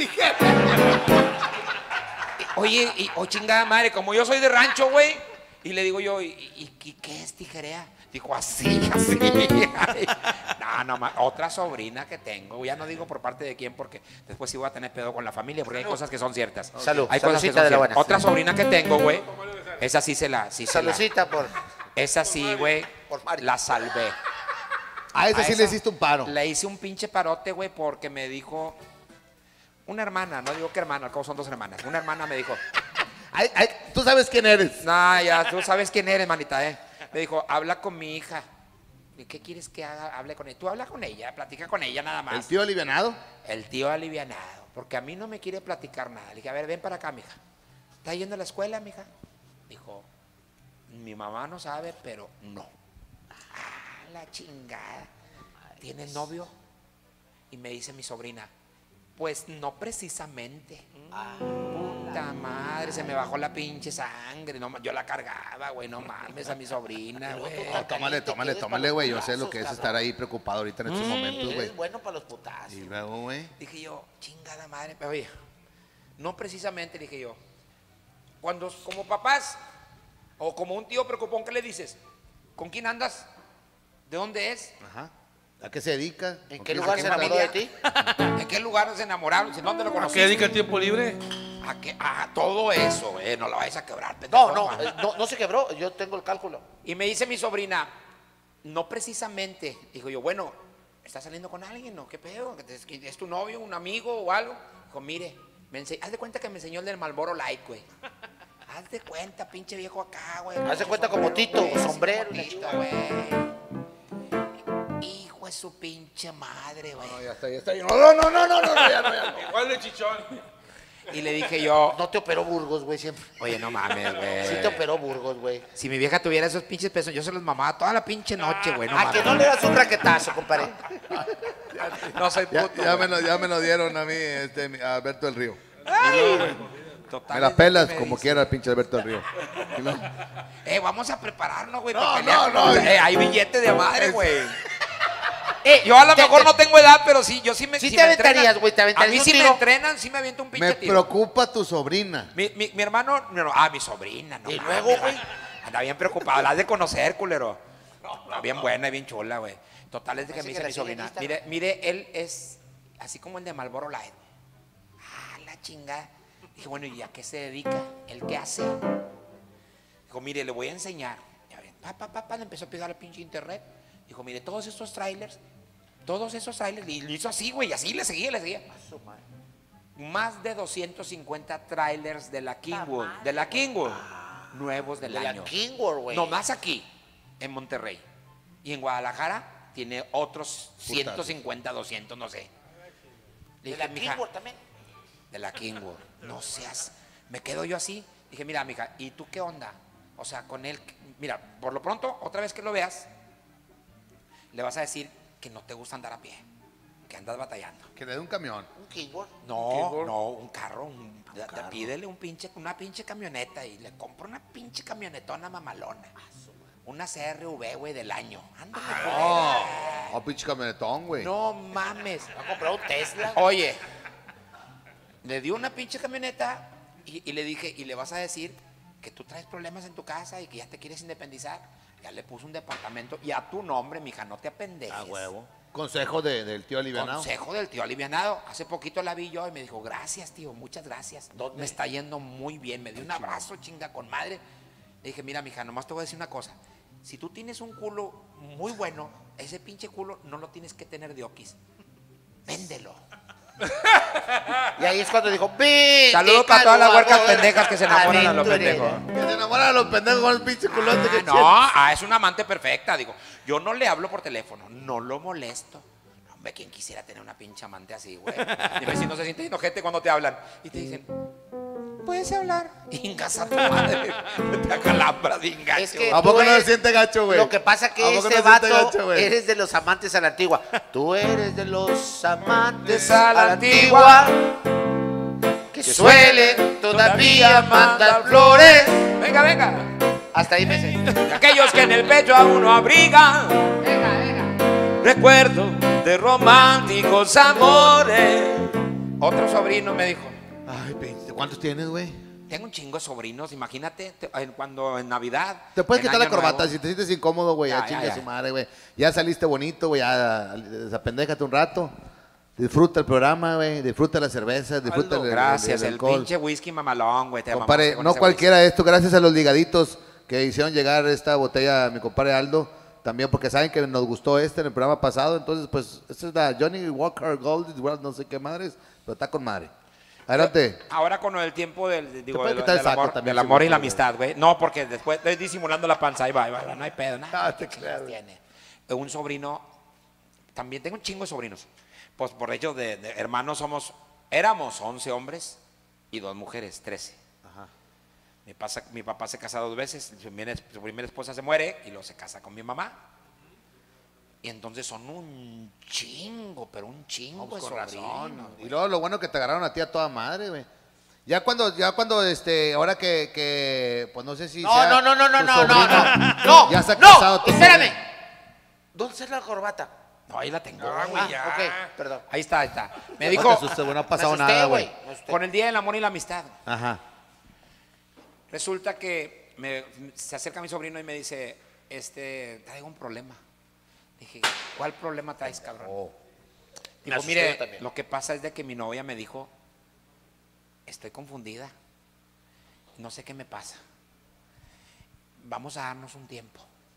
Oye, y, oh, chingada madre, como yo soy de rancho, güey. Y le digo yo, ¿y, y, y qué es tijerea? Dijo, así, así. No, no, ma- otra sobrina que tengo. Ya no digo por parte de quién, porque después sí voy a tener pedo con la familia, porque hay cosas que son ciertas. Salud, Hay cosas que saludcita son de la ciertas. buena. Otra sobrina que tengo, güey. Esa sí se la, sí se la. Saludcita por... Esa sí, güey, la salvé. A esa A sí esa le hiciste un paro. Le hice un pinche parote, güey, porque me dijo una hermana, no digo que hermana, al cabo son dos hermanas. Una hermana me dijo, Ay, ay, tú sabes quién eres. no, ya, tú sabes quién eres, manita, eh. Me dijo, habla con mi hija. ¿Y qué quieres que haga? Hable con ella. Tú habla con ella, platica con ella nada más. ¿El tío alivianado? El tío alivianado, porque a mí no me quiere platicar nada. Le dije, a ver, ven para acá, mija. ¿Estás yendo a la escuela, mija? Dijo, mi mamá no sabe, pero no. Ah, la chingada. ¿Tienes novio? Y me dice mi sobrina, pues no precisamente. Puta madre, se me bajó la pinche sangre. No, ma- yo la cargaba, güey, no mames, a mi sobrina, güey. No, tómale, tómale, tómale, güey. Yo sé lo que es estar ahí preocupado ahorita en estos momentos, güey. Es bueno para los putazos. Y luego, güey. Dije yo, chingada madre, pero oye, no precisamente, dije yo, cuando como papás o como un tío preocupón, ¿qué le dices? ¿Con quién andas? ¿De dónde es? Ajá. ¿A qué se dedica? ¿En ¿Con qué quién lugar se se enamoró de ti? ¿En qué lugar se enamoraron? ¿En dónde lo ¿A conociste? qué dedica el tiempo libre? ¿A qué? A todo eso, eh, no lo vayas a quebrar, pendejo. No, no, eh, no, no se quebró. Yo tengo el cálculo. Y me dice mi sobrina, no precisamente. Dijo yo, bueno, ¿estás saliendo con alguien o qué pedo? ¿Es, es tu novio, un amigo o algo? Dijo, mire, me ense- haz de cuenta que me enseñó el del Marlboro Light, güey. Haz de cuenta, pinche viejo acá, güey. Haz de cuenta Con como Tito, güey, así sombrero como y la Tito, chingada. güey. Hijo de su pinche madre, güey. No, ya está, ya está. No, no, no, no, no, no, ya no, ya no. Igual de chichón. Y le dije yo... No te operó Burgos, güey, siempre. Oye, no mames, güey. Sí te operó Burgos, güey. Si mi vieja tuviera esos pinches pesos, yo se los mamaba toda la pinche noche, güey. No A mames. que no le das un raquetazo, compadre. No soy Ya, puto. ya, güey. me lo, ya me lo dieron a mí, este, mi- a Alberto del Río. Total, Me la pelas me como dice, quiera, pinche Alberto del Río. Y no- Eh, vamos a prepararnos, güey. No, para pelear. no, no. Eh, hay billete de madre, Es- güey. Eh, yo a lo te- mejor te- no tengo edad, pero sí, yo sí me... Sí si te me aventarías, entrenan- güey, te aventarías A mí un si me tiro. entrenan, sí me aviento un pinche Me tiro. preocupa tu sobrina. Mi, mi, mi hermano, mi hermano- ah, mi sobrina, no Y mames, luego, güey. anda bien preocupada, la has de conocer, culero. Está bien buena y bien chula, güey. Total, es de que Así me que dice la mi sigue en sobrina, Instagram. mire, mire, él es así como el de Marlboro Light. Ah, la chingada. Dije, bueno, ¿y a qué se dedica? ¿El qué hace? Dijo, mire, le voy a enseñar. Ya ven, pa, pa, pa, pa, le empezó a pegar al pinche internet. Dijo, mire, todos estos trailers, todos esos trailers, y lo hizo así, güey, así le seguía, le seguía. Más de doscientos cincuenta trailers de la Kingwood, de la Kingwood, nuevos del De año. la Kingwood, güey. Nomás aquí, en Monterrey. Y en Guadalajara tiene otros ciento cincuenta, doscientos, no sé. Le De dije, la mija, Kingwood también. de la Kingwood, no seas. Me quedo yo así. Dije, mira, mija, ¿y tú qué onda? O sea, con él, mira, por lo pronto, otra vez que lo veas, le vas a decir que no te gusta andar a pie, que andas batallando. Que le dé un camión. Un Kingwood. No, no, un carro, un- te- te pídele un pinche, una pinche camioneta y le compro una pinche camionetona mamalona. Una C R V, güey, del año. Ándale, Oh, oh, pinche camionetón, güey. no mames. Va a comprar un Tesla. Oye, le dio una pinche camioneta y, y le dije, y le vas a decir que tú traes problemas en tu casa y que ya te quieres independizar. Ya le puso un departamento y a tu nombre, mija, no te apendejes. A huevo. Consejo de- del tío alivianado. Consejo del tío alivianado. Hace poquito la vi yo y me dijo, gracias, tío, muchas gracias. ¿Dónde? Me está yendo muy bien. Me dio un abrazo, chinga, con madre. Le dije, mira, mija, nomás te voy a decir una cosa. Si tú tienes un culo muy bueno, ese pinche culo no lo tienes que tener de oquis. Véndelo. Y ahí es cuando dijo, ¡Ven! Saludos para todas las huercas pendejas que se enamoran a los pendejos. Que se enamoran a los pendejos con el pinche culote que Ah, no, ah, es una amante perfecta. Digo, yo no le hablo por teléfono, no lo molesto. No, hombre, ¿quién quisiera tener una pinche amante así, güey? Dime si no se siente enojete cuando te hablan y te dicen, ¿puedes hablar? Ingas a tu madre. Te acalambras, ingas. Es que ¿A poco tú no se eres- siente gacho, güey? Lo que pasa que ¿A poco este no se siente vato gacho, güey? eres de los amantes a la antigua. Tú eres de los amantes a a la la antigua que suelen todavía mandar flores. Venga, venga. Hasta ahí me sé. Aquellos que en el pecho aún no abrigan. Venga, venga. Recuerdo de románticos amores. Otro sobrino me dijo, Ay, pinche, ¿cuántos tienes, güey? tengo un chingo de sobrinos, imagínate te- en- cuando en Navidad. Te puedes en quitar la Año corbata Nuevo. si te sientes incómodo, güey. Ya, Ya, ya, chinga ya. su madre, güey. Ya saliste bonito, güey. Ya desapendéjate un rato. Disfruta el programa, güey. Disfruta la cerveza. Disfruta el, el- Gracias, el el, alcohol. pinche whisky mamalón, güey. te Compadre, mamaste con no ese cualquiera esto, gracias a los ligaditos que hicieron llegar esta botella a mi compadre Aldo, también porque saben que nos gustó este en el programa pasado, entonces pues, esta es la Johnny Walker Gold, igual no sé qué madres, pero está con madre. Adelante. whisky. Ahora con el tiempo del, digo, puedes del- quitar el del saco amor, también, del si amor y gustas, la güey. amistad, güey. No, porque después estoy disimulando la panza, ahí va, ahí va, ahí va, no hay pedo, nada. Ah, te creas, güey. Tiene. Un sobrino, también tengo un chingo de sobrinos. Pues por hecho de, de hermanos somos, éramos once hombres y dos mujeres, trece. Mi, pasa- mi papá se casa dos veces, su primera, su primera esposa se muere y luego se casa con mi mamá. Y entonces son un chingo, pero un chingo Pues de con razón. sobrinos. Y luego lo bueno que te agarraron a ti a toda madre, güey. Ya cuando, ya cuando, este, ahora que, que pues no sé si No, sea no, no, no, no, tu no, no, sobrino, no, no, ya se ha no, casado tú con espérame. él. ¿Dónde está la corbata? No, ahí la tengo. Ah, güey. ok, perdón. Ahí está, ahí está. Me No dijo, te asustes, güey, no ha pasado Me asusté, nada, güey. Me asusté. con el Día del Amor y la Amistad. Ajá. Resulta que me- se acerca mi sobrino y me dice, este, traigo un problema. Dije, ¿cuál problema traes, cabrón? Oh. Me Dijo, asusté mire, yo también. lo que pasa es de que mi novia me dijo, estoy confundida, no sé qué me pasa. Vamos a darnos un tiempo.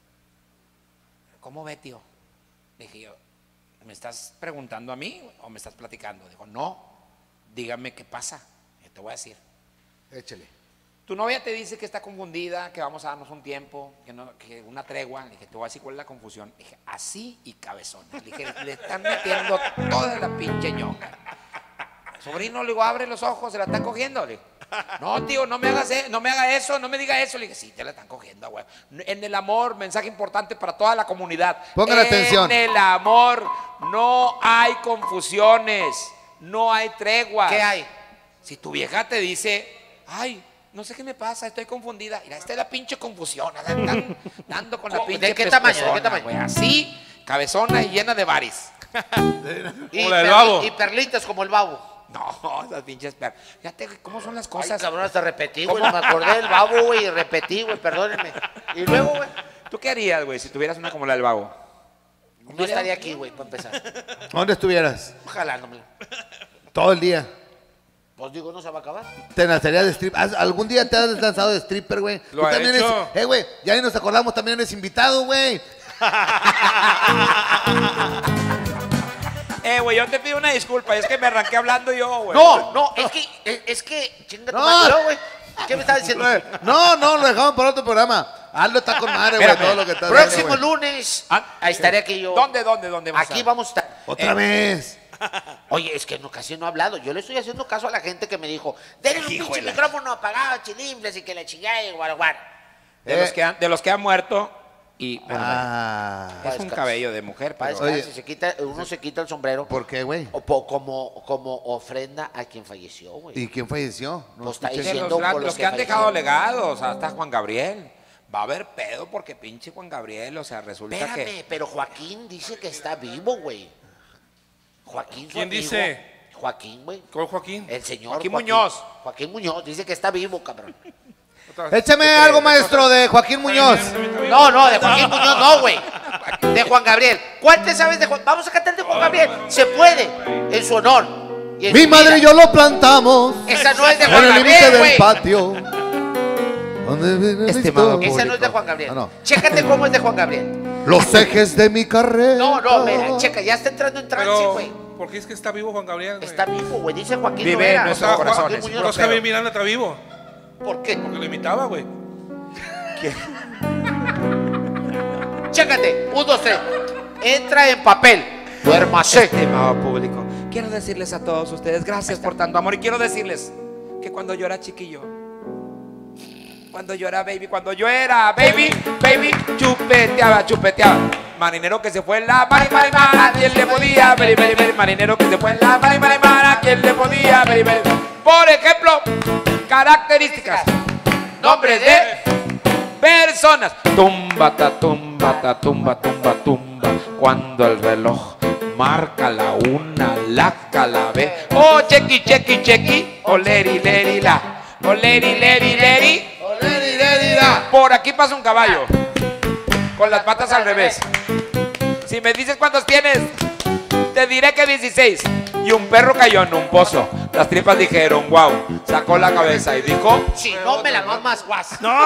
¿Cómo ve, tío? Dije yo, ¿me estás preguntando a mí o me estás platicando? Dijo, no, dígame qué pasa. Yo te voy a decir. Échale. Tu novia te dice que está confundida, que vamos a darnos un tiempo, que, no, que una tregua. Le dije, te voy a decir cuál es la confusión. Le dije, así y cabezón. Le dije, le están metiendo toda la pinche ñonga. Sobrino, le digo, abre los ojos, se la están cogiendo. Le digo, no, tío, no me hagas e- no me haga eso, no me diga eso. Le dije, sí, te la están cogiendo, güey. En el amor, mensaje importante para toda la comunidad. Pongan atención. En el amor no hay confusiones, no hay tregua. ¿Qué hay? Si tu vieja te dice, ay, no sé qué me pasa, estoy confundida. Mira, esta es la pinche confusión, dan- dan- dando con la ¿De pinche qué tamaño? ¿De qué pespezona, tamaño? güey, así, cabezona y llena de varis. Y, Como la del perli- babo. y perlitas como el babo. No, esas pinches per... Fíjate cómo son las cosas. Ay, cabrón, hasta repetí, güey. No me acordé del babo, güey. Y repetí, güey, perdónenme. Y luego, güey, ¿Tú qué harías, güey, si tuvieras una como la del vago? no estaría aquí, güey, para empezar. ¿Dónde estuvieras? Ojalá, no me... Todo el día. Pues digo, no se va a acabar. Te lanzarías de strip. ¿Has- ¿Algún día te has lanzado de stripper, güey? Lo Tú ha también hecho. eres- Eh, güey, ya ni nos acordamos, también eres invitado, güey. Eh, güey, yo te pido una disculpa, es que me arranqué hablando yo, güey. No, no, es que, es, es que, chinga tu No. madre, no, güey. ¿Qué me estás diciendo? No, no, lo dejamos para otro programa. Aldo está con madre, güey, Espérame. todo lo que está Próximo haciendo, güey. lunes, Ah, ahí estaré aquí yo. ¿Dónde, dónde, dónde vas a Aquí estar? vamos a estar. Otra Eh, vez. Oye, es que no, casi no he hablado. Yo le estoy haciendo caso a la gente que me dijo, denle un pinche Híjole. micrófono apagado, chilimbles y que le chingada y guaraguara. De, Eh. los que han, de los que han muerto y... bueno, Ah. es un descansar. cabello de mujer, Para pero... Oye. descansar, se quita, uno se quita el sombrero ¿Por qué, güey? o po- como, como ofrenda a quien falleció, güey. ¿Y quién falleció? No Pues está escuché. De diciendo los, por los los que, que han dejado fallecieron. legados, hasta Juan Gabriel. Va a haber pedo porque pinche Juan Gabriel, o sea, resulta Espérame, que... pero Joaquín dice que está vivo, güey. Joaquín, su ¿Quién amigo. dice? Joaquín, güey. ¿Cuál Joaquín? El señor Joaquín Muñoz. Joaquín Muñoz dice que está vivo, cabrón. Échame algo, maestro, de Joaquín Muñoz. No, no, de Joaquín Muñoz no, güey. De Juan Gabriel. ¿Cuál te sabes de Juan? Vamos a cantar de Juan Gabriel. Se puede, en su honor. Y en Mi su madre y vida. yo lo plantamos Esa no es de en Juan el límite Gabriel, del güey. patio. Donde viene Estimado listo. público. Esa no es de Juan Gabriel. Ah, no. Chécate cómo es de Juan Gabriel. Los ejes de mi carrera. No, no, mira, checa, ya está entrando en trance, Pero, güey. ¿por qué es que está vivo Juan Gabriel, güey? Está vivo, güey. Dice Joaquín Vive Rivera. en nuestros O sea, corazones. Joaquín Muñoz Pero es que Javier Lopero. Miranda está vivo. ¿Por qué? Porque lo imitaba, güey. Chécate, un, dos, tres. Entra en papel. Duérmase. Estimado público, quiero decirles a todos ustedes, gracias por tanto amor. Y quiero decirles que cuando yo era chiquillo, cuando yo era baby, cuando yo era baby, baby, chupeteaba, chupeteaba. Marinero que se fue en la mari, mari, mara, ¿quién le podía? Beri, beri, beri. Marinero que se fue en la mari, mari, mara, ¿quién le podía? Beri, beri. Por ejemplo, características, nombres de personas. Tumba, ta, tumba, ta, tumba, tumba, tumba. Cuando el reloj marca la una, la calave. Oh, chequi, chequi, chequi. Oleri, leri, la. Oleri, leri, leri. Oleri, leri, la. Por aquí pasa un caballo. Con las patas al revés. Si me dices cuántos tienes, te diré que dieciséis. Y un perro cayó en un pozo. Las tripas dijeron, wow. Sacó la cabeza y dijo, Si no me la mamas, guas. No.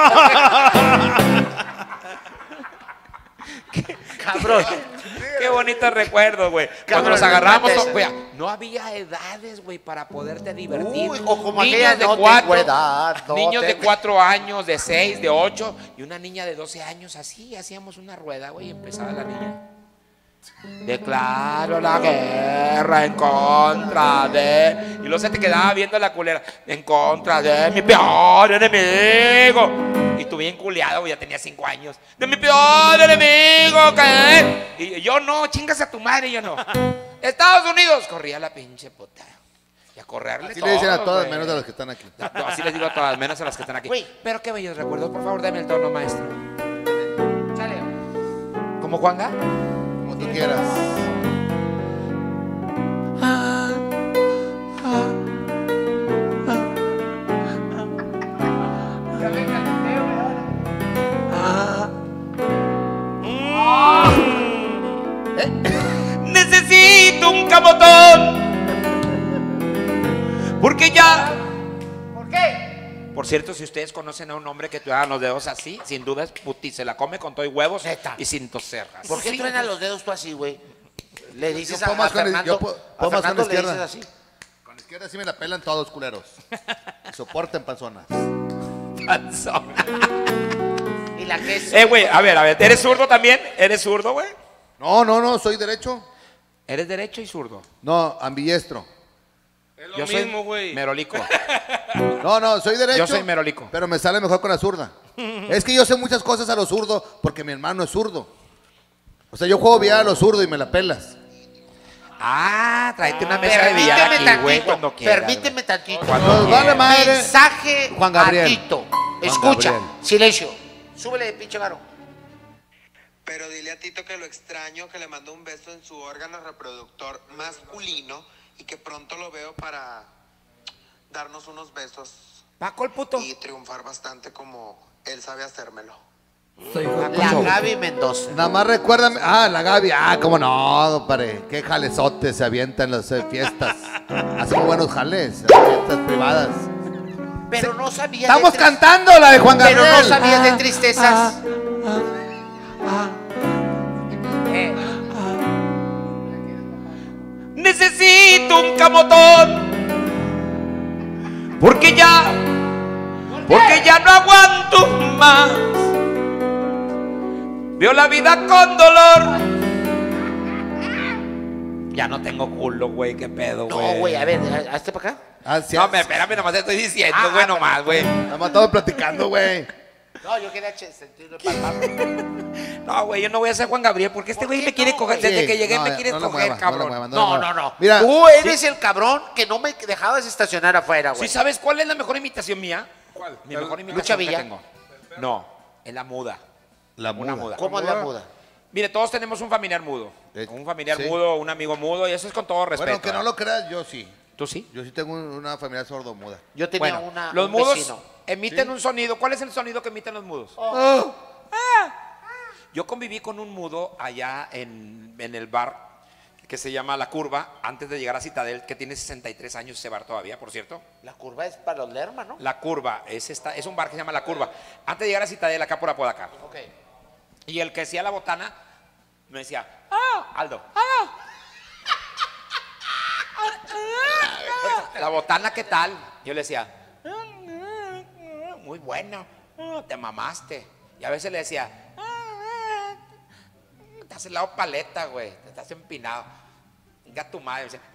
Cabrón. qué bonito recuerdo, güey. Cuando Cabrón, nos agarramos, me encanta güey, eso. no había edades, güey, para poderte divertir. Uy, o como niños aquella, de no tengo cuatro, edad, no niños de tengo- cuatro años, de seis, de ocho, y una niña de doce años, así, hacíamos una rueda, güey, y empezaba la niña. Declaro la guerra en contra de... Y luego se te quedaba viendo la culera. En contra de mi peor enemigo. Y tú bien culeado, güey, ya tenía cinco años. De mi peor enemigo, ¿qué? Y yo no, chingas a tu madre, y yo no. Estados Unidos. Corría la pinche puta. Y a correrle Así le dicen a todos, todas, güey. menos a los que están aquí. No, así les digo a todas, menos a las que están aquí. Güey. Pero qué bellos recuerdos, por favor, dame el tono, maestro. Sale. ¿Cómo, Juanga? Como tú quieras. Necesito un cabotón. Porque ya. ¿Por qué? Por cierto, si ustedes conocen a un hombre que truena los dedos así, sin duda es puti, se la come con todo y huevos Neta. y sin toserras. ¿Por qué Sí. truena los dedos tú así, güey? Le dices Yo a, puedo más a con el- Fernando, yo puedo- a puedo más con Fernando la le dices izquierda. así. Con la izquierda sí me la pelan todos, culeros. Soporten panzonas. Panzona. Y la que es... Eh, güey, a ver, a ver, ¿eres zurdo también? ¿Eres zurdo, güey? No, no, no, soy derecho. ¿Eres derecho y zurdo? No, ambidiestro. Es lo Yo mismo, soy güey. merolico. No, no, soy derecho. Yo soy merolico. Pero me sale mejor con la zurda. Es que yo sé muchas cosas a lo zurdo porque mi hermano es zurdo. O sea, yo juego bien a lo zurdo y me la pelas. Ah, tráete una mesa de billar aquí, Permíteme güey, tantito, cuando quieras. permíteme tantito. Nos vale madre. Mensaje Juan Gabriel. a Tito. Juan Escucha, Gabriel. silencio. Súbele, pinche garo. Pero dile a Tito que lo extraño, que le mando un beso en su órgano reproductor masculino y que pronto lo veo para darnos unos besos. Paco el puto. Y triunfar bastante como él sabe hacérmelo. La Gaby Mendoza. Nada más recuérdame. Ah, la Gaby. Ah, cómo no, compadre. Qué jalesote se avienta en las eh, fiestas. Hacemos buenos jales, en las fiestas privadas. Pero no sabía Estamos de cantando la de Juan Gabriel. Pero no sabías de tristezas. Eh. Necesito un camotón. Porque ya, porque ya no aguanto más. Veo la vida con dolor. Ya no tengo culo, güey, qué pedo, güey. No, güey, a ver, hazte para acá. Ah, sí, No, ah, me, espérame, nomás te estoy diciendo, Ah, güey, ah, nomás, güey. Estamos todos platicando, güey. No, yo quería che- sentirlo palpable. No, güey, yo no voy a ser Juan Gabriel porque este ¿Por güey qué me quiere no, coger. güey? Desde que llegué no, me quiere no lo coger, muevas, cabrón. no lo muevas, No, lo no, muevas. no. Mira, Tú eres el cabrón que no me dejabas estacionar afuera, güey. ¿Sí sabes cuál es la mejor imitación mía? ¿Cuál? Mi mejor Lucha imitación que Villa. tengo. No, es la muda. la Una muda. muda. ¿Cómo es la muda? Mire, todos tenemos un familiar mudo. Eh, Un familiar sí. mudo, un amigo mudo, y eso es con todo respeto. Bueno, que no lo creas, yo sí. ¿Tú sí? Yo sí tengo un- una familia sordomuda. Yo tenía Bueno, una, los un mudos vecino. emiten un sonido. ¿Cuál es el sonido que emiten los mudos? Oh. Yo conviví con un mudo allá en, en el bar que se llama La Curva, antes de llegar a Citadel, que tiene sesenta y tres años ese bar todavía, por cierto. La curva es para los Lerma, ¿no? La Curva, es, esta, es un bar que se llama La Curva. Antes de llegar a Citadel, acá por Apodaca. Ok. Y el que hacía la botana me decía, ¡ah! Aldo. La botana, ¿qué tal? Yo le decía, muy bueno, te mamaste. Y a veces le decía, estás helado paleta, güey, te estás empinado. Venga tu madre. Decía,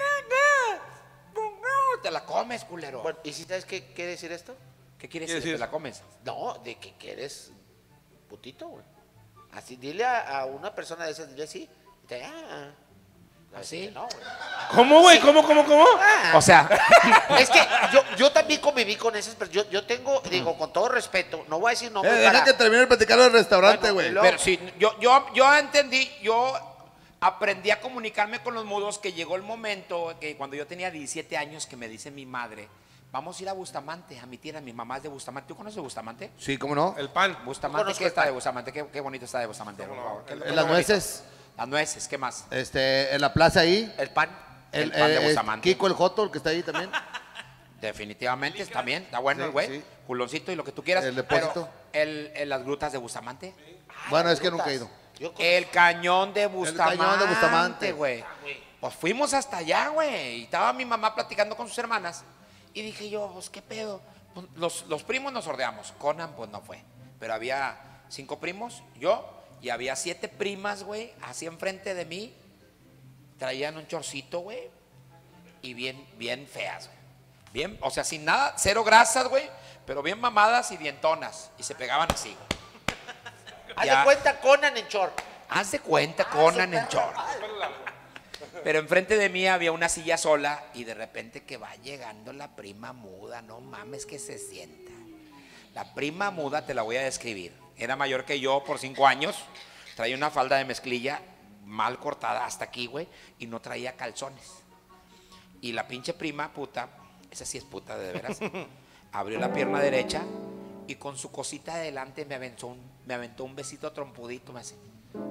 te la comes, culero. Bueno, ¿y si sabes qué quiere decir esto? ¿Qué quieres ¿Qué decir? ¿Te decir? la comes? No, de que, que eres putito, güey. Así, dile a, a una persona de esas, dile así. Y te, ah, ¿Así? No, güey. ¿Cómo, güey? ¿Cómo, cómo, cómo? Ah. O sea, Es que yo, yo también conviví con esas personas. Yo, yo tengo, digo, con todo respeto, no voy a decir Eh, nombres deja para... que termine de platicar el restaurante, Bueno, güey. y luego- pero sí, yo, yo, yo entendí, yo aprendí a comunicarme con los mudos, que llegó el momento que cuando yo tenía diecisiete años que me dice mi madre, vamos a ir a Bustamante, a mi tierra, mi mamá es de Bustamante. ¿Tú conoces Bustamante? Sí, ¿cómo no? El pan. Bustamante, Conozco ¿qué el está pan. de Bustamante? ¿Qué, qué bonito está de Bustamante? por favor. ¿Qué- qué En es las lo bonito? nueces, Las nueces, ¿qué más? este, en la plaza ahí. El pan. El pan de eh, Bustamante. Kiko el Joto, el que está ahí también. Definitivamente, está bien, está bueno Sí, el güey. sí. Culoncito y lo que tú quieras. El depósito. Pero el, el- las grutas de Bustamante. Bueno, es que frutas. nunca he ido. Yo con- El cañón de Bustamante. cañón de Bustamante. güey. Pues fuimos hasta allá, güey. Y estaba mi mamá platicando con sus hermanas. Y dije yo, pues, ¿qué pedo? Pues, los, los primos nos sordeamos. Conan, pues, no fue. Pero había cinco primos, yo, y había siete primas, güey, así enfrente de mí. Traían un chorcito, güey. Y bien, bien feas, güey. Bien, o sea, sin nada, cero grasas, güey. Pero bien mamadas y dientonas. Y se pegaban así. Haz Ya. de cuenta Conan en short. Haz de cuenta, Conan en short. Pero enfrente de mí había una silla sola y de repente que va llegando la prima muda, no mames que se sienta. La prima muda te la voy a describir. Era mayor que yo por cinco años, traía una falda de mezclilla mal cortada hasta aquí, güey, y no traía calzones. Y la pinche prima puta, esa sí es puta de veras, abrió la pierna derecha y con su cosita de adelante me aventó un, me aventó un besito trompudito, me hace.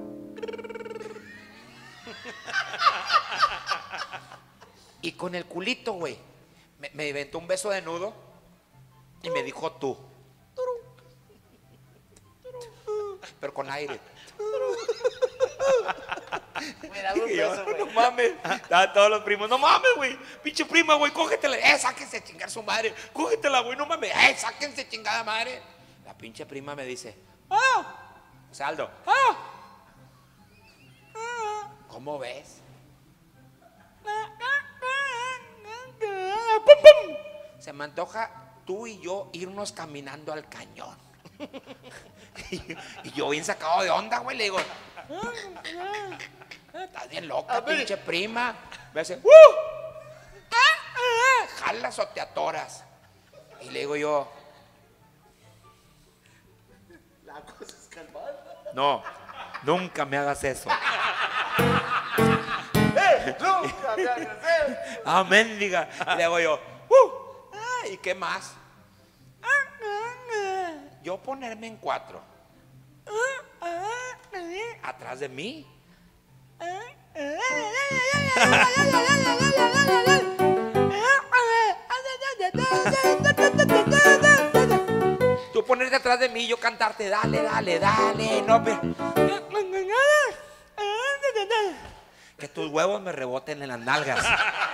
Y con el culito, güey, me, me inventó un beso de nudo y me dijo tú. Pero con aire. Me da un Y yo, beso, güey. no mames. Estaban todos los primos, no mames, güey. Pinche prima, güey, cógetela. Eh, sáquense a chingar su madre. Cógetela, güey, no mames. Eh, sáquense chingada madre. La pinche prima me dice, ah, Saldo, ah, ¿cómo ves? me antoja tú y yo irnos caminando al cañón. y, y yo bien sacado de onda, güey, le digo, estás bien loca, pinche prima. Me hace, ¡uh! ¡Ah, ah! Jalas o te atoras. Y le digo yo, La cosa es calmada. no, nunca me hagas eso. ¡Eh! ¡Nunca me hagas eso! Ah, mendiga. Y le digo yo, ¡uh! Ah, ¿y qué más? Yo ponerme en cuatro. Atrás de mí. Tú ponerte atrás de mí y yo cantarte, dale, dale, dale, no, pero... Que tus huevos me reboten en las nalgas.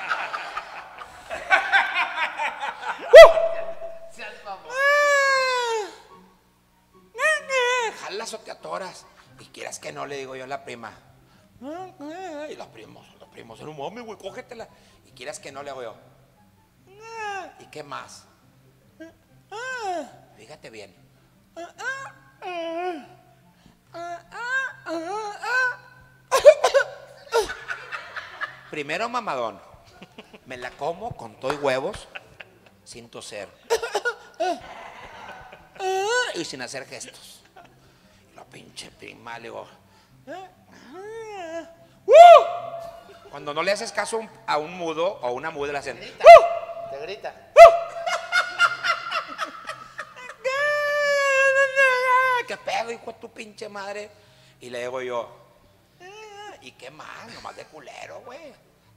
Jalas o te atoras. Y quieras que no, le digo yo a la prima. Y los primos, los primos, no mames, güey, cógetela. Y quieras que no, le hago yo. ¿Y qué más? Fíjate bien. Primero mamadón. Me la como con todo y huevos, sin toser. Y sin hacer gestos. La pinche prima, le digo. Cuando no le haces caso a un mudo o a una muda, le hacen. Te grita. Te grita. ¿Qué pedo, hijo de tu pinche madre? Y le digo yo, ¿y qué más? Nomás de culero, güey.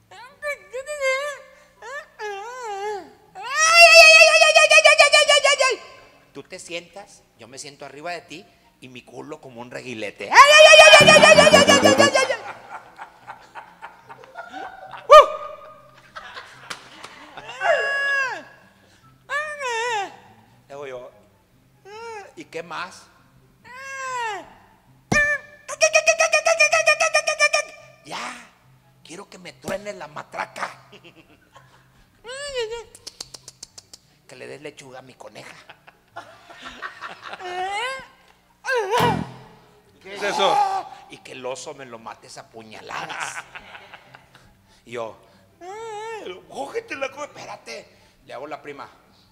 Tú te sientas, yo me siento arriba de ti y mi culo como un reguilete. Digo yo, ¿y qué más? Ya, quiero que me truenes la matraca. Que le des lechuga a mi coneja. ¿Qué es eso? Y que el oso me lo mates a puñaladas. Y yo, cógete la cosa, espérate. Le hago la prima.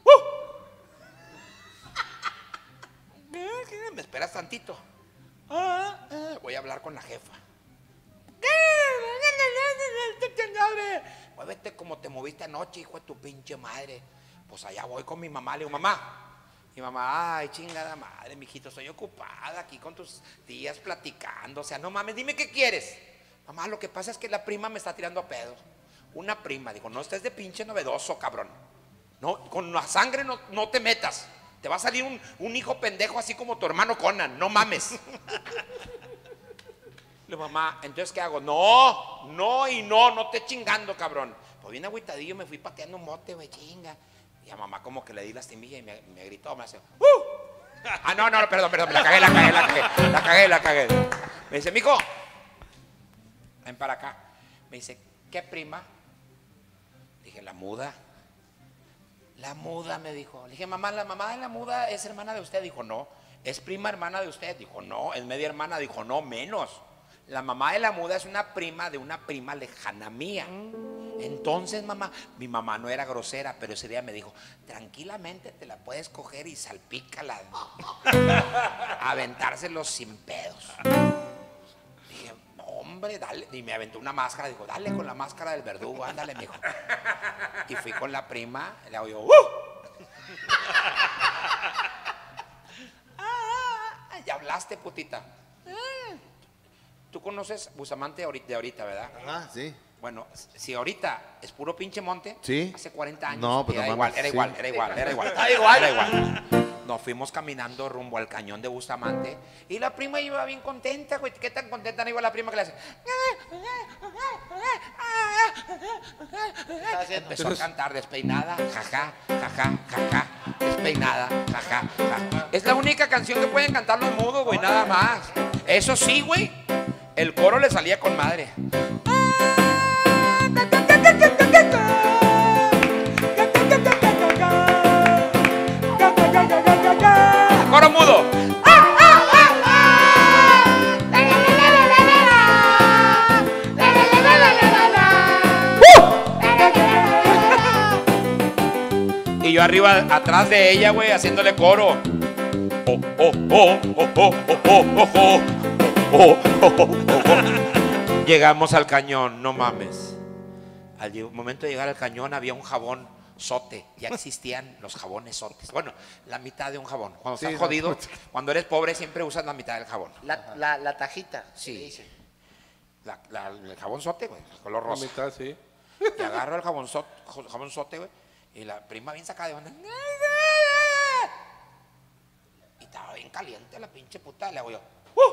¿Me esperas tantito? Voy a hablar con la jefa. Muévete como te moviste anoche, hijo de tu pinche madre. Pues allá voy con mi mamá. Le digo, mamá. Mi mamá, ay, chingada madre, mijito, estoy ocupada aquí con tus tías platicando. O sea, no mames, dime qué quieres. Mamá, lo que pasa es que la prima me está tirando a pedo. Una prima, digo, no estés de pinche novedoso, cabrón. No, con la sangre no, no te metas. Te va a salir un, un hijo pendejo así como tu hermano Conan, no mames. Le digo, mamá, ¿entonces qué hago? No, no y no, no te chingando, cabrón. Pues bien agüitadillo, me fui pateando un mote, güey, chinga. Y a mamá como que le di lastimilla y me, me gritó, me hace, ¡uh! Ah, no, no, perdón, perdón, la cagué, la cagué, la cagué, la cagué, la cagué. Me dice, mijo, ven para acá. Me dice, ¿qué prima? Dije, la muda. La muda, me dijo. Le dije, mamá, la mamá de la muda es hermana de usted. Dijo, no. ¿Es prima hermana de usted? Dijo, no. ¿Es media hermana? Dijo, no, menos. La mamá de la muda es una prima de una prima lejana mía. Entonces, mamá, mi mamá no era grosera, pero ese día me dijo, tranquilamente te la puedes coger y salpícala. Aventárselos sin pedos. Dije, no, hombre, dale. Y me aventó una máscara. Dijo, dale con la máscara del verdugo, ándale, mijo. Y fui con la prima, le hago yo, ¡uh! Ah, ya hablaste, putita. Tú conoces Bustamante de ahorita, ¿verdad? Ah, sí. Bueno, si ahorita es puro pinche monte, sí. Hace cuarenta años, no, pues era, no igual, mames, era sí. igual, era igual, era igual, Está igual. era igual. Nos fuimos caminando rumbo al cañón de Bustamante y la prima iba bien contenta, güey. ¿Qué tan contenta no iba la prima que le hace? Empezó a cantar despeinada, jaja, jaja, jaja, despeinada, jaja, jaja. Es la única canción que pueden cantar los mudos, güey, nada más. Eso sí, güey, el coro le salía con madre. yo arriba, atrás de ella, güey, haciéndole coro. Oh, oh, oh, oh, oh, oh, oh, oh, oh, oh, oh, oh. Llegamos al cañón, no mames. Al momento de llegar al cañón había un jabón sote. Ya existían los jabones sotes. Bueno, la mitad de un jabón. Cuando Sí, estás no, jodido, puta. cuando eres pobre, siempre usas la mitad del jabón. La, la, la tajita. Sí. La, la, el jabón sote, güey, el color La rosa. mitad, sí. Y agarro el jabón sote, jabón sote, güey. Y la prima bien sacada de onda. Y estaba bien caliente la pinche puta. Le hago yo. ¡Uh!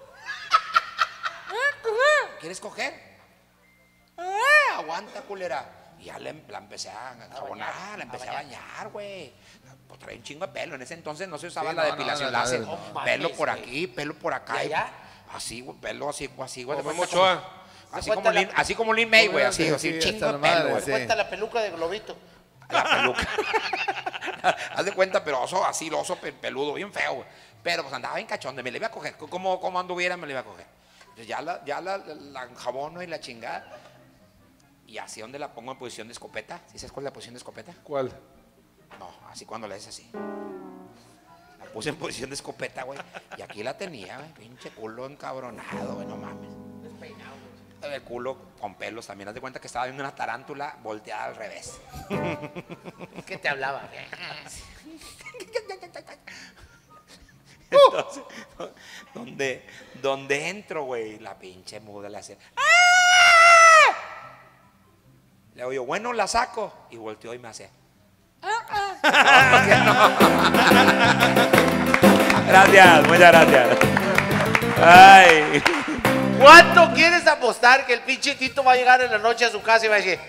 ¿Quieres coger? ¡Ah! Aguanta, culera. Y ya le, la empecé a jabonar, la empecé a bañar, güey. Pues traía un chingo de pelo. En ese entonces no se usaba Sí, la no, depilación no, no, láser. no, no. Pelo mames, por güey. aquí, pelo por acá. ¿Y allá? Así, güey, pelo así, así, güey. Como de Memo cuenta Ochoa. como- Así ¿Se como cuenta Lin, la- así como Lin May, güey. Así, Sí, así, sí, un chingo hasta de la pelo, madre, güey. sí. Cuenta la peluca de globito. La peluca. Haz de cuenta, pero oso, así, lo oso pe- peludo, bien feo, güey. Pero pues andaba bien cachondo, me le iba a coger. Como, como anduviera, me le iba a coger. Entonces, ya la, ya la, la, la enjabono y la chingada. Y así donde la pongo en posición de escopeta. ¿Sí sabes cuál es la posición de escopeta? ¿Cuál? No, así cuando la haces así. La puse en posición de escopeta, güey. Y aquí la tenía, güey. Pinche culo encabronado, güey, no mames. El culo con pelos también. Haz de cuenta que estaba viendo una tarántula volteada al revés. ¿Qué te hablaba? Entonces, donde, donde entro, güey, la pinche muda le hace. ¡Ah! Le digo yo, bueno, la saco. Y volteó y me hace. No, que no. Gracias, muchas gracias. Ay. ¿Cuánto quieres apostar que el pinche Tito va a llegar en la noche a su casa y va a decir,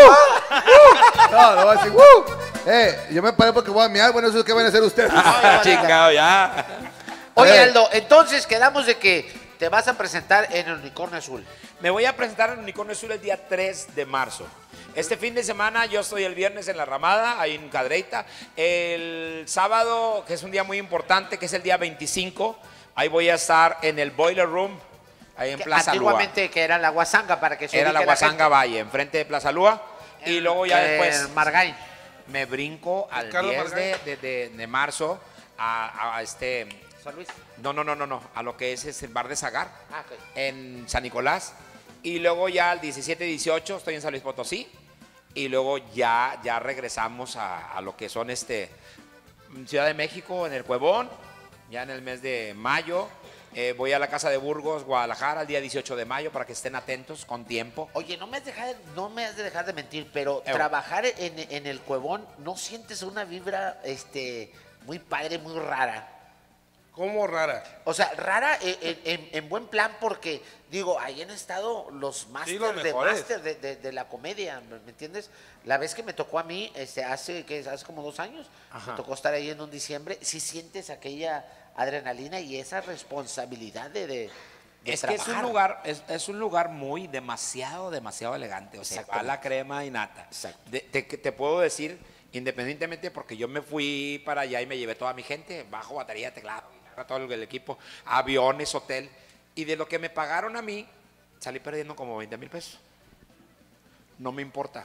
No, no va a decir, ¡uh! Eh, yo me paré porque voy a miar. Bueno, eso que van a hacer ustedes. Ah, chingado, ya. oye, Eh. Aldo, entonces quedamos de que te vas a presentar en el Unicornio Azul? Me voy a presentar en Unicornio Azul el día tres de marzo. Este fin de semana yo estoy el viernes en La Ramada, ahí en Cadreita. El sábado, que es un día muy importante, que es el día veinticinco, ahí voy a estar en el Boiler Room, ahí en Que Plaza Lua. antiguamente que era la Guasanga, para que se Era la ubique Guasanga gente. Valle, enfrente de Plaza Lua. Y luego ya El después Margain. me brinco al Carlos diez de, Margain. de- de- de marzo a, a este... San Luis. No, no, no, no, no, a lo que es, es el Bar de Zagar, Ah, ok. en San Nicolás. Y luego ya el diecisiete y dieciocho estoy en San Luis Potosí. Y luego ya, ya regresamos a, a lo que son este Ciudad de México, en el Cuevón, ya en el mes de mayo. Eh, voy a la Casa de Burgos, Guadalajara, el día dieciocho de mayo, para que estén atentos con tiempo. Oye, no me has de dejar, no me has de dejar de mentir, pero Eh, trabajar en, en el Cuevón, ¿no sientes una vibra este, muy padre, muy rara? ¿Cómo rara? O sea, rara en, en- en- en buen plan porque, digo, ahí han estado los masters los de mejores. máster de, de- de la comedia, ¿me me entiendes? La vez que me tocó a mí, este, hace, ¿qué? Hace como dos años, Ajá. me tocó estar ahí en un diciembre, sí sientes aquella adrenalina y esa responsabilidad de, de, de Es que es un trabajar. lugar, es, es un lugar muy demasiado, demasiado elegante. O sea, a Exactamente. la crema y nata. Exacto. De- te, te puedo decir, independientemente, porque yo me fui para allá y me llevé toda mi gente, bajo, batería, teclado, todo el, el equipo, aviones, hotel. Y de lo que me pagaron a mí, salí perdiendo como veinte mil pesos. No me importa.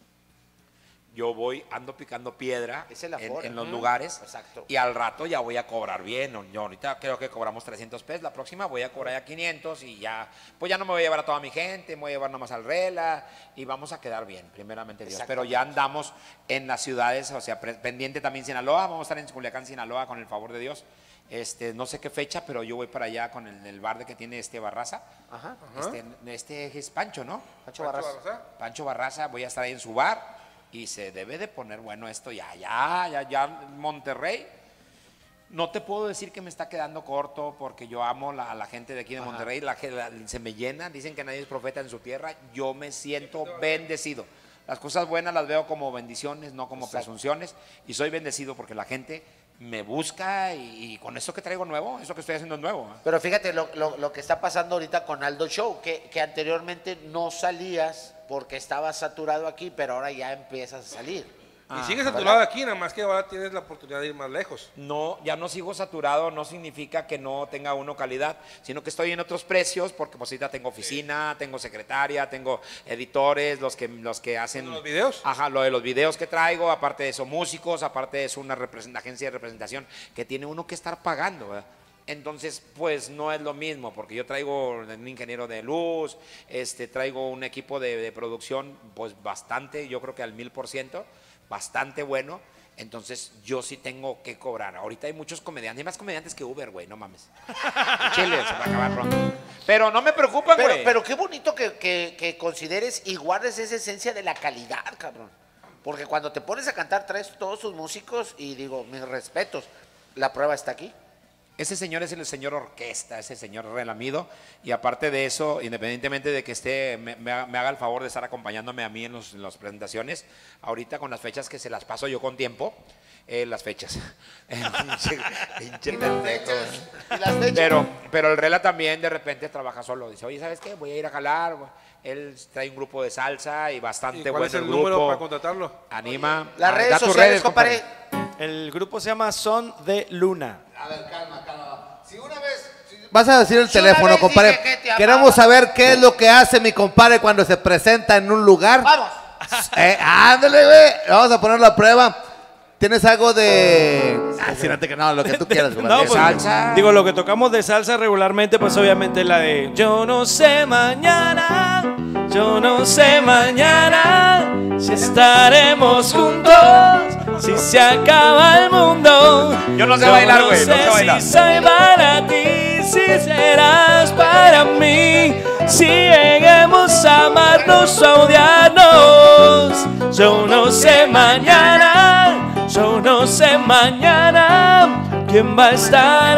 Yo voy, ando picando piedra Es el en, aforo. en los Ujú. lugares. Exacto. Y al rato ya voy a cobrar bien. Yo ahorita creo que cobramos trescientos pesos. La próxima voy a cobrar ya quinientos y ya, pues ya no me voy a llevar a toda mi gente, me voy a llevar nomás al Rela y vamos a quedar bien, primeramente Dios. Pero ya andamos en las ciudades, o sea, pre- pendiente también Sinaloa. Vamos a estar en Culiacán, Sinaloa, con el favor de Dios. Este, no sé qué fecha, pero yo voy para allá con el, el bar de que tiene este Barraza. Ajá. Este, este es Pancho, ¿no? Pancho Barraza. Pancho Barraza, voy a estar ahí en su bar y se debe de poner bueno esto ya, ya, ya, ya, Monterrey. No te puedo decir que me está quedando corto porque yo amo la- a la gente de aquí de Ajá. Monterrey, la, ge- la- se me llena, dicen que nadie es profeta en su tierra, yo me siento bendecido. Las cosas buenas las veo como bendiciones, no como Exacto. presunciones, y soy bendecido porque la gente me busca y, y con eso que traigo nuevo, eso que estoy haciendo es nuevo. ¿eh? Pero fíjate lo, lo- lo que está pasando ahorita con Aldo Show, que, que anteriormente no salías porque estabas saturado aquí, pero ahora ya empiezas a salir. Y sigues saturado aquí, nada más que ahora tienes la oportunidad de ir más lejos. No, ya no sigo saturado, no significa que no tenga uno calidad, sino que estoy en otros precios, porque pues ahorita tengo oficina, tengo secretaria, tengo editores, los que, los que hacen... ¿Los videos? Ajá, lo de los videos que traigo, aparte de eso músicos, aparte de eso una represent- agencia de representación que tiene uno que estar pagando, ¿verdad? Entonces, pues no es lo mismo, porque yo traigo un ingeniero de luz, este, traigo un equipo de, de producción, pues bastante, yo creo que al mil por ciento, bastante bueno. Entonces, yo sí tengo que cobrar. Ahorita hay muchos comediantes, hay más comediantes que Uber, güey, no mames. Chile, se va a acabar pronto. Pero no me preocupan, Pero, güey. pero qué bonito que, que, que consideres y guardes esa esencia de la calidad, cabrón. Porque cuando te pones a cantar, traes todos sus músicos y digo, mis respetos, la prueba está aquí. Ese señor es el señor orquesta, ese señor relamido. Y aparte de eso, independientemente de que esté, me, me haga, me haga el favor de estar acompañándome a mí en, los, en las presentaciones, ahorita con las fechas que se las paso yo con tiempo, eh, las fechas. Pinche pendejo. Pero, pero el Rela también de repente trabaja solo. Dice, oye, ¿sabes qué? Voy a ir a jalar. Él trae un grupo de salsa y bastante ¿Y cuál bueno es el grupo. número para contratarlo? Anima. Las Ah, redes da tus sociales, redes, compadre. El grupo se llama Son de Luna. A ver, calma, calma. Si una vez... Vas a decir el Si una teléfono, vez compadre. dije que te amaba. Queremos saber qué es lo que hace mi compadre cuando se presenta en un lugar. Vamos. Eh, ándale, güey. Vamos a poner la prueba. ¿Tienes algo de...? Ah, sí, no te- no, lo que tú quieras, compadre. No, De pues, salsa. digo, lo que tocamos de salsa regularmente, pues obviamente la de yo no sé mañana, yo no sé mañana si estaremos juntos, si se acaba el mundo. Yo no sé bailar, güey, no sé sé bailar. si soy para ti, si serás para mí, si lleguemos a amarnos o a odiarnos. Yo no sé mañana, yo no sé mañana quién va a estar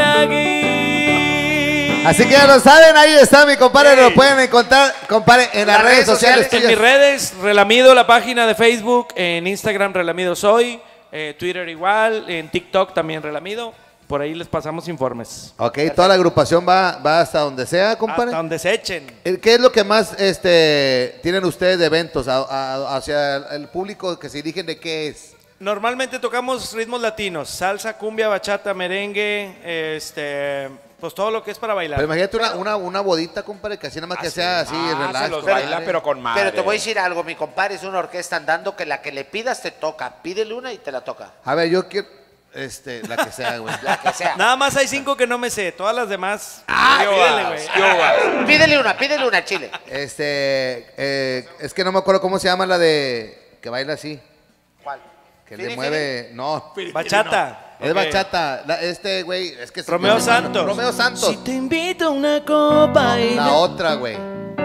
aquí. Así que ya lo saben, ahí está mi compadre, lo pueden encontrar, compadre, en las, redes sociales. En tuyas. mis redes, Relamido, la página de Facebook, en Instagram, Relamido Soy, eh, Twitter igual, en TikTok también Relamido. Por ahí les pasamos informes. Ok, toda la agrupación va, va hasta donde sea, compadre. Hasta donde se echen. Eh, ¿Qué es lo que más este, tienen ustedes de eventos a- a- hacia el público que se dirigen de qué es? Normalmente tocamos ritmos latinos, salsa, cumbia, bachata, merengue, este, pues todo lo que es para bailar. Pero imagínate una, una, una bodita, compadre, que así nada más que sea así, Ah, relax. se los compadre. baila, pero con madre. Pero te voy a decir algo, mi compadre es una orquesta andando que la que le pidas te toca. Pídele una y te la toca. A ver, yo quiero, este, la que sea, güey. La que sea. Nada más hay cinco que no me sé, todas las demás. Ah, pídele, güey. Pídele una, pídele una, Chile. Este, eh, es que no me acuerdo cómo se llama la de, que baila así, ¿Cuál? que Firi, le mueve, no. Bachata. Es Ok. bachata, la- este güey, es que... Romeo yo- Santos. Romeo Santos. Si te invito a una copa y La otra, güey.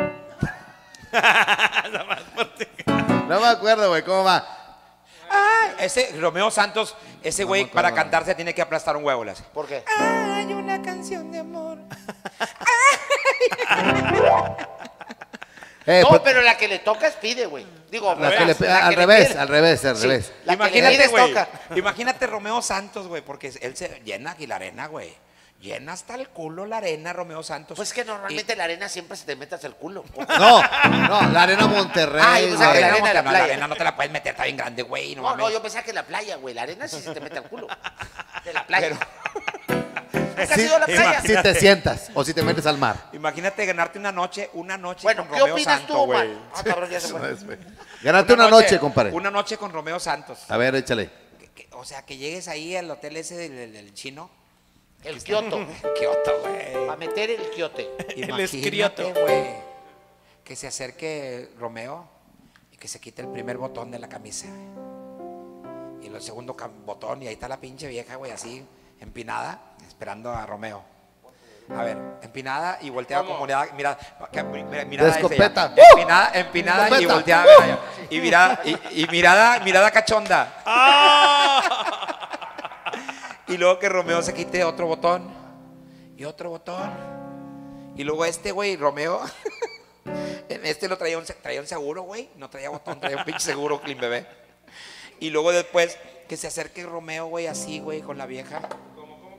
No me acuerdo, güey, ¿cómo va? Ay, ese Romeo Santos, ese güey para cantar se tiene que aplastar un huevo. le hace. ¿Por qué? Hay una canción de amor. Eh, no, pero- pero la que le tocas pide, güey. Digo, La que le- la al que le revés, pide. al revés, al Sí, revés. la que le Imagínate, pides güey. toca. Imagínate Romeo Santos, güey, porque él se llena aquí la arena, güey. Llena hasta el culo la arena, Romeo Santos. Pues que normalmente la arena siempre se te mete hasta el culo. No, no, la arena Monterrey. Ah, yo pensaba que la güey. arena de la no, playa. la arena no te la puedes meter, está bien grande, güey. No, No, no, mames. yo pensaba que la playa, güey. La arena sí se te mete al culo. De la playa. Pero- ¿Nunca has Sí, ido a la playa? si te sientas o si te metes al mar. Imagínate ganarte una noche, una noche Bueno, con ¿qué Romeo opinas Santos, tú, güey. man? Ah, cabrón, ya se fue. Gánate una, noche, compadre. Una noche con Romeo Santos. A ver, échale. Que- que- o sea, que llegues ahí al hotel ese del, del- del chino. El Kioto. Kioto, güey. Para meter el quiote. Imagínate, güey, que se acerque Romeo y que se quite el primer botón de la camisa. Y el segundo cam- botón y ahí está la pinche vieja, güey, así, empinada, esperando a Romeo. A ver, empinada y volteada como mirada, mira, que- mira- mirada De hacia allá. escopeta. Empinada, empinada y Escopeta. volteada ¡Uh! hacia allá. Y mirada, y, y mirada, mirada cachonda. Y luego que Romeo se quite otro botón y otro botón. Y luego este, güey, Romeo, en este lo traía un, se- traía un seguro, güey. No traía botón, traía un pinche seguro clean bebé. Y luego después que se acerque Romeo, güey, así, güey, con la vieja.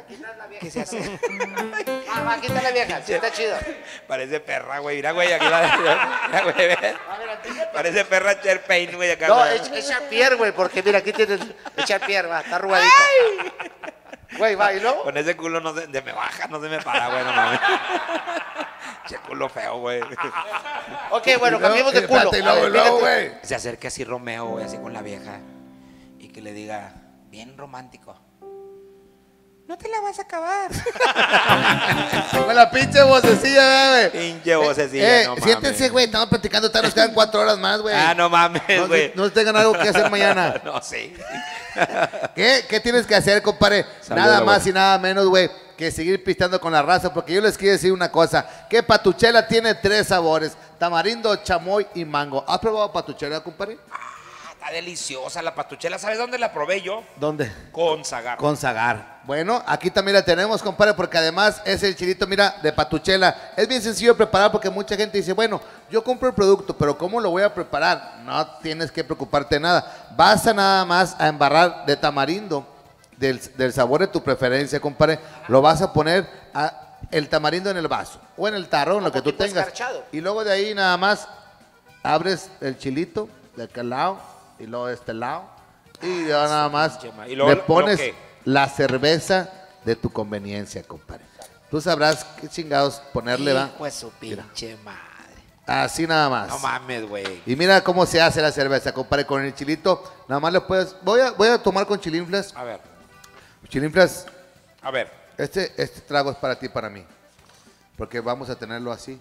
Aquí está la vieja. ¿Qué se hace? Ah, va, aquí está la vieja, sí está chido. Parece perra, güey. Mira, güey, aquí la... Mira, güey, ve. Parece perra Cherpain, güey, acá. No, güey. es, es Champier, güey, porque mira, aquí tienes el Champier, va, está arrugadito. Güey, va, ¿y luego? Con ese culo no se, de me baja, no se me para, güey, no mames. Che culo feo, güey. Ok, bueno, cambiemos de culo. Espérate, y luego, A ver, luego, fíjate. güey. Se acerque así Romeo, güey, así con la vieja. Y que le diga, bien romántico. No te la vas a acabar. Con la pinche vocecilla, güey. Pinche vocecilla, Eh, no mames. siéntense, güey, estamos platicando, tal, nos quedan cuatro horas más, güey. Ah, no mames, No, güey. no tengan algo que hacer mañana. No, sí. ¿Qué? ¿Qué tienes que hacer, compadre? Saluda, Nada más güey. y nada menos, güey, que seguir pisteando con la raza, porque yo les quiero decir una cosa, que Patuchela tiene tres sabores, tamarindo, chamoy y mango. ¿Has probado Patuchela, compadre? Está deliciosa la patuchela. ¿Sabes dónde la probé yo? ¿Dónde? Con Zagar. Con Zagar. Bueno, aquí también la tenemos, compadre, porque además es el chilito, mira, de Patuchela. Es bien sencillo de preparar porque mucha gente dice, bueno, yo compro el producto, pero ¿cómo lo voy a preparar? No tienes que preocuparte de nada. Vas a nada más a embarrar de tamarindo, del, del sabor de tu preferencia, compadre. Lo vas a poner a, el tamarindo en el vaso o en el tarro, en lo que tú tipo tengas. escarchado. Y luego de ahí nada más abres el chilito de aquel lado y luego de este lado. Y ya nada más Y luego le lo- pones lo que- la cerveza de tu conveniencia, compadre. Tú sabrás qué chingados ponerle, va. Hijo de su pinche madre. Así nada más. No mames, güey. Y mira cómo se hace la cerveza, compadre, con el chilito. Nada más le puedes... Voy a, voy a tomar con chilinflas. A ver, Chilinflas, a ver. este, este trago es para ti y para mí. Porque vamos a tenerlo así.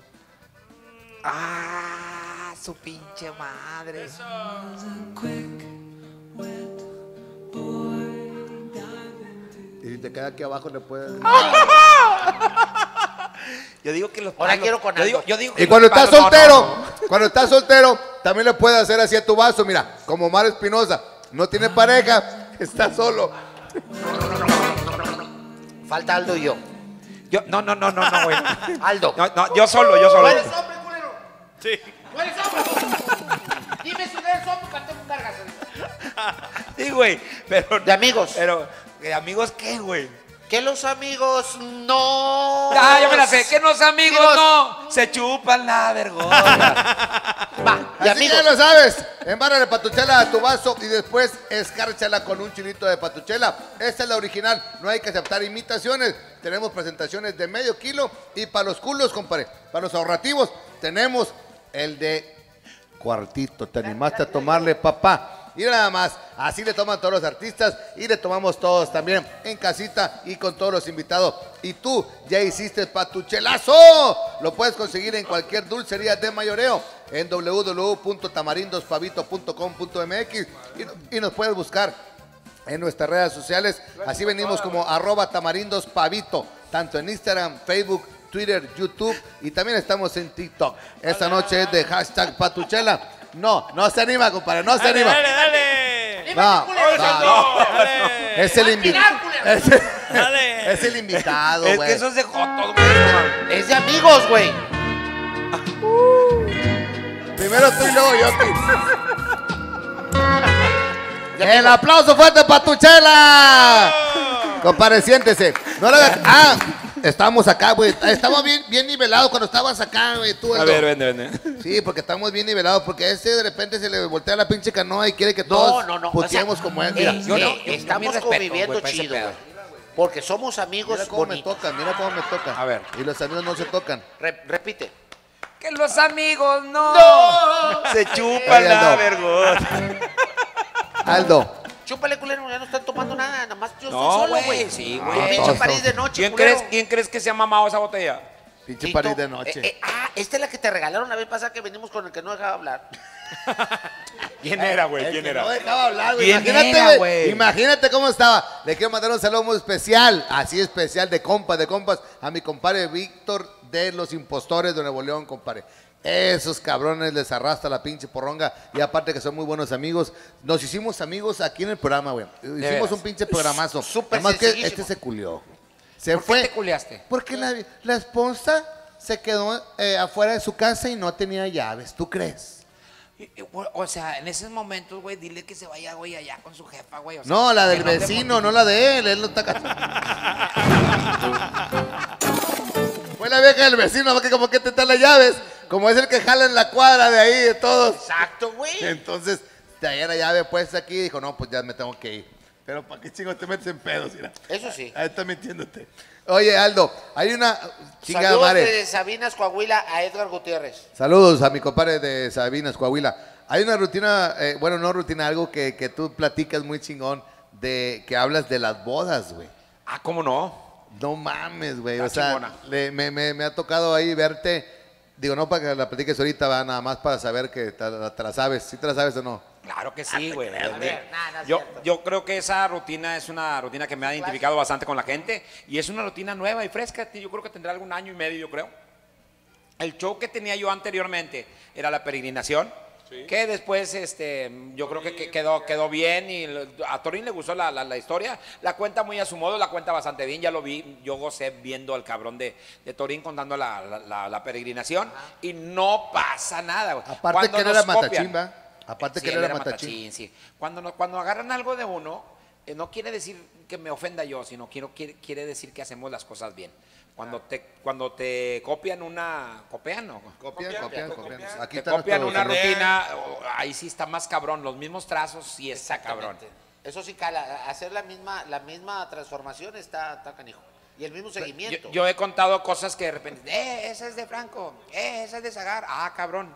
Ah, su pinche madre. Y si te queda aquí abajo le puedes... Yo digo que los Ahora palos- quiero con yo digo, algo. yo digo que Y cuando los estás palos- no, soltero, no, no. cuando estás soltero, también le puedes hacer así a tu vaso. Mira, como Omar Espinosa, no tiene pareja, está solo. Falta Aldo y yo. Yo, no, no, no, no, no, güey. Aldo. No, no, yo solo, yo ¿Tú solo. eres hombre, culero? Sí. ¿Tú eres hombre? Dime si eres hombre, para un cargas. Sí, güey. Pero. De amigos. Pero, ¿de amigos qué, güey? Que los amigos no. Ah, yo me la sé. Que los amigos Amigos. no se chupan la vergüenza. Va, de Así amigos. que ya lo sabes, embárrale patuchela a tu vaso y después escárchala con un chilito de patuchela. Esta es la original, no hay que aceptar imitaciones. Tenemos presentaciones de medio kilo y para los culos, compadre, para los ahorrativos, tenemos el de cuartito. ¿Te animaste a tomarle, papá? Y nada más, así le toman todos los artistas y le tomamos todos también en casita y con todos los invitados. Y tú ya hiciste patuchelazo. Lo puedes conseguir en cualquier dulcería de mayoreo en w w w punto tamarindospavito punto com punto m x y, y nos puedes buscar en nuestras redes sociales. Así venimos como arroba tamarindospavito, tanto en Instagram, Facebook, Twitter, YouTube y también estamos en TikTok. Esta noche es de hashtag patuchela. No, no se anima, compadre, no se Dale, anima. dale, dale. No, no, no. Dale. Es el invitado. Es, Dale. es el invitado, Es güey. que eso es de jotos, güey. Es de amigos, güey. Primero tú y luego yo. El aplauso fuerte para Tuchela. Compadre, siéntese. No le hagas- Ah, estamos acá, güey. Estamos bien, bien nivelados cuando estabas acá, güey. Tú, A Aldo. ver, vende, vende. Sí, porque estamos bien nivelados. Porque a ese de repente se le voltea la pinche canoa y quiere que No, todos no, no. puteemos o sea, como él. eh, Mira, eh, yo no, yo- estamos mi respeto, conviviendo güey, para ese chido, pedo. güey. Porque somos amigos mira cómo me bonitos. toca, mira cómo me toca. A ver. Y los amigos no se tocan. Re- repite. Que los amigos no, se chupan Ay, la Aldo. vergüenza. Aldo. Chúpale, culero, ya no están tomando nada, nada más yo No, soy solo, güey, güey. sí, Un güey. pinche Todos, París todos. de noche, ¿Quién culero. crees, ¿Quién crees que se ha mamado esa botella? Pinche Tito, París de noche. eh, eh, ah, esta es la que te regalaron la vez pasada que venimos con el que no dejaba hablar. ¿Quién era, güey? El ¿Quién que era? No dejaba hablar, güey. ¿Quién Imagínate, era, güey. güey? Imagínate cómo estaba. Le quiero mandar un saludo muy especial, así especial de compas, de compas, a mi compadre Víctor de los Impostores de Nuevo León, compadre. Esos cabrones les arrastra la pinche porronga y aparte que son muy buenos amigos. Nos hicimos amigos aquí en el programa, güey. Hicimos veras. un pinche programazo. Súper Además que sencillísimo. este se culió. Se ¿Por fue. qué te culiaste? Porque la, la esposa se quedó eh, afuera de su casa y no tenía llaves. ¿Tú crees? Y- y, güey, O sea, en esos momentos, güey, dile que se vaya, güey, allá con su jefa, güey. o sea, No, la que del no te vecino, mortifique. no la de él. Él no está casado. Fue la vieja del vecino, que como que te da las llaves. Como es el que jala en la cuadra de ahí, de todos. Exacto, güey. Entonces, de ahí la llave puesta aquí, dijo, no, pues ya me tengo que ir. Pero ¿para qué chingo te metes en pedos? Mira. Eso sí. Ahí está mintiéndote. Oye, Aldo, hay una chingada Saludos madre. de Sabinas, Coahuila, a Edgar Gutiérrez. Saludos a mi compadre de Sabinas, Coahuila. Hay una rutina, eh, bueno, no rutina, algo que, que tú platicas muy chingón, de que hablas de las bodas, güey. Ah, ¿cómo no? No mames, güey. O Está sea, chingona. le- me, me- me ha tocado ahí verte. Digo, no para que la platiques ahorita, va, nada más para saber que te, la- te la sabes. ¿Sí te la sabes o no? Claro que sí, güey. A ver, nada, no es Yo, cierto. yo creo que esa rutina es una rutina que me ha identificado bastante con la gente y es una rutina nueva y fresca. Yo creo que tendrá algún año y medio, yo creo. El show que tenía yo anteriormente era la peregrinación, que después este, yo creo que que quedó, quedó bien y lo- a Torín le gustó la, la- la historia. La cuenta muy a su modo, la cuenta bastante bien. Ya lo vi, yo gocé viendo al cabrón de, de Torín contando la, la- la- la peregrinación y no pasa nada, güey. Aparte Cuando que él nos era copian- matachín, ¿va? Aparte Sí, que él él era era matachín. matachín, sí. Cuando, nos- cuando agarran algo de uno, eh, no quiere decir que me ofenda yo, sino quiero, quiere, quiere decir que hacemos las cosas bien. Cuando te, cuando te copian una... ¿Copian o? Copian, copian, copian. Aquí Te está copian nuestro- una rutina, oh, ahí sí está más cabrón. Los mismos trazos sí está cabrón. Eso sí, cala, hacer la misma, la misma transformación está, está canijo. Y el mismo seguimiento. Yo, yo he contado cosas que de repente, eh, esa es de Franco, eh, esa es de Zagar, ah, cabrón.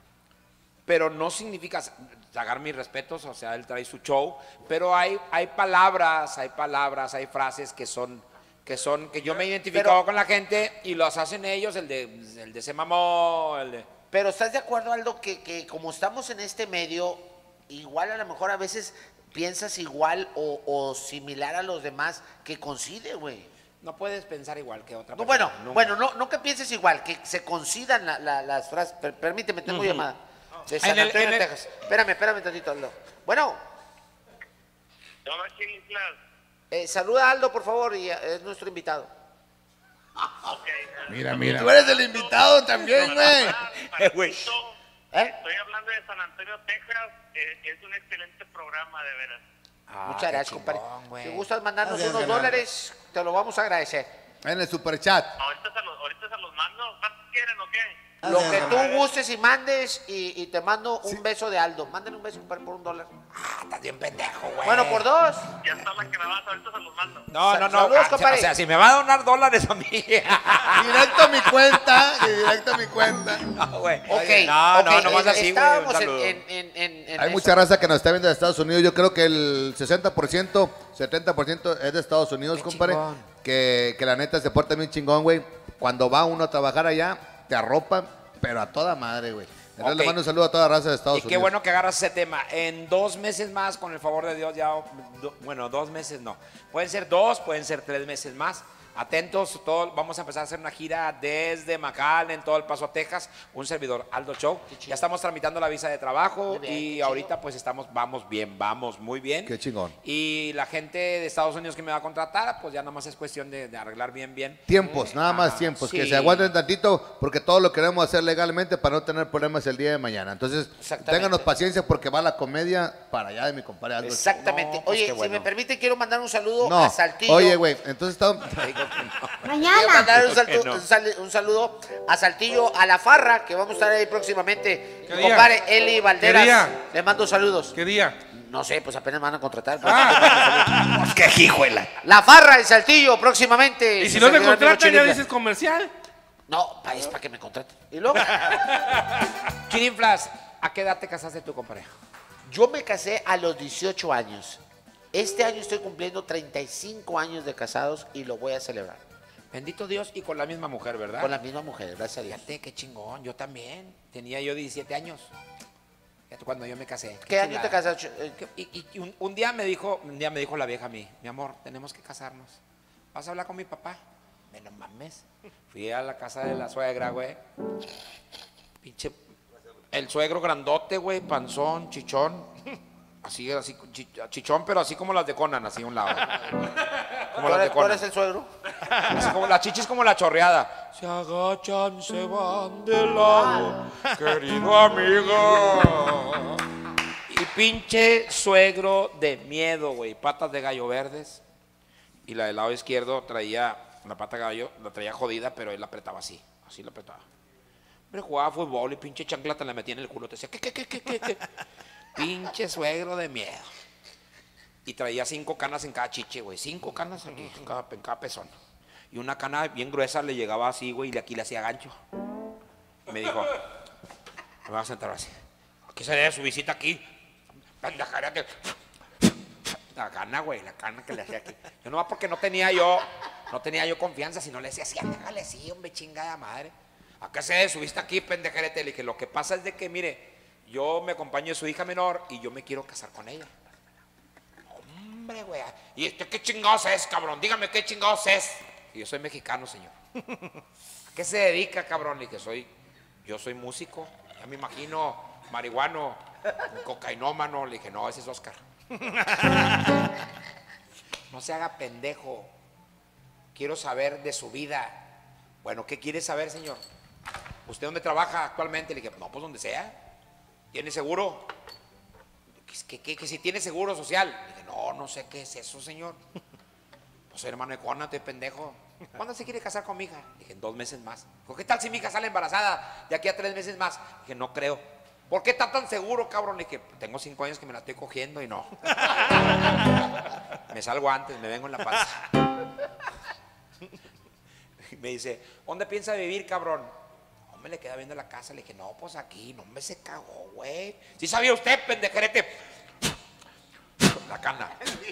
Pero no significa, Zagar mis respetos, o sea, él trae su show, pero hay, hay palabras, hay palabras, hay frases que son, que son, que yo me he identificado Pero- con la gente y los hacen ellos, el de, el de se mamó, el de... Pero ¿estás de acuerdo, Aldo, que, que como estamos en este medio, igual a lo mejor a veces piensas igual o, o similar a los demás que coincide, güey? No puedes pensar igual que otra No, persona. bueno, nunca. bueno, no, no que pienses igual, que se coincidan la- la- las frases. Per- permíteme, tengo Ujú. llamada. De San En el- Antonio, en el- Texas. Espérame, espérame tantito, Aldo. Bueno, eh, saluda a Aldo, por favor, y eh, es nuestro invitado. Mira, mira. Tú eres el invitado también, güey. ¿Eh? Estoy hablando de San Antonio, Texas. Eh, es un excelente programa, de veras. Ah, Muchas qué gracias, chingón, compadre. güey. Si gustas mandarnos Gracias, unos carnal. dólares, te lo vamos a agradecer. En el superchat. Ahorita se los, ahorita se los mando. ¿Cuántos quieren o qué? Lo que tú gustes y mandes, y, y te mando un beso de Aldo. Mándale un beso compadre, por un dólar. Ah, estás bien pendejo, güey. Bueno, por dos. Ya está la grabada, ahorita se los mando. No, Sa- no, no. saludos, ah, compadre. o sea, si me va a donar dólares a mí. Directo a mi cuenta. y Directo a mi cuenta. No, güey. Ok, No, ok, no, nomás eh, así, güey. Un Estábamos en, saludo. en, en, en, en Hay eso. mucha raza que nos está viendo de Estados Unidos. Yo creo que el sesenta por ciento, setenta por ciento es de Estados Unidos, Qué compadre. chingón. Que, que la neta se porta bien chingón, güey. Cuando va uno a trabajar allá, te arropan, pero a toda madre, güey. Entonces Ok. le mando un saludo a toda la raza de Estados Y qué Unidos. bueno que agarras ese tema. En dos meses más, con el favor de Dios, ya, do- bueno, dos meses no. Pueden ser dos, pueden ser tres meses más. Atentos, todo, vamos a empezar a hacer una gira desde McAllen, todo El Paso, Texas. Un servidor, Aldo Show. Ya estamos tramitando la visa de trabajo Muy bien, qué y chido. ahorita pues estamos, vamos bien, vamos muy bien. Qué chingón. Y la gente de Estados Unidos que me va a contratar, pues ya nada más es cuestión de, de arreglar bien, bien. Tiempos, nada más Ah, tiempos. Que sí. se aguanten tantito porque todo lo queremos hacer legalmente para no tener problemas el día de mañana. Entonces, Exactamente. ténganos paciencia porque va la comedia para allá de mi compadre Aldo. Exactamente. No, pues Oye, qué bueno. si me permite, quiero mandar un saludo No, a Saltillo. oye, güey, entonces está... Quiero mandar un, saltu- Que no. un sal- un saludo a Saltillo, a La Farra, que vamos a estar ahí próximamente. ¿Qué Mi día? compadre Eli Valderas. ¿Qué día? Le mando saludos. ¿Qué día? No sé, pues apenas me van a contratar. Pues qué hijuela. La Farra en Saltillo próximamente. Y si Su no te servidor, contratan, ya Chirinflas. dices comercial. No, pa- es para que me contraten. Y luego, Chirinflas, ¿a qué edad te casaste tú, compadre? yo me casé a los dieciocho años. Este año estoy cumpliendo treinta y cinco años de casados y lo voy a celebrar. Bendito Dios, y con la misma mujer, ¿verdad? Con la misma mujer, gracias a Dios. Fíjate, qué chingón, yo también. Tenía yo diecisiete años. Fíjate, cuando yo me casé. ¿Qué año te chulada. casaste? Eh, Y, y- y un, un día me dijo, un día me dijo la vieja a mí, mi amor, tenemos que casarnos. ¿Vas a hablar con mi papá? Me no mames. Fui a la casa de la suegra, güey. Pinche. El suegro grandote, güey, panzón, chichón. Así, así, chi- chichón, pero así como las de Conan, así a un lado. Como ¿Tú las de eres, tú Conan. eres el suegro? Es como la chichis como la chorreada. Se agachan, se van de lado, querido amigo. Y pinche suegro de miedo, güey. Patas de gallo verdes. Y la del lado izquierdo traía, la pata de gallo, la traía jodida, pero él la apretaba así. Así la apretaba. Hombre, jugaba fútbol y pinche chanclata le metía en el culo. Te decía, ¿qué, qué, qué, qué, qué, qué? Pinche suegro de miedo. Y traía cinco canas en cada chiche, güey. Cinco canas aquí, en cada, en cada pezón. Y una cana bien gruesa le llegaba así, güey, y aquí le hacía gancho. Y me dijo, me vas a sentar así. ¿A qué se debe su visita aquí? Pendejárate. La cana, güey, la cana que le hacía aquí. Yo no va porque no tenía yo, no tenía yo confianza, sino le decía así, déjale así, hombre, chingada madre. ¿A qué se debe su visita aquí, pendejarete? Le dije, lo que pasa es de que, mire, yo me acompaño de su hija menor y yo me quiero casar con ella. Hombre, güey. ¿Y este qué chingados es, cabrón? Dígame qué chingados es. Y yo soy mexicano, señor. ¿A qué se dedica, cabrón? Le dije, soy, yo soy músico. Ya me imagino, marihuano, cocainómano. Le dije, no, ese es Oscar. No se haga pendejo. Quiero saber de su vida. Bueno, ¿qué quiere saber, señor? ¿Usted dónde trabaja actualmente? Le dije, no, pues donde sea. ¿Tiene seguro? ¿Que, que, que si tiene seguro social? Le dije, no, no sé qué es eso, señor. Pues hermano de Conan, te pendejo. ¿Cuándo se quiere casar con mi hija? Le dije, en dos meses más. Dijo, ¿qué tal si mi hija sale embarazada de aquí a tres meses más? Le dije, no creo. ¿Por qué está tan seguro, cabrón? Le dije, tengo cinco años que me la estoy cogiendo y no. Me salgo antes, me vengo en la panza. Me dice, ¿dónde piensa vivir, cabrón? No me le queda viendo la casa. Le dije, no, pues aquí. No me se cagó, güey. ¿Sí sabía usted, pendejerete? La cana.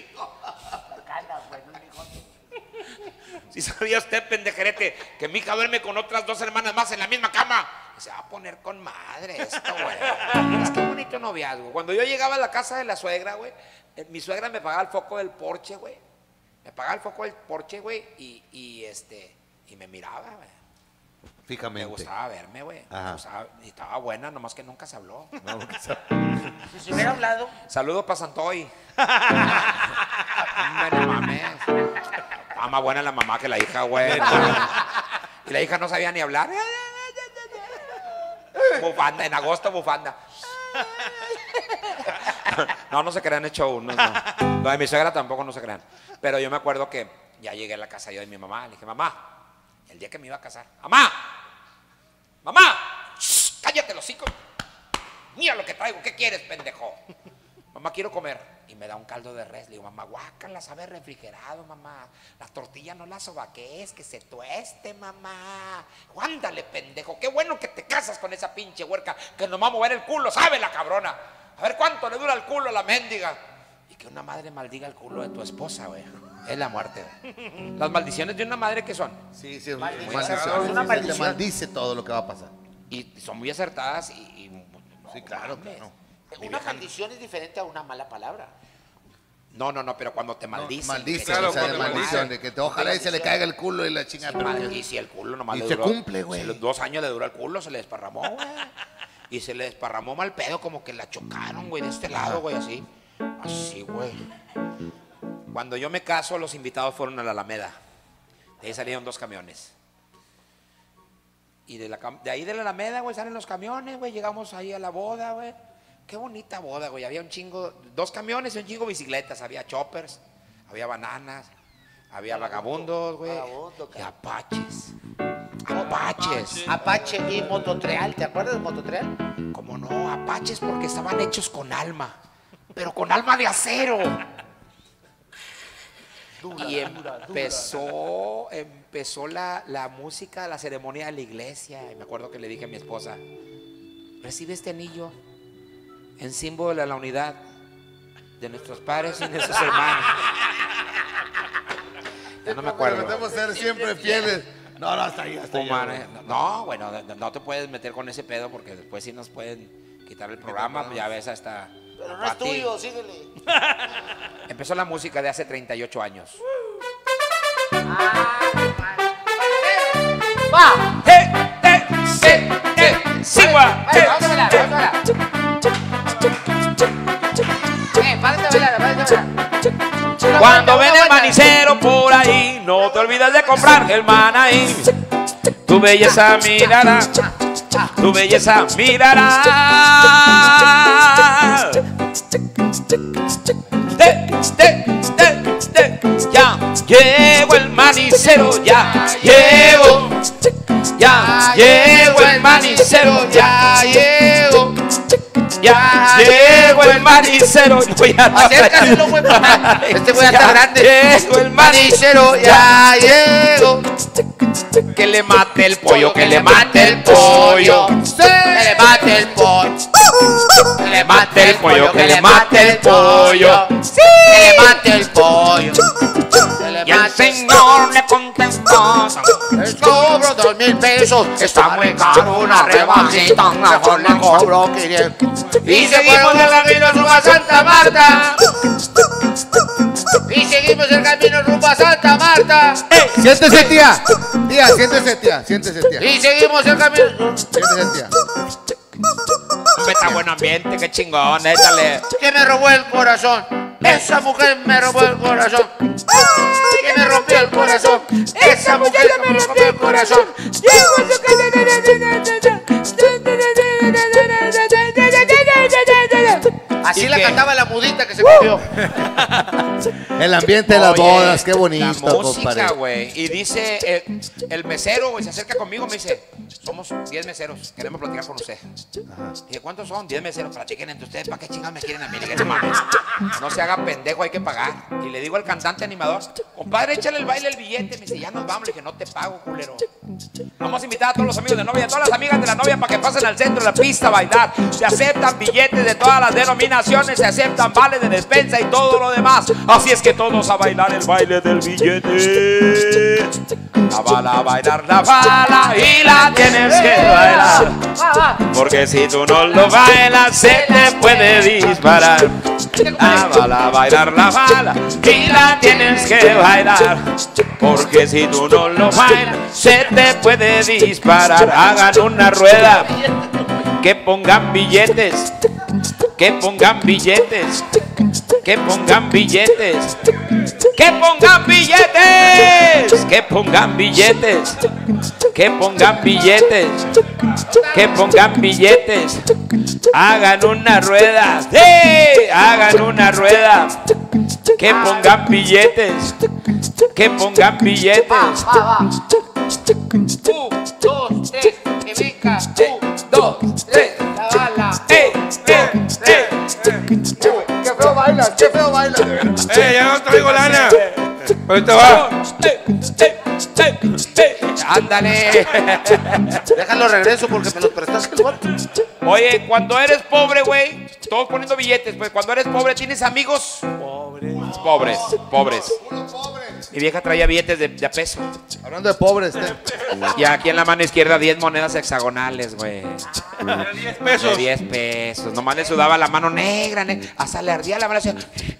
¿Sí sabía usted, pendejerete, que mi hija duerme con otras dos hermanas más en la misma cama? Se va a poner con madre esto, güey. Es que bonito noviazgo. Cuando yo llegaba a la casa de la suegra, güey, eh, mi suegra me pagaba el foco del porche, güey. Me pagaba el foco del porche, güey, y, y este, y me miraba, güey. Fijamente. Me gustaba verme, güey. Me gustaba, y estaba buena, nomás que nunca se habló. No, nunca se Si se hubiera hablado. Saludos para Santoy. Hombre, no mames. Ah, más buena la mamá que la hija, güey. Y la hija no sabía ni hablar. Bufanda, en agosto bufanda. No, no se crean el show. No, no. Lo de mi suegra tampoco no se crean. Pero yo me acuerdo que ya llegué a la casa yo de mi mamá. Le dije, mamá, el día que me iba a casar. ¡Mamá! ¡Mamá! ¡Shh! ¡Cállate los hocico! Mira lo que traigo. ¿Qué quieres, pendejo? Mamá, quiero comer. Y me da un caldo de res. Le digo, mamá, guácala, sabe refrigerado, mamá. La tortilla no la sobaquees, que se tueste, mamá. Ándale, pendejo. Qué bueno que te casas con esa pinche huerca que nos va a mover el culo, sabe la cabrona. A ver cuánto le dura el culo a la mendiga. Y que una madre maldiga el culo de tu esposa, güey. Es la muerte, güey. Las maldiciones de una madre, ¿qué son? Sí, sí, es Maldición. muy maldición. Es una Te maldición. maldice todo lo que va a pasar. Y son muy acertadas y... y sí, claro, claro. Mi Una vieja- maldición es diferente a una mala palabra. No, no, no, pero cuando te maldicen. Maldice, que- o sea, de que- maldición, de que te, ojalá y se le caiga el culo y la chingada. Sí, pero madre, que- y si el culo nomás y le se duró. cumple, güey. se le- Dos años le duró el culo, se le desparramó, güey. Y se le desparramó mal pedo, como que la chocaron, güey, de este lado, güey, así. Así, güey. Cuando yo me caso, los invitados fueron a la Alameda. De ahí salieron dos camiones. Y de, la, cam- de ahí de la Alameda, güey, salen los camiones, güey. Llegamos ahí a la boda, güey. Qué bonita boda, güey. Había un chingo, dos camiones y un chingo de bicicletas. Había choppers, había bananas, había vagabundos, güey. Y apaches. Apaches. Apache y Mototreal, ¿te acuerdas de Mototreal? ¿Cómo no? Apaches porque estaban hechos con alma. Pero con alma de acero. Dura, Y dura, dura. empezó, empezó la, la música, la ceremonia de la iglesia. Y me acuerdo que le dije a mi esposa, recibe este anillo en símbolo de la unidad de nuestros padres y nuestros hermanos. Ya no me acuerdo. Prometemos ser siempre fieles. No, no, hasta ahí, hasta ahí. Humano, eh, no, bueno, no, no te puedes meter con ese pedo porque después sí nos pueden quitar el programa. Ya ves hasta... Pero no es Pati. tuyo, síguele. Empezó la música de hace treinta y ocho años. ¡Va! ¡Eh, eh, eh, eh! ¡Sigua! Vale, vamos a bailar, vamos a bailar. Eh, párate a bailar, párate a bailar. Cuando ven el manicero paseando por ahí, no te olvides de comprar el Manaí. Tu belleza mirará, tu belleza mirará. Te, te, te, te. Ya llegó el manicero, ya llegó. Ya llegó el manicero, ya llegó. Ya llegó el manicero. Acércaselo, güey, papá. Este güey está grande. Llegó el manicero, ya llegó. Que le mate el pollo, que le mate el pollo. Que le mate el pollo. Que le mate el pollo, que le mate el pollo. Que le mate el pollo. Y el señor le contestó: les cobro dos mil pesos. Está muy caro, una rebajita. Mejor le cobro quinientos. Y seguimos el camino rumbo a Santa Marta. Y seguimos el camino rumbo a Santa Marta. Siéntese, tía. Tía, siéntese, tía. Siéntese, tía. Y seguimos el camino. Siéntese, tía. Está buen ambiente, qué chingón, échale. Que me robó el corazón. Esa mujer me robó el corazón. Que me rompió el corazón. Esa mujer me rompió el corazón. Así la cantaba la mudita que se comió. El ambiente de las Oye, bodas, qué bonito, la música, compadre. güey. Y dice el, el mesero, güey, se acerca conmigo, me dice: somos diez meseros, queremos platicar con usted. Dije: ¿cuántos son? diez meseros, platiquen entre ustedes. ¿Para qué chingados me quieren a mí? Le dije: no mames, no se haga pendejo, hay que pagar. Y le digo al cantante animador: compadre, échale el baile el billete. Me dice: ya nos vamos. Le dije: no te pago, culero. Vamos a invitar a todos los amigos de novia y a todas las amigas de la novia para que pasen al centro de la pista a bailar. Se aceptan billetes de todas las denominaciones, se aceptan vales de despensa y todo lo demás. Así es que todos a bailar el baile del billete. La bala, a bailar la bala y la tienes que bailar. Porque si tú no lo bailas se te puede disparar. La bala, a bailar la bala y la tienes que bailar. Porque si tú no lo bailas se te puede disparar. Hagan una rueda, que pongan billetes, que pongan billetes, que pongan billetes, que pongan billetes, que pongan billetes, que pongan billetes, que pongan billetes. Hagan una rueda, ¡hey! Hagan una rueda, que pongan billetes, que pongan billetes. Un, dos, tres, que venga. Un, dos, tres, la bala. ¡Eh, eh, eh! ¡Qué feo bailas! ¡Qué feo bailas! ¡Eh, ya no traigo lana! Ahorita va. ¡Ándale! Déjalo regreso porque me los prestaste el bote. Oye, cuando eres pobre, güey, todos poniendo billetes, pues cuando eres pobre, ¿tienes amigos? Pobres. Pobres, pobres. Mi vieja traía billetes de, de a peso. Hablando de pobres, ¿eh? Y aquí en la mano izquierda diez monedas hexagonales, güey. De diez pesos. De diez pesos. Nomás le sudaba la mano negra, negra. Hasta le ardía la mano. Así.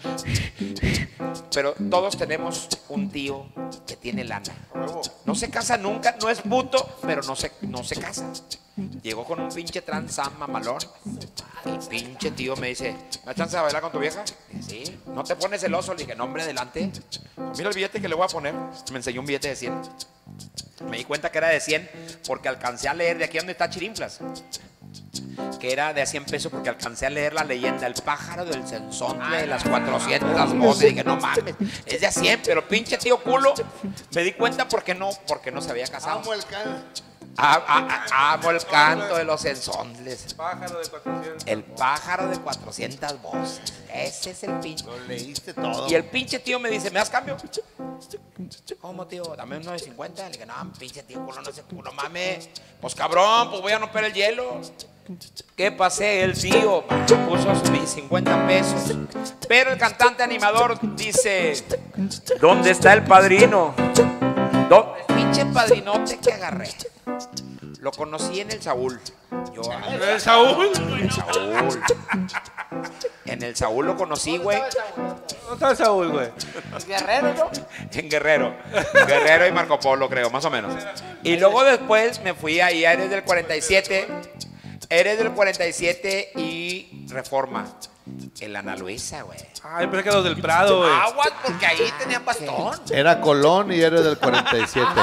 Pero todos tenemos un tío que tiene lana. No se casa nunca, no es puto, pero no se, no se casa. Llegó con un pinche transam mamalón. El pinche tío me dice: ¿me das chance de bailar con tu vieja? Dije: sí. ¿No te pones celoso? Le dije: no, hombre, adelante. Mira el billete que le voy a poner. Me enseñó un billete de cien. Me di cuenta que era de cien porque alcancé a leer de aquí donde está Chirinflas, que era de a cien pesos, porque alcancé a leer la leyenda: el pájaro del censontle de las cuatrocientas voces. Y dije: no mames, es de a cien, pero pinche tío culo. Me di cuenta porque no, porque no se había casado. Amo el can. A- a- a- amo el canto de los censontles. Pájaro de cuatrocientos. El pájaro de cuatrocientas voces. Ese es el pinche. Lo leíste todo. Y el pinche tío me dice: ¿me das cambio? ¿Cómo, tío? Dame un nueve cincuenta. Le dije: no, pinche tío, culo, no sé, no mames. Pues cabrón, pues voy a romper el hielo. ¿Qué pasé? El tío puso sus cincuenta pesos. Pero el cantante animador dice: ¿dónde está el padrino? ¿Dónde? El pinche padrinote que agarré. Lo conocí en el Saúl. Yo, ¿En el Saúl? En el Saúl. En el Saúl lo conocí, güey. ¿Dónde está el Saúl, güey? Guerrero, ¿no? En Guerrero. Guerrero y Marco Polo, creo, más o menos. Y luego después me fui ahí a Eres del cuarenta y siete. Eres del cuarenta y siete y Reforma. El Ana Luisa, güey. Ay, pensé que los del Prado, güey. Aguas, porque ahí tenían bastón. Era Colón y era del cuarenta y siete.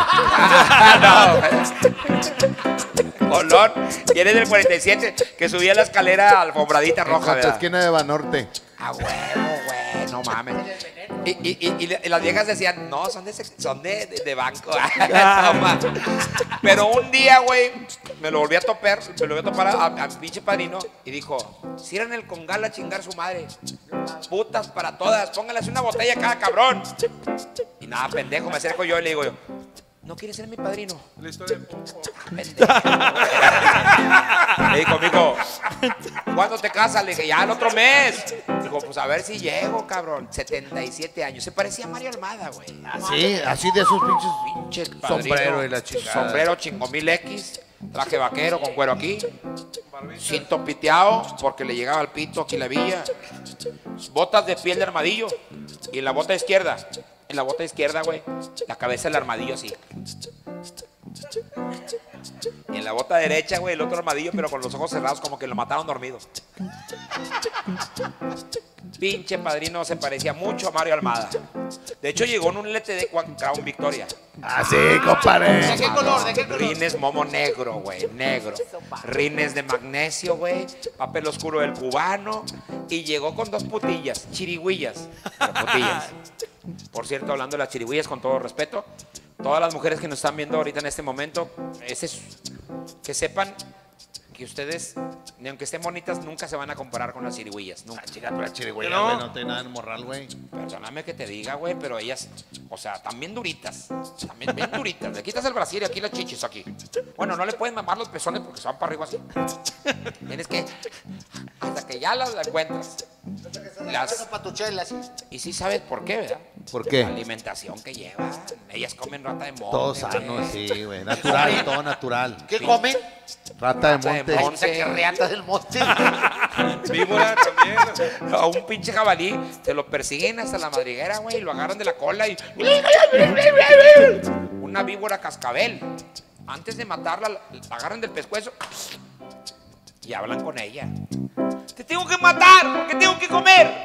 No, Colón, y eres del cuarenta y siete, que subía la escalera alfombradita roja, En la ¿verdad? esquina de Banorte. A huevo, güey, no mames. Y, y, y, y, y las viejas decían, no, son de, son de, de, de banco. Toma. Pero un día, güey, me lo volví a topar, me lo volví a topar a, a, a mi pinche padrino y dijo, cierren el congal a chingar su madre. Putas para todas, pónganles una botella a cada cabrón. Y nada, pendejo, me acerco yo y le digo yo, ¿no quieres ser mi padrino? La historia de Popo. Pendejo. Le dijo, mijo, ¿cuándo te casas? Le dije, ya el otro mes. Dijo, pues a ver si llego, cabrón. setenta y siete años. Se parecía a Mario Almada, güey. Sí, así de esos pinches. Pinche Sombrero y la chingada. Sombrero chingomil X, traje vaquero con cuero aquí, cinto piteado porque le llegaba al pito aquí la villa, botas de piel de armadillo y en la bota izquierda, en la bota izquierda, güey, la cabeza del armadillo así. Y en la bota derecha, güey, el otro armadillo, pero con los ojos cerrados, como que lo mataron dormido. Pinche padrino se parecía mucho a Mario Almada. De hecho, llegó en un L T D Crown Victoria. Ah, sí, compadre. ¿De qué color? ¿De qué color? Rines momo negro, güey, negro. Rines de magnesio, güey. Papel oscuro del cubano. Y llegó con dos putillas, chirigüillas. Pero putillas. Por cierto, hablando de las chirigüillas, con todo respeto, todas las mujeres que nos están viendo ahorita en este momento, ese es, que sepan que ustedes, ni aunque estén bonitas, nunca se van a comparar con las chirigüillas. Nunca. Ah, chica, tú la chirigüeya, ¿No? güey, no tiene nada en morral, güey. Perdóname que te diga, güey, pero ellas, o sea, también duritas. También bien duritas. Le quitas el brasier y aquí las chichis, aquí. Bueno, no le pueden mamar los pezones porque se van para arriba así. Tienes que, hasta que ya las encuentras. Las patuchelas. Y sí sabes por qué, ¿verdad? ¿Por qué? La alimentación que llevan. Ellas comen rata de monte. Todo sano, güey. sí, güey. Natural, todo natural. ¿Qué comen? Rata de Rata de monte. monte. O sea, que reata del monte. Víbora también. A un pinche jabalí te lo persiguen hasta la madriguera, güey, y lo agarran de la cola y... Una víbora cascabel. Antes de matarla, la la agarran del pescuezo y hablan con ella. ¡Te tengo que matar porque tengo que comer!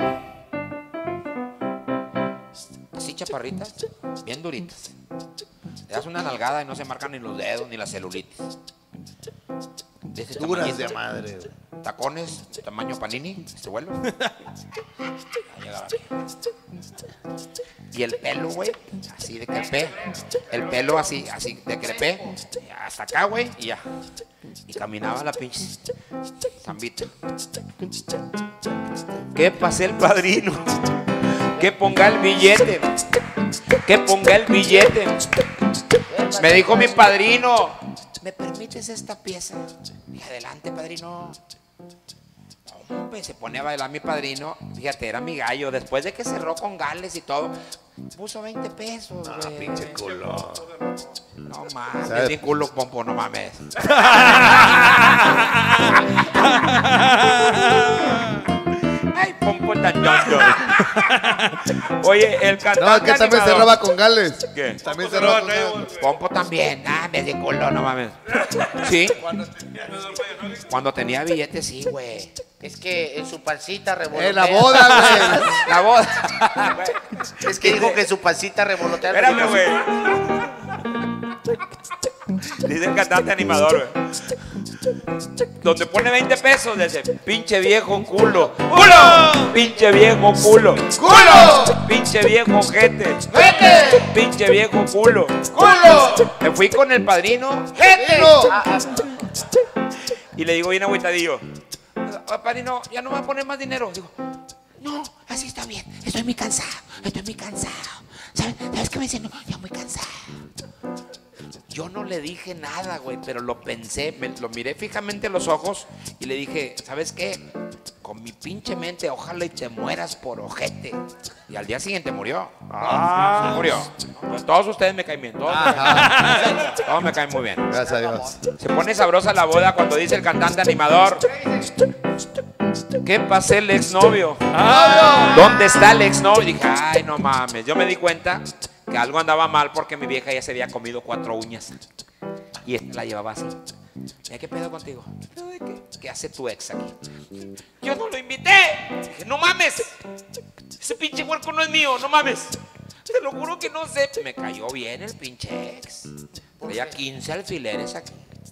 Así chaparritas, bien duritas. Le das una nalgada y no se marcan ni los dedos ni la celulitis. De ese Duras tamañito. de madre, güey. Tacones, tamaño panini, este vuelo. A llegar aquí. Y el pelo, güey, así de crepé. El pelo así, así de crepé. Hasta acá, güey, y ya. Y caminaba la pinche zambita. Que pase el padrino. Que ponga el billete. Que ponga el billete. Me dijo mi padrino, ¿me permites esta pieza? Y adelante, padrino. Hombre, se pone a bailar mi padrino. Fíjate, era mi gallo. Después de que cerró con Gales y todo, puso veinte pesos. Ah, güey. pinche culo. No mames, ¿Sabes? es bien culo, Pompo, no mames. Ay, Pompo tan tonto. Oye, el cantante No, es que también animador. cerraba con Gales. ¿Qué? También cerraba con Gales. Pompo también. Ah, me de culo, no mames. Sí. Cuando tenía billetes, sí, güey. Es que en su pancita revolotea. En la boda, güey. La boda. Es que dijo que en su pancita revolotea. Espérame, güey. Dice el cantante animador, güey. Donde pone veinte pesos, dice, pinche viejo culo. ¡Culo! Pinche viejo culo. ¡Culo! Pinche viejo jete. ¡Vete! Pinche viejo culo. ¡Culo! Me fui con el padrino ¡Jete! Ah, ah, y le digo bien agüitadillo, "Ah, padrino, ya no me va a poner más dinero." Digo, no, así está bien. Estoy muy cansado. Estoy muy cansado. ¿Sabes, ¿Sabes qué me dice? No, ya muy cansado. Yo no le dije nada, güey, pero lo pensé, me, lo miré fijamente a los ojos y le dije, ¿sabes qué? Con mi pinche mente, ojalá y te mueras por ojete. Y al día siguiente murió. Ah, murió. Pues todos ustedes me caen bien, todos, me caen bien. Todos me caen muy bien. Gracias a Dios. Se pone sabrosa la boda cuando dice el cantante animador, ¿qué pasé el exnovio? ¿Dónde está el exnovio? Y dije, ay, no mames. Yo me di cuenta que algo andaba mal porque mi vieja ya se había comido cuatro uñas. Y esta la llevaba así. Mira, ¿qué pedo contigo? ¿Qué? ¿Qué hace tu ex aquí? Yo no lo invité. Dije, no mames. Ese pinche huerco no es mío, no mames. Te lo juro que no sé. Me cayó bien el pinche ex. Traía quince alfileres aquí.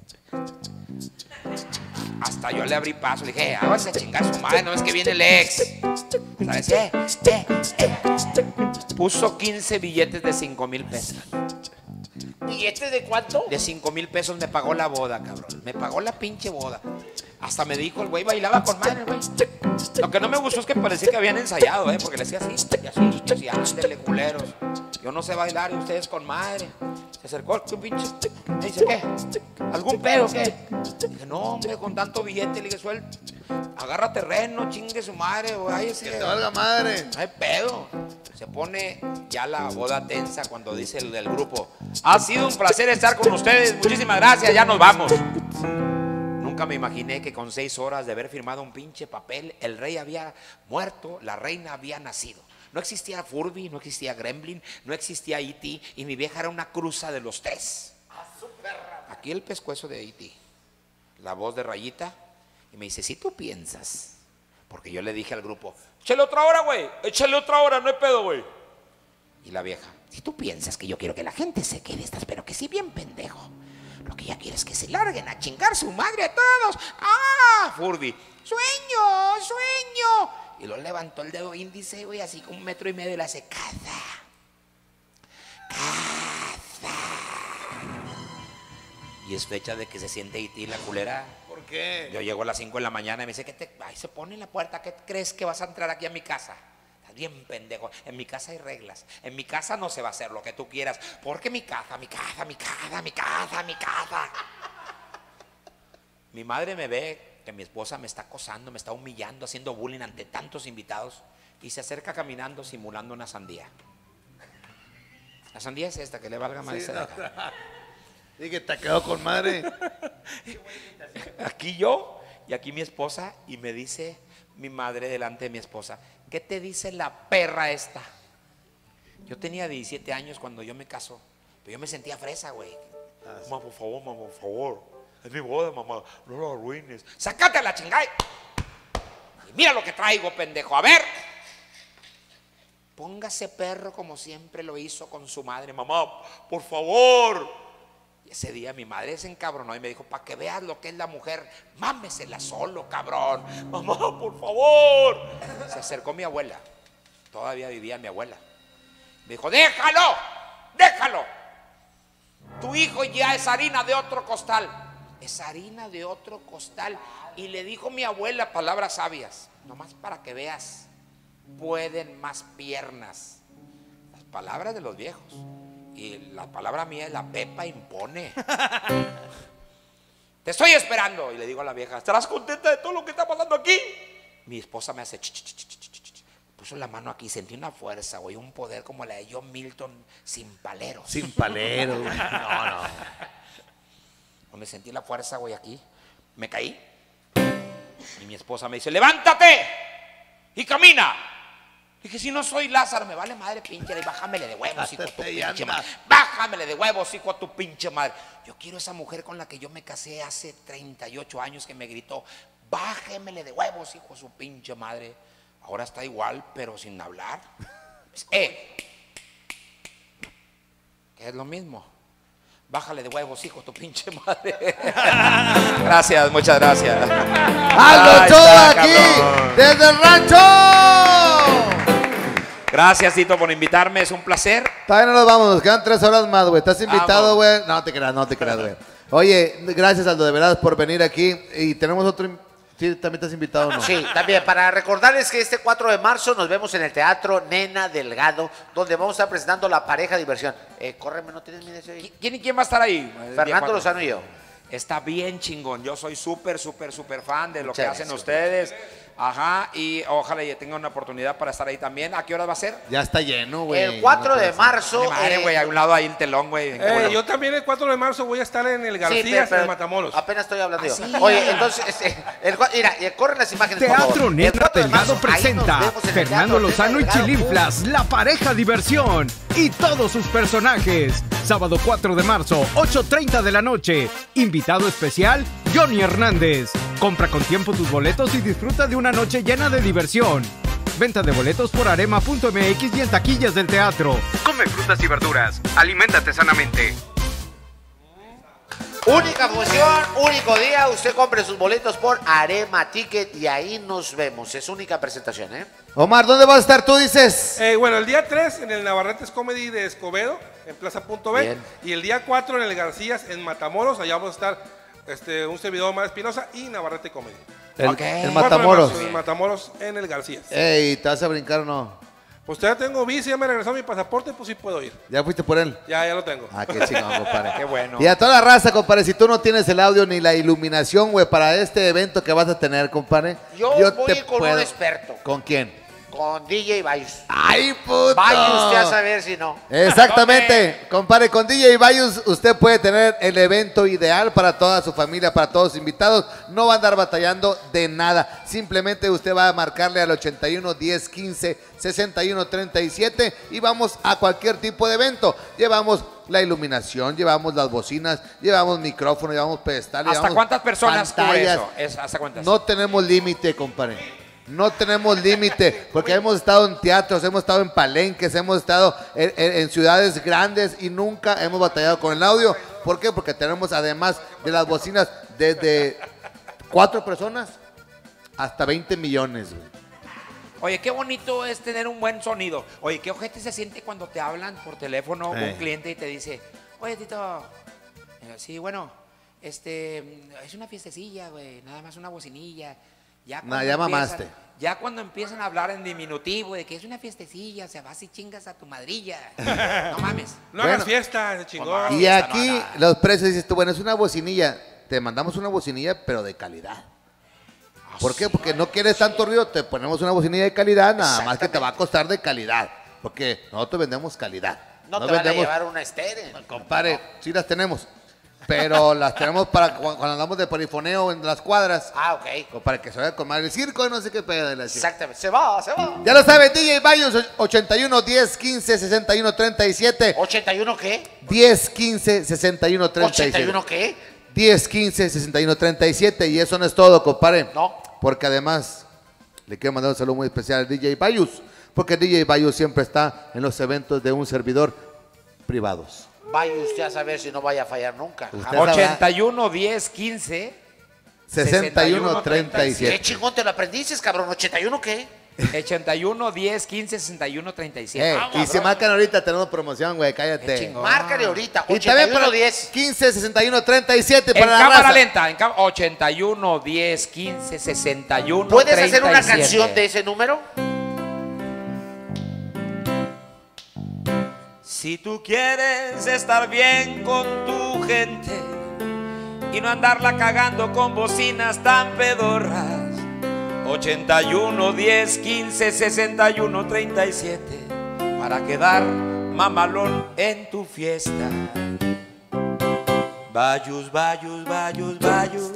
Hasta yo le abrí paso. Le dije, hágase a chingar a su madre, no es que viene el ex. ¿Sabes? Eh, eh, eh. Puso quince billetes de cinco mil pesos. ¿Billetes de cuánto? De cinco mil pesos me pagó la boda, cabrón. Me pagó la pinche boda. Hasta me dijo, el güey bailaba con madre, güey. Lo que no me gustó es que parecía que habían ensayado, ¿eh? Porque le decía así, y así, y ándele, culeros. Yo no sé bailar y ustedes con madre. Se acercó el pinche. Me dice, ¿qué? ¿Algún pedo, qué? Dije, no, hombre, con tanto billete. Le dije, suelta. Agarra terreno, chingue su madre, güey. Que te valga madre. No hay pedo. Se pone ya la boda tensa cuando dice el del grupo, ha sido un placer estar con ustedes. Muchísimas gracias, ya nos vamos. Nunca me imaginé que con seis horas de haber firmado un pinche papel, el rey había muerto, la reina había nacido. No existía Furby, no existía Gremlin, no existía E T y mi vieja era una cruza de los tres. Aquí el pescuezo de E T, la voz de Rayita, y me dice, si tú piensas, porque yo le dije al grupo, échale otra hora, güey, échale otra hora, no hay pedo, güey. Y la vieja, si tú piensas que yo quiero que la gente se quede, estás, pero que sí bien pendejo. Lo que ella quiere es que se larguen a chingar su madre a todos. ¡Ah! Furby, sueño, sueño. Y luego levantó el dedo índice, güey, así como un metro y medio y le hace caza. Caza. Y es fecha de que se siente E T la culera. ¿Por qué? Yo llego a las cinco de la mañana y me dice, ¿qué te...? Ay, se pone en la puerta, ¿qué crees que vas a entrar aquí a mi casa? Estás bien pendejo. En mi casa hay reglas. En mi casa no se va a hacer lo que tú quieras. Porque mi casa, mi casa, mi casa, mi casa, mi casa. Mi madre me ve que mi esposa me está acosando, me está humillando, haciendo bullying ante tantos invitados y se acerca caminando simulando una sandía. La sandía es esta, que le valga más. Sí, no. Y que te quedó con madre. Aquí yo y aquí mi esposa, y me dice mi madre delante de mi esposa, ¿qué te dice la perra esta? Yo tenía diecisiete años cuando yo me casó, pero yo me sentía fresa, güey. Ah, mamá, por favor, mamá, por favor. Es mi boda, mamá, no lo arruines. ¡Sácate a la chingada! Y mira lo que traigo, pendejo. A ver. Póngase perro como siempre lo hizo con su madre. Mamá, por favor. Y ese día mi madre se encabronó y me dijo, para que veas lo que es la mujer, mámesela solo, cabrón. Mamá, por favor. Se acercó mi abuela. Todavía vivía mi abuela. Me dijo, déjalo, déjalo. Tu hijo ya es harina de otro costal. Es harina de otro costal. Y le dijo mi abuela palabras sabias, nomás para que veas, pueden más piernas. Las palabras de los viejos. Y la palabra mía es la Pepa impone. Te estoy esperando. Y le digo a la vieja, ¿estarás contenta de todo lo que está pasando aquí? Mi esposa me hace ch, ch, ch, ch, ch, ch. Puso la mano aquí, sentí una fuerza, güey, un poder como la de John Milton sin paleros. Sin paleros, güey. No, no. Donde sentí la fuerza, güey, aquí, me caí. Y mi esposa me dice, levántate y camina. Dije, si no soy Lázaro, me vale madre pinche, bájamele de huevos, hijo a tu pinche madre. Bájamele de huevos, hijo a tu pinche madre. Yo quiero esa mujer con la que yo me casé hace treinta y ocho años que me gritó, bájemele de huevos, hijo a su pinche madre. Ahora está igual, pero sin hablar. Eh, que es lo mismo. Bájale de huevos, hijo, tu pinche madre. Gracias, muchas gracias. ¡Aldo Ochoa aquí, cabrón, desde el rancho! Gracias, Tito, por invitarme, es un placer. Todavía no nos vamos, nos quedan tres horas más, güey. ¿Estás invitado, güey? No te creas, no te creas, güey. Oye, gracias, Aldo, de verdad, por venir aquí. Y tenemos otro... ¿Sí, también estás invitado o no? Sí, también, para recordarles que este cuatro de marzo nos vemos en el Teatro Nena Delgado, donde vamos a estar presentando La Pareja Diversión. Eh, córreme, ¿no tienes mi deseo? ¿Quién y quién va a estar ahí? Fernando Lozano y yo. Está bien chingón, yo soy súper, súper, súper fan de lo Muchas que hacen gracias. ustedes. Ajá, y ojalá ya tenga una oportunidad para estar ahí también. ¿A qué hora va a ser? Ya está lleno, güey. El cuatro de marzo. Madre, güey, eh, a un lado ahí el telón, güey. Eh, Bueno. Yo también el cuatro de marzo voy a estar en el Sí, García, pero- en Matamoros. Apenas estoy hablando ¿Ah, yo. sí? Oye, entonces, este, el, cua- mira, eh, corren las imágenes, por Teatro favor. El Nena cuatro de Delgado marzo, ahí nos presenta vemos en el Fernando Teatro Nena Lozano y Delgado. Chilinflas, La Pareja Diversión. y todos sus personajes. Sábado cuatro de marzo, ocho treinta de la noche. Invitado especial, Johnny Hernández. Compra con tiempo tus boletos y disfruta de una noche llena de diversión. Venta de boletos por arema punto m x y en taquillas del teatro. Come frutas y verduras. Aliméntate sanamente. Única función, único día. Usted compre sus boletos por Arema Ticket y ahí nos vemos. Es única presentación, ¿eh? Omar, ¿dónde vas a estar tú, dices? Eh, bueno, el día tres en el Navarretes Comedy de Escobedo, en Plaza Punto B. Bien. Y el día cuatro en el Garcías, en Matamoros. Allá vamos a estar este, un servidor, Omar Espinosa, y Navarrete Comedy. El, Okay. el Matamoros. En Matamoros, en el Garcías. Ey, ¿te vas a brincar o no? Pues ya tengo visa, ya me regresó mi pasaporte, pues sí puedo ir. ¿Ya fuiste por él? Ya, ya lo tengo. Ah, qué chingón, compadre. Qué bueno. Y a toda la raza, compadre, si tú no tienes el audio ni la iluminación, güey, para este evento que vas a tener, compadre. Yo, voy con un experto. ¿Con quién? Con D J Bayus. ¡Ay, puto! Vaya usted a saber si no. Exactamente, compadre, con D J Bayus usted puede tener el evento ideal para toda su familia, para todos los invitados. No va a andar batallando de nada. Simplemente usted va a marcarle al ochenta y uno, diez, quince, sesenta y uno, treinta y siete y vamos a cualquier tipo de evento. Llevamos la iluminación, llevamos las bocinas, llevamos micrófonos, llevamos pedestales. ¿Hasta llevamos cuántas personas cubre pantallas. eso? Es- ¿Hasta cuántas? No tenemos límite, compadre. No tenemos límite, porque hemos estado en teatros, hemos estado en palenques, hemos estado en, en- en ciudades grandes y nunca hemos batallado con el audio. ¿Por qué? Porque tenemos, además de las bocinas, desde cuatro personas hasta veinte millones, güey. Oye, qué bonito es tener un buen sonido. Oye, qué ojete se siente cuando te hablan por teléfono Eh. un cliente y te dice, oye, Tito, eh, sí, bueno, este, es una fiestecilla, güey, nada más una bocinilla. Ya Nah, cuando ya empiezan- mamaste. Ya cuando empiezan a hablar en diminutivo de que es una fiestecilla, se vas y chingas a tu madrilla. No mames. No hagas Bueno. fiesta, ese chingón. Y aquí los precios, dices tú, bueno, es una bocinilla. Te mandamos una bocinilla, pero de calidad. ¿Por qué? Porque no quieres tanto ruido, te ponemos una bocinilla de calidad, nada más que te va a costar de calidad. Porque nosotros vendemos calidad. No, te vendemos, van a llevar una estéreo. Compadre, sí las tenemos. Pero las tenemos para cu- cuando andamos de perifoneo en las cuadras. Ah, ok. O para que se vaya con madre el circo y no sé qué pedo de la chica. Exactamente. Se va, se va. Ya lo sabe, D J Bayus, ochenta y uno, diez, quince, sesenta y uno, treinta y siete. ¿ochenta y uno qué? diez, quince, sesenta y uno, treinta y siete. ¿ochenta y uno qué? diez, quince, sesenta y uno, treinta y siete. Y eso no es todo, compadre. No. Porque además le quiero mandar un saludo muy especial al D J Bayus. Porque D J Bayus siempre está en los eventos de un servidor privados. Vaya usted a saber si no vaya a fallar nunca. Usted Jamás. ochenta y uno, diez, quince. sesenta y uno, treinta y ¿Qué siete. chingón te lo aprendiste, cabrón? ¿ochenta y uno qué? ochenta y uno, diez, quince, sesenta y uno, treinta y siete. Eh, y si marcan ahorita tenemos promoción, güey, cállate. Márcale ahorita. Y ochenta y también uno, para diez. quince, sesenta y uno, treinta y siete En para la cámara raza. lenta, en cá- ochenta y uno, diez, quince, sesenta y uno, ¿Puedes treinta y siete. hacer una canción de ese número? Si tú quieres estar bien con tu gente y no andarla cagando con bocinas tan pedorras, ochenta y uno, diez, quince, sesenta y uno, treinta y siete, para quedar mamalón en tu fiesta. Bayus, bayus, bayus, bayus.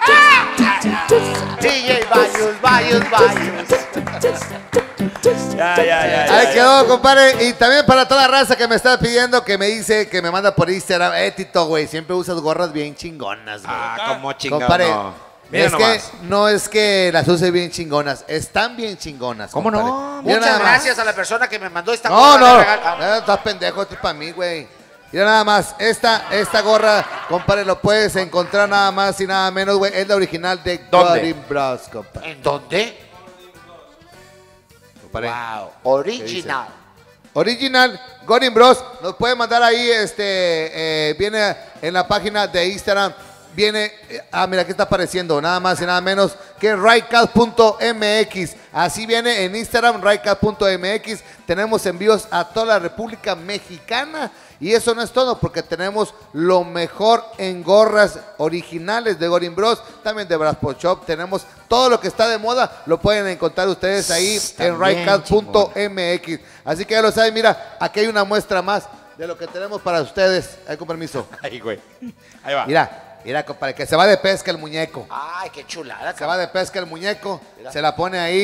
D J Bayus, Bayus, Bayus. Ya, ya, ya, ya, Ahí ya. quedó, compadre. Y también para toda la raza que me está pidiendo, que me dice, que me manda por Instagram. Eh, Tito, güey, siempre usas gorras bien chingonas, güey. Ah, como chingón. Compadre, No. Mira es nomás. que no es que las use bien chingonas, están bien chingonas. ¿Cómo no? compadre. Mira Muchas nada más. gracias a la persona que me mandó esta No, gorra no, de regalo. Ah, no, estás pendejo, esto es para mí, güey. Mira nada más, esta, esta gorra, compadre, lo puedes encontrar nada más y nada menos, güey. Es la original de ¿Dónde? Godin Bros, compadre. ¿En dónde? Compadre. Wow, original. Original, Godin Bros. Nos puede mandar ahí, este, eh, viene en la página de Instagram, viene, eh, ah, mira, aquí está apareciendo, nada más y nada menos que Raycast punto m x. Así viene en Instagram, Raycast punto m x. Tenemos envíos a toda la República Mexicana. Y eso no es todo, porque tenemos lo mejor en gorras originales de Godin Bros, también de Braspo Shop. Tenemos todo lo que está de moda, lo pueden encontrar ustedes ahí en Raycast punto m x. Así que ya lo saben, mira, aquí hay una muestra más de lo que tenemos para ustedes. Ahí con permiso. Ahí, güey. Ahí va. Mira, mira, compadre, que se va de pesca el muñeco. Ay, qué chulada. Se va de pesca el muñeco, se la pone ahí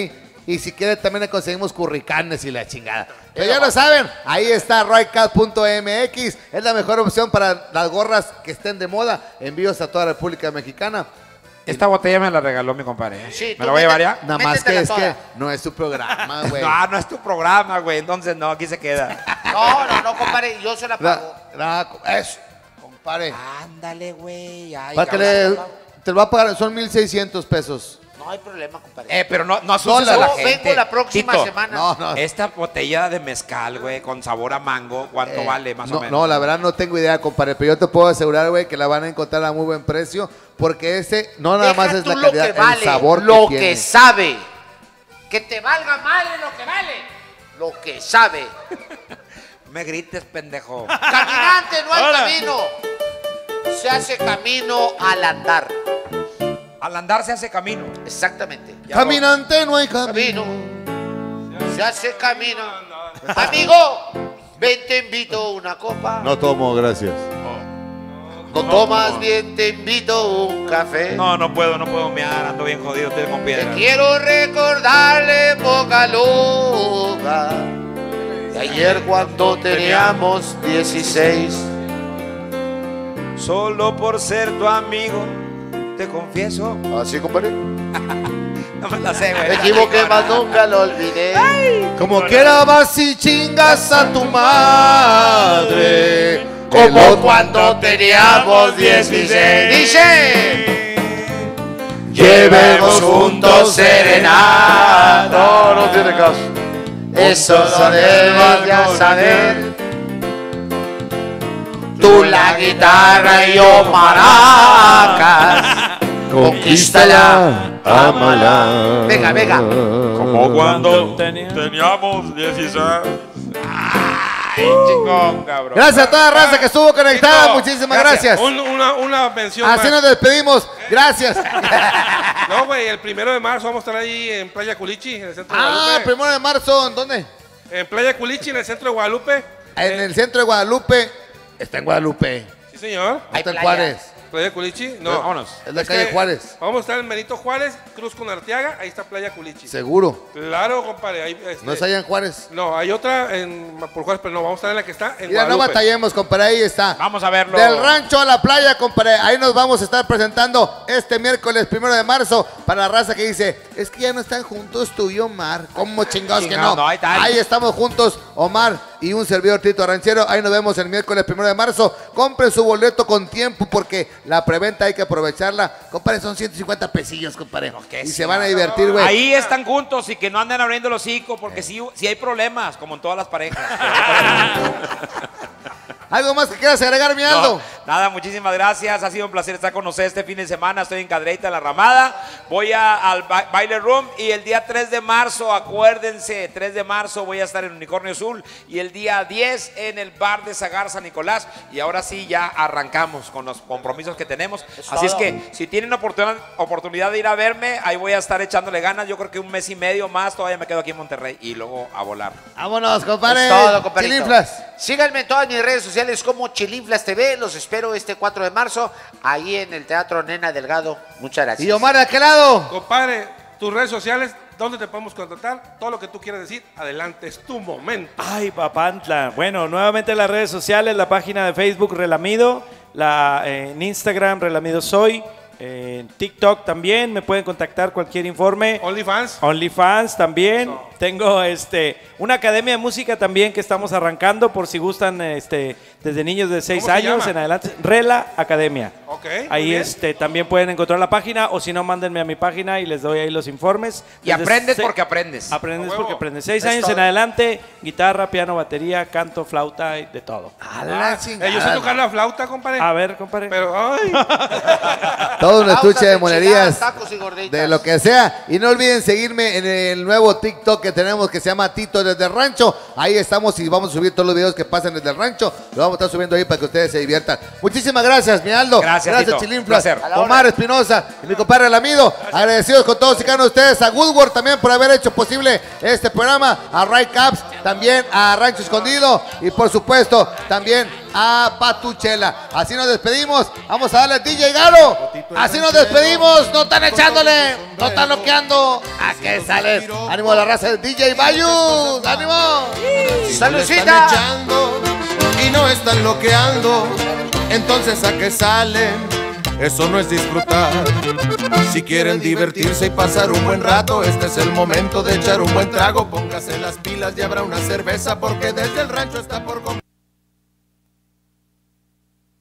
Y si quiere también le conseguimos curricanes y la chingada. Pero ya lo saben, ahí está Raycat punto M X. Es la mejor opción para las gorras que estén de moda. Envíos a toda la República Mexicana. Esta botella me la regaló mi compadre. Sí, ¿Me la voy a llevar ya? Nada más que es que no es tu programa, güey. No, no es tu programa, güey. Entonces no, aquí se queda. No, no, no, compadre, yo se la pago. Eso, compadre. Ándale, güey. ay, Para que cabrón. le, te lo va a pagar, son mil seiscientos pesos. No hay problema, compadre. Eh, pero no, no asustes Dólar. a la Yo gente. vengo la próxima Tito, semana. No, no. Esta botella de mezcal, güey, con sabor a mango, ¿cuánto Eh, vale más no, o menos? no, la verdad no tengo idea, compadre, pero yo te puedo asegurar, güey, que la van a encontrar a muy buen precio, porque ese no nada Deja más es tú la lo calidad, que vale, el sabor lo que que, tiene. sabe. Que te valga madre lo que vale. Lo que sabe. Me grites, pendejo. Caminante no hay Ahora. camino. Se hace camino al andar. Al andar se hace camino. Exactamente. Caminante no hay camino. Camino. Se hace camino. Amigo, ven te invito una copa. No tomo, gracias. No tomas bien, te invito un café. No, no puedo, no puedo mear, ando bien jodido, estoy con piedra. Quiero recordarle boca loca de ayer cuando teníamos dieciséis. Solo por ser tu amigo, te confieso. Así, compadre. No me la sé, güey. Me equivoqué, más nunca lo olvidé. Como quiera vas y chingas a tu madre. Como cuando teníamos dieciséis. Dice: llevemos juntos serenata. No, no tiene caso. Eso lo debes ya saber. Tú la guitarra y yo maracas. Conquístala, ámala. Venga, venga. Como cuando teníamos dieciséis. Ay, chingón, cabrón. Gracias a toda la raza que estuvo conectada, Tito, muchísimas gracias. Un- una, una mención Así más. nos despedimos, gracias. No, güey, el primero de marzo vamos a estar ahí en Playa Culichi, en el centro de Ah, Guadalupe. primero de marzo, ¿en dónde? En Playa Culichi, en el centro de Guadalupe. En el centro de Guadalupe. Está en Guadalupe. Sí, señor. Está en Juárez. Playa Culichi, no. Vámonos. Es la Es calle que Juárez. Vamos a estar en Benito Juárez, Cruz con Arteaga, ahí está Playa Culichi. Seguro. Claro, compadre. Ahí, este, No es allá en Juárez. No, hay otra en, por Juárez, pero no, vamos a estar en la que está en Mira, no Guadalupe. batallemos, compadre, ahí está. Vamos a verlo. Del rancho a la playa, compadre. Ahí nos vamos a estar presentando este miércoles primero de marzo para la raza que dice, es que ya no están juntos tú y Omar. ¿Cómo chingados que Chingado, no? no, ahí está. Ahí estamos juntos, Omar y un servidor Tito Ranchero. Ahí nos vemos el miércoles primero de marzo. Compren su boleto con tiempo porque la preventa hay que aprovecharla. Compadre, son ciento cincuenta pesillos, compadre. que Y sí, se van a no, divertir, güey. Ahí están juntos y que no anden abriendo los hocico porque sí, sí hay problemas, como en todas las parejas. ¿Algo más que quieras agregar, mi Aldo? No, nada, muchísimas gracias. Ha sido un placer estar con ustedes este fin de semana. Estoy en Cadreita, en La Ramada. Voy a, al ba Baile Room y el día tres de marzo, acuérdense, tres de marzo voy a estar en Unicornio Azul y el día diez en el bar de Zagar San Nicolás. Y ahora sí, ya arrancamos con los compromisos que tenemos. Es Así es todo. que si tienen oportunidad, oportunidad de ir a verme, ahí voy a estar echándole ganas. Yo creo que un mes y medio más todavía me quedo aquí en Monterrey y luego a volar. Vámonos, compadre. Es todo, compadrito. Chilinflas. Síganme en todas mis redes sociales como Chilinflas T V. Los espero este cuatro de marzo ahí en el Teatro Nena Delgado. Muchas gracias. Y Omar, ¿de aquel lado? Compadre, tus redes sociales, ¿dónde te podemos contactar? Todo lo que tú quieras decir, adelante, es tu momento. Ay, papantla. Bueno, nuevamente las redes sociales, la página de Facebook Relamido, la, eh, en Instagram Relamido Soy, eh, en TikTok también, me pueden contactar cualquier informe. OnlyFans. OnlyFans también. Tengo este una academia de música también que estamos arrancando por si gustan este desde niños de seis ¿Cómo se años llama? en adelante. Rela Academia. Ok, muy Ahí bien. este también pueden encontrar la página o si no mándenme a mi página y les doy ahí los informes. Y Desde aprendes se- porque aprendes. Aprendes A porque huevo. aprendes. Seis Es años todo. en adelante, guitarra, piano, batería, canto, flauta y de todo. A la Ah, chingada. eh, yo sé tocar la flauta, compadre. A ver, compadre. Pero, ay. Todo un estuche de Flautas, monerías. enchiladas, tacos y gorditas. De lo que sea. Y no olviden seguirme en el nuevo TikTok que tenemos que se llama Tito desde el Rancho. Ahí estamos y vamos a subir todos los videos que pasan desde el rancho. Lo vamos a estar subiendo ahí para que ustedes se diviertan. Muchísimas gracias, mi Aldo. Gracias, Gracias, Tito. Chilinflas. Placer. A la Omar hora. Espinosa y mi compadre Lamido. Agradecidos con todos y cada uno de ustedes. A Woodward también por haber hecho posible este programa. A Ray Caps también a Rancho Escondido y por supuesto también a Patuchela. Así nos despedimos. Vamos a darle a D J Garo. Así nos despedimos. No están echándole, no están noqueando. ¿A qué sales? Ánimo a la raza de D J Bayus. ¡Ánimo! ¡Saludcita! Y no están loqueando, entonces ¿a qué salen? Eso no es disfrutar. Si quieren divertirse y pasar un buen rato, este es el momento de echar un buen trago. Póngase las pilas y habrá una cerveza, porque desde el rancho está por comer.